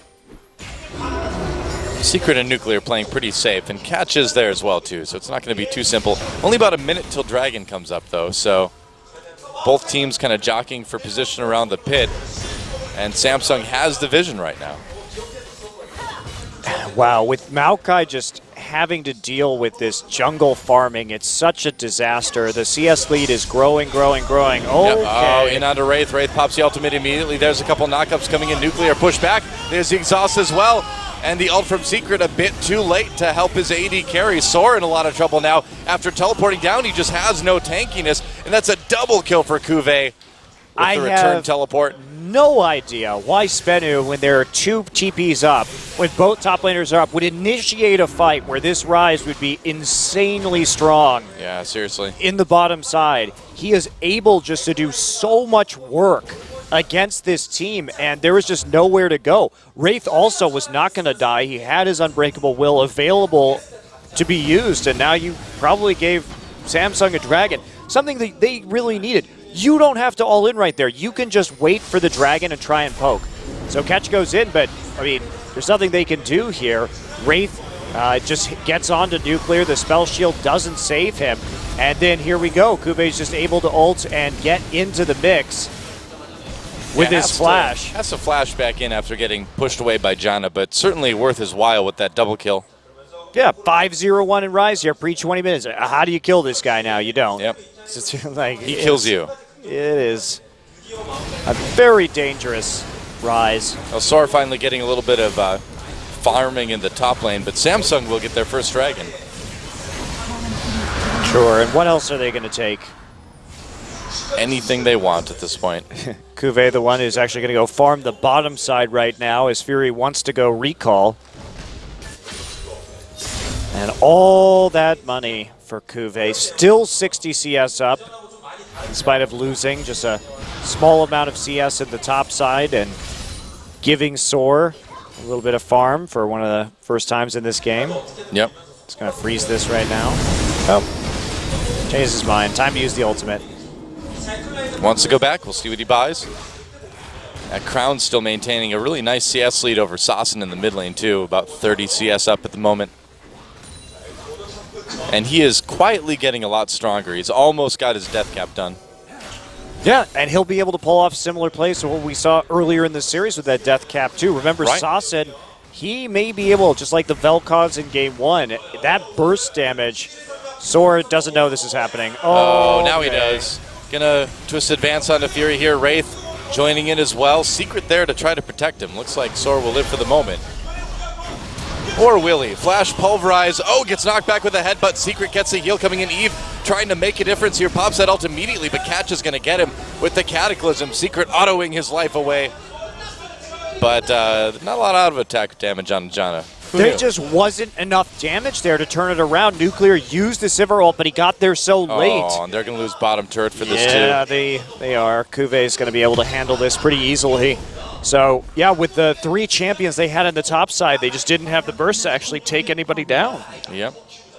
Secret and Nuclear playing pretty safe, and Catch is there as well, too, so it's not going to be too simple. Only about a minute till Dragon comes up, though, so both teams kind of jockeying for position around the pit, and Samsung has the vision right now. Wow, with Maokai just having to deal with this jungle farming. It's such a disaster. The CS lead is growing. Okay. Oh, in onto Wraith. Wraith pops the ultimate immediately. There's a couple knockups coming in. Nuclear push back. There's the exhaust as well. And the ult from Secret a bit too late to help his AD carry. Soar in a lot of trouble now. After teleporting down, he just has no tankiness. And that's a double kill for Cuvée with the return teleport. No idea why Spenu, when there are 2 TPs up, when both top laners are up, would initiate a fight where this Ryze would be insanely strong. Yeah, seriously. In the bottom side. He is able just to do so much work against this team, and there was just nowhere to go. Wraith also was not going to die. He had his Unbreakable Will available to be used, and now you probably gave Samsung a dragon, something that they really needed. You don't have to all in right there. You can just wait for the dragon and try and poke. So catch goes in, but, I mean, there's nothing they can do here. Wraith just gets onto Nuclear. The spell shield doesn't save him. And then here we go. Kuve's just able to ult and get into the mix with his flash. Has to flash back in after getting pushed away by Janna, but certainly worth his while with that double kill. Yeah, 5-0-1 in Ryze here, pre-20 minutes. How do you kill this guy now? You don't. Yep. Like, he kills you. It is a very dangerous Ryze. Well, Soar finally getting a little bit of farming in the top lane, but Samsung will get their first dragon. Sure, and what else are they going to take? Anything they want at this point. Cuvée, the one who's actually going to go farm the bottom side right now, as Fury wants to go recall. And all that money for Cuvée. Still 60 CS up, in spite of losing just a small amount of CS at the top side, and giving Soar a little bit of farm for one of the first times in this game. Yep. It's going to freeze this right now. Oh, changes his mind. Time to use the ultimate. Wants to go back. We'll see what he buys. That Crown's still maintaining a really nice CS lead over Sassen in the mid lane too. About 30 CS up at the moment. And he is quietly getting a lot stronger. He's almost got his death cap done. Yeah, and he'll be able to pull off similar plays to what we saw earlier in the series with that death cap too. Remember, right. Sassen, he may be able, just like the Vel'Koz in game 1, that burst damage, Soar doesn't know this is happening. Oh, now he does. Gonna twist advance onto Fury here. Wraith joining in as well. Secret there to try to protect him. Looks like Soar will live for the moment. Or will he? Flash pulverize. Oh, gets knocked back with a headbutt. Secret gets a heal coming in. Eve trying to make a difference here. Pops that ult immediately, but Catch is going to get him with the Cataclysm. Secret autoing his life away. But not a lot out of attack damage on Janna. There just wasn't enough damage there to turn it around. Nuclear used the Sivir ult, but he got there so late. Oh, and they're going to lose bottom turret for this too. Yeah, they are. Cuvé's going to be able to handle this pretty easily. So, yeah, with the 3 champions they had on the top side, they just didn't have the burst to actually take anybody down. Yep.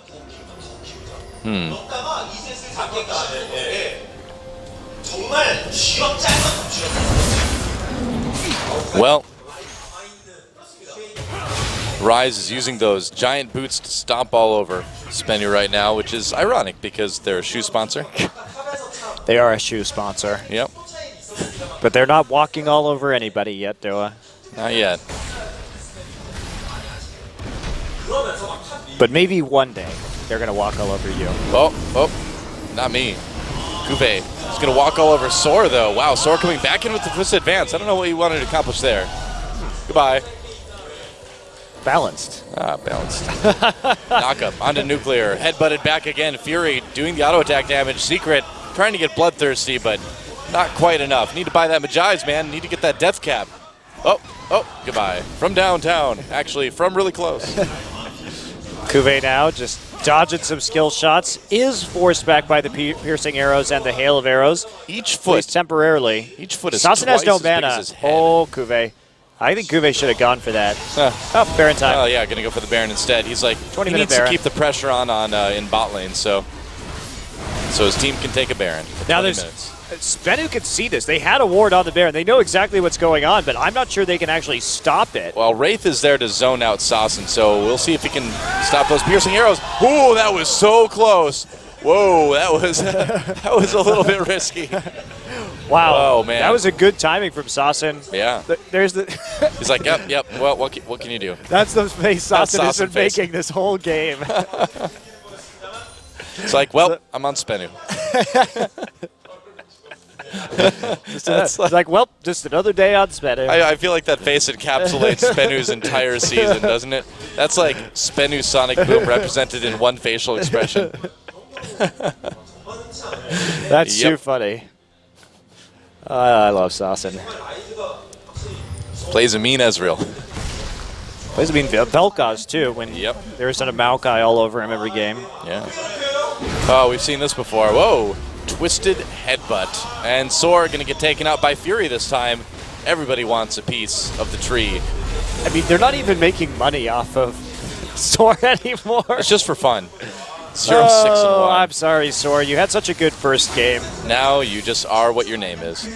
Well, Ryze is using those giant boots to stomp all over Spenu right now, which is ironic because they're a shoe sponsor. They are a shoe sponsor. Yep. But they're not walking all over anybody yet, Doa. Not yet. But maybe one day they're going to walk all over you. Oh, not me. Cuvée is going to walk all over Soar, though. Wow, Soar coming back in with the twist advance. I don't know what he wanted to accomplish there. Goodbye. Balanced. Balanced. Knock up onto Nuclear. Headbutted back again. Fury doing the auto attack damage. Secret trying to get bloodthirsty, but not quite enough. Need to buy that Magi's, man. Need to get that death cap. Oh, goodbye. From downtown. Actually, from really close. Cuvée now just dodging some skill shots. Is forced back by the piercing arrows and the hail of arrows. Each foot. Temporarily. Each foot is Sassen has no as big mana. as his head. Oh, Cuvée. I think Cuvée should have gone for that. Oh, Baron time. Oh, yeah, going to go for the Baron instead. He's like, he needs to keep the pressure on in bot lane, so his team can take a Baron for now 20 minutes. Spenu can see this. They had a ward on the Baron. They know exactly what's going on, but I'm not sure they can actually stop it. Well, Wraith is there to zone out Sassen, so we'll see if he can stop those piercing arrows. Ooh, that was so close. Whoa, that was that was a little bit risky. Wow. Oh, man. That was a good timing from Sassen. Yeah. There's the. He's like, yep. Well, what can you do? That's the face That's Sassen has Sassen been face. making this whole game. It's like, well, I'm on Spenu. It's like, well, just another day on Spenu. I feel like that face encapsulates Spenu's entire season, doesn't it? That's like Spenu Sonic Boom represented in one facial expression. That's too funny. I love Sassen. Plays a mean Ezreal. Plays a mean Vel'Koz, too, when there's a Maokai all over him every game. Yeah. Oh, we've seen this before. Whoa. Twisted headbutt. And Soar going to get taken out by Fury this time. Everybody wants a piece of the tree. I mean, they're not even making money off of Soar anymore. It's just for fun. 0-6-1. I'm sorry, Soar. You had such a good first game. Now you just are what your name is.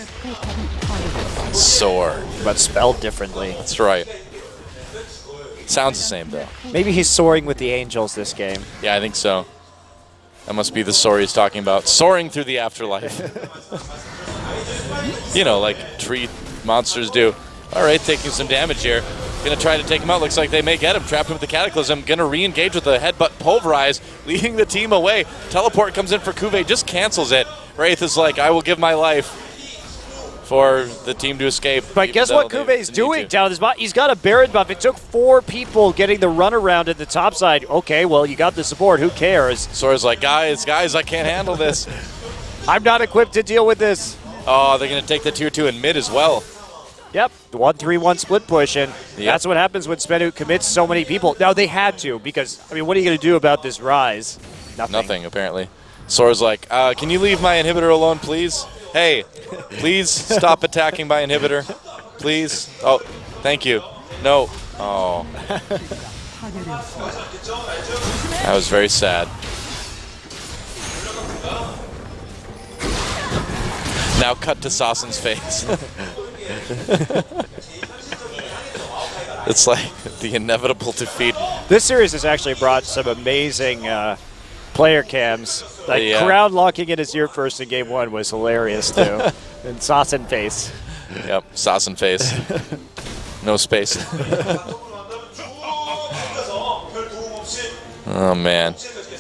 Soar. But spelled differently. That's right. Sounds the same, though. Maybe he's soaring with the Angels this game. Yeah, I think so. That must be the Soar he's talking about. Soaring through the afterlife. You know, like tree monsters do. All right, taking some damage here. Going to try to take him out. Looks like they may get him. Trapped him with the Cataclysm. Going to re-engage with the headbutt Pulverize, leading the team away. Teleport comes in for Kuve, just cancels it. Wraith is like, I will give my life for the team to escape. But guess what Kuve's doing down his bot? He's got a Baron buff. It took 4 people getting the runaround at the top side. Okay, well, you got the support. Who cares? Sora's like, guys, I can't handle this. I'm not equipped to deal with this. Oh, they're going to take the tier 2 in mid as well. Yep, 1-3-1 split push, and that's what happens when Spenu commits so many people. Now, they had to, because, I mean, what are you going to do about this Rise? Nothing, apparently. Sora's like, can you leave my inhibitor alone, please? Hey, please stop attacking my inhibitor. Please. Oh, thank you. No. Oh. That was very sad. Now cut to Sassen's face. It's like the inevitable defeat. This series has actually brought some amazing player cams. Like crowd locking in his ear first in game 1 was hilarious too. And Sassen face. Yep, Sassen face. No space. Oh man.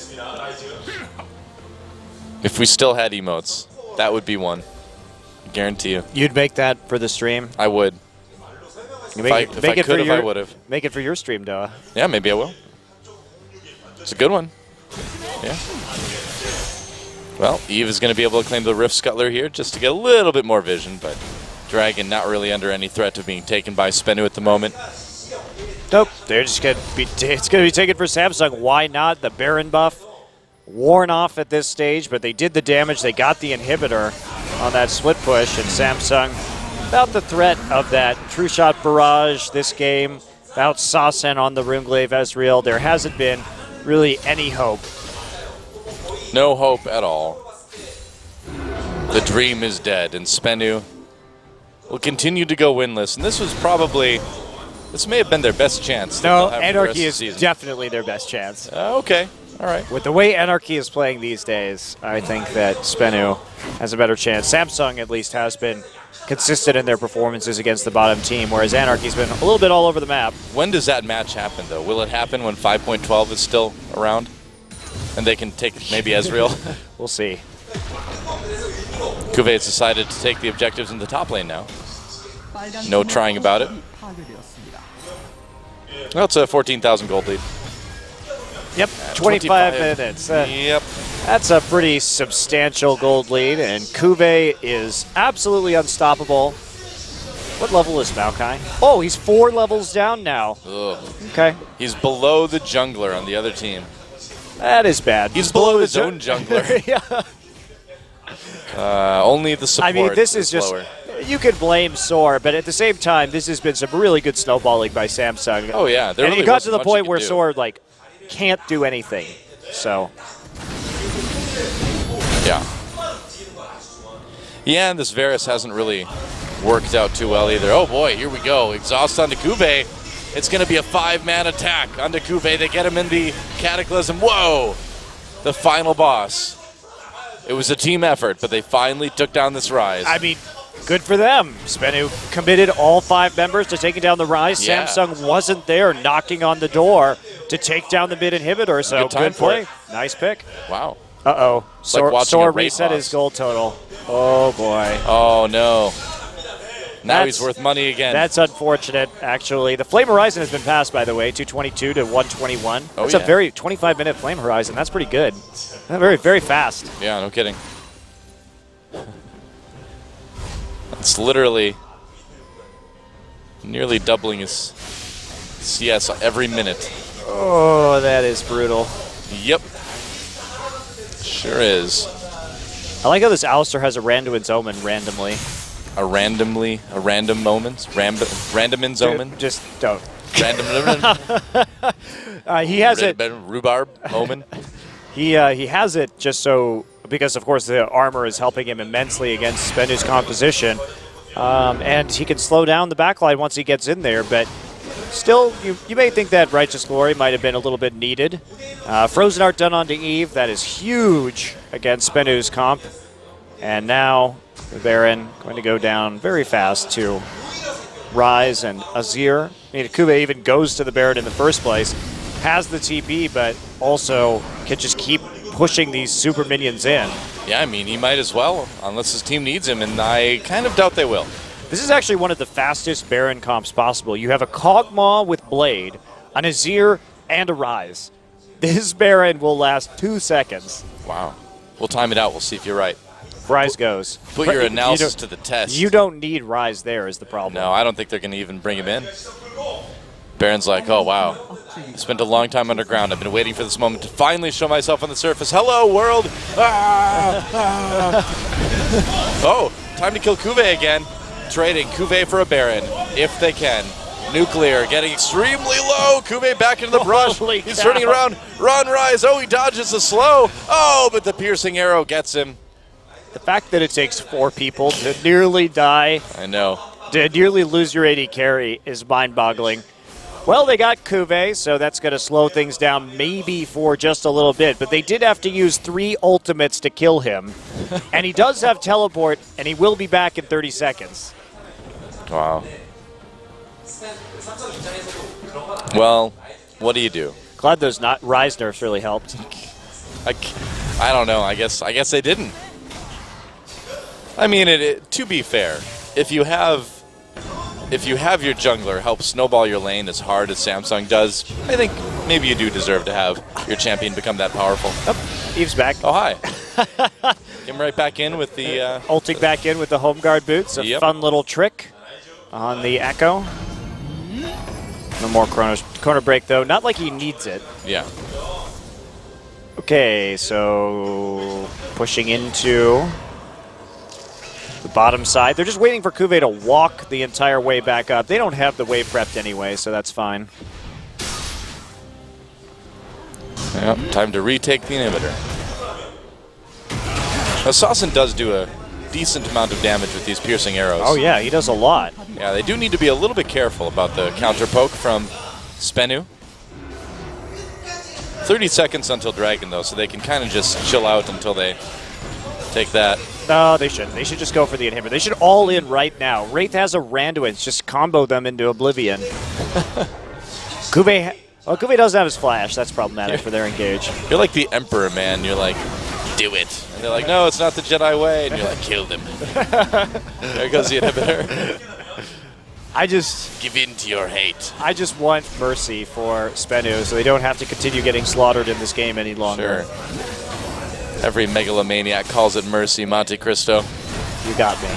If we still had emotes, that would be one. Guarantee you. You'd make that for the stream? I would. If I could have, I would have. Make it for your stream, Doa. Yeah, maybe I will. It's a good one. Yeah. Well, Eve is going to be able to claim the Rift Scuttler here just to get a little bit more vision, but Dragon not really under any threat of being taken by Spenu at the moment. Nope. They're just going to be. It's going to be taken for Samsung. Why not? The Baron buff worn off at this stage, but they did the damage. They got the inhibitor on that split push, and Samsung, without the threat of that True Shot barrage this game, without Sassen on the Runeglaive Ezreal, there hasn't been really any hope. No hope at all. The dream is dead, and Spenu will continue to go winless. And this may have been their best chance. No, Anarchy is definitely their best chance. Okay. All right. With the way Anarchy is playing these days, I think that Spenu has a better chance. Samsung, at least, has been consistent in their performances against the bottom team, whereas Anarchy's been a little bit all over the map. When does that match happen, though? Will it happen when 5.12 is still around? And they can take maybe Ezreal? We'll see. Kuve has decided to take the objectives in the top lane now. No trying about it. Well, it's a 14,000 gold lead. Yep, 25 minutes. Yep. That's a pretty substantial gold lead, and Kuve is absolutely unstoppable. What level is Maokai? Oh, he's 4 levels down now. Ugh. Okay. He's below the jungler on the other team. That is bad. He's below his own jungler. Yeah. Only the support. I mean, this is just lower. You could blame Soar, but at the same time, this has been some really good snowballing by Samsung. Oh yeah, and really it got to the point where Soar can't do anything. So. Yeah. Yeah, and this Varus hasn't really worked out too well either. Oh boy, here we go. Exhaust onto Kuve. It's going to be a 5-man attack onto Kuve. They get him in the Cataclysm. Whoa! The final boss. It was a team effort, but they finally took down this Rise. I mean, good for them. Spenu committed all 5 members to taking down the Rise. Yeah. Samsung wasn't there knocking on the door to take down the mid inhibitor, so good play. Nice pick. Wow. Uh-oh. like Sor a raid reset boss. his goal total. Oh, boy. Oh, no. Now That's- he's worth money again. That's unfortunate, actually. The Flame Horizon has been passed, by the way, 222 to 121. Oh, That's yeah. a very 25-minute Flame Horizon. That's pretty good. Very, very fast. Yeah, no kidding. It's literally nearly doubling his CS every minute. Oh, that is brutal. Yep. Sure is. I like how this Alistair has a Randuin's Omen randomly. A random moment. Randomin's Omen. Just don't. Random. He has it. Rhubarb Omen. He has it just so because of course the armor is helping him immensely against Spenu's composition, and he can slow down the backline once he gets in there. But still, you may think that Righteous Glory might have been a little bit needed. Frozen Art done onto Eve. That is huge against Spenu's comp, and now the Baron going to go down very fast to Rise and Azir. I mean, Kube even goes to the Baron in the first place, has the TP, but also can just keep pushing these super minions in. Yeah, I mean, he might as well, unless his team needs him, and I kind of doubt they will. This is actually one of the fastest Baron comps possible. You have a Kog'Maw with Blade, an Azir, and a Rise. This Baron will last 2 seconds. Wow. We'll time it out. We'll see if you're right. Rise goes. Put your analysis to the test. You don't need Rise there is the problem. No, I don't think they're going to even bring him in. Baron's like, oh, wow. I spent a long time underground. I've been waiting for this moment to finally show myself on the surface. Hello, world! Ah, ah. Oh, time to kill Kube again. Trading Kube for a Baron, if they can. Nuclear getting extremely low. Kube back into the brush. He's turning around. Run, Rise. Oh, he dodges the slow. Oh, but the piercing arrow gets him. The fact that it takes 4 people to nearly die, I know. to nearly lose your AD carry is mind-boggling. Well, they got Kube, so that's going to slow things down maybe for just a little bit. But they did have to use 3 ultimates to kill him. And he does have teleport, and he will be back in 30 seconds. Wow. Well, what do you do? Glad those Rise nerfs really helped. I don't know. I guess they didn't. I mean, to be fair, if you have your jungler help snowball your lane as hard as Samsung does, I think maybe you do deserve to have your champion become that powerful. Oh, Eve's back. Oh, hi. Get him right back in with the... Ulting back in with the home guard boots. A fun little trick on the Echo. No more corner break, though. Not like he needs it. Yeah. Okay, so pushing into the bottom side. They're just waiting for Kube to walk the entire way back up. They don't have the wave prepped anyway, so that's fine. Yep, time to retake the inhibitor. Assassin does do a decent amount of damage with these piercing arrows. Oh yeah, he does a lot. Yeah, they do need to be a little bit careful about the counter poke from Spenu. 30 seconds until Dragon, though, so they can kind of just chill out until they take that. No, they shouldn't. They should just go for the inhibitor. They should all in right now. Wraith has a Randuin. Just combo them into oblivion. Kube doesn't have his flash. That's problematic for their engage. You're like the Emperor, man. You're like, do it. And they're like, no, it's not the Jedi way. And you're like, kill them. There goes the inhibitor. Give in to your hate. I just want mercy for Spenu so they don't have to continue getting slaughtered in this game any longer. Sure. Every megalomaniac calls it mercy, Monte Cristo. You got me.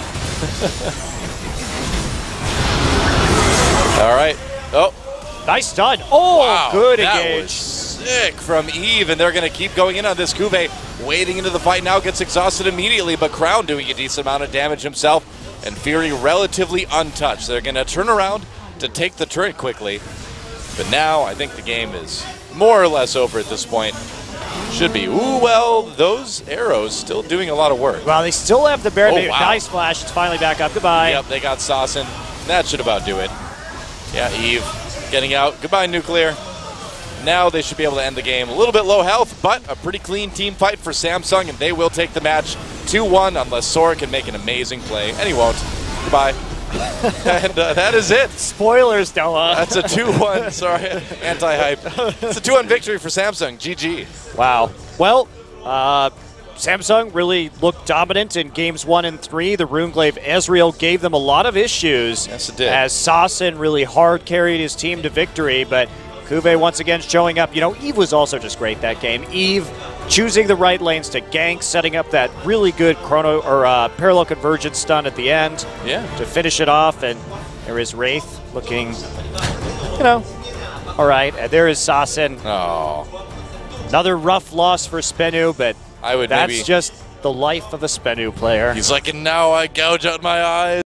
All right. Oh. Nice stun. Oh, wow, good that engage. Was sick from Eve, and they're going to keep going in on this. Kube wading into the fight now, gets exhausted immediately, but Crown doing a decent amount of damage himself, and Fury relatively untouched. They're going to turn around to take the turret quickly, but now I think the game is more or less over at this point. Should be. Ooh, well, those arrows still doing a lot of work. Well, they still have the Baron. Oh, wow. Nice flash. It's finally back up. Goodbye. Yep, they got Sasson. That should about do it. Yeah, Eve getting out. Goodbye, Nuclear. now they should be able to end the game. A little bit low health, but a pretty clean team fight for Samsung, and they will take the match 2-1 unless Sora can make an amazing play, and he won't. Goodbye. And that is it. Spoilers, Noah. That's a 2-1. Sorry, anti-hype. It's a 2-1 victory for Samsung. GG. Wow. Well, Samsung really looked dominant in games 1 and 3. The Runeglaive Ezreal gave them a lot of issues. Yes, it did. As Sassen really hard carried his team to victory, but Kuve once again showing up. You know, Eve was also just great that game. Eve choosing the right lanes to gank, setting up that really good chrono or parallel convergence stun at the end to finish it off. And there is Wraith looking, you know, all right. And there is Sassen. Oh. Another rough loss for Spenu, but I would that's maybe just the life of a Spenu player. He's like, and now I gouge out my eyes.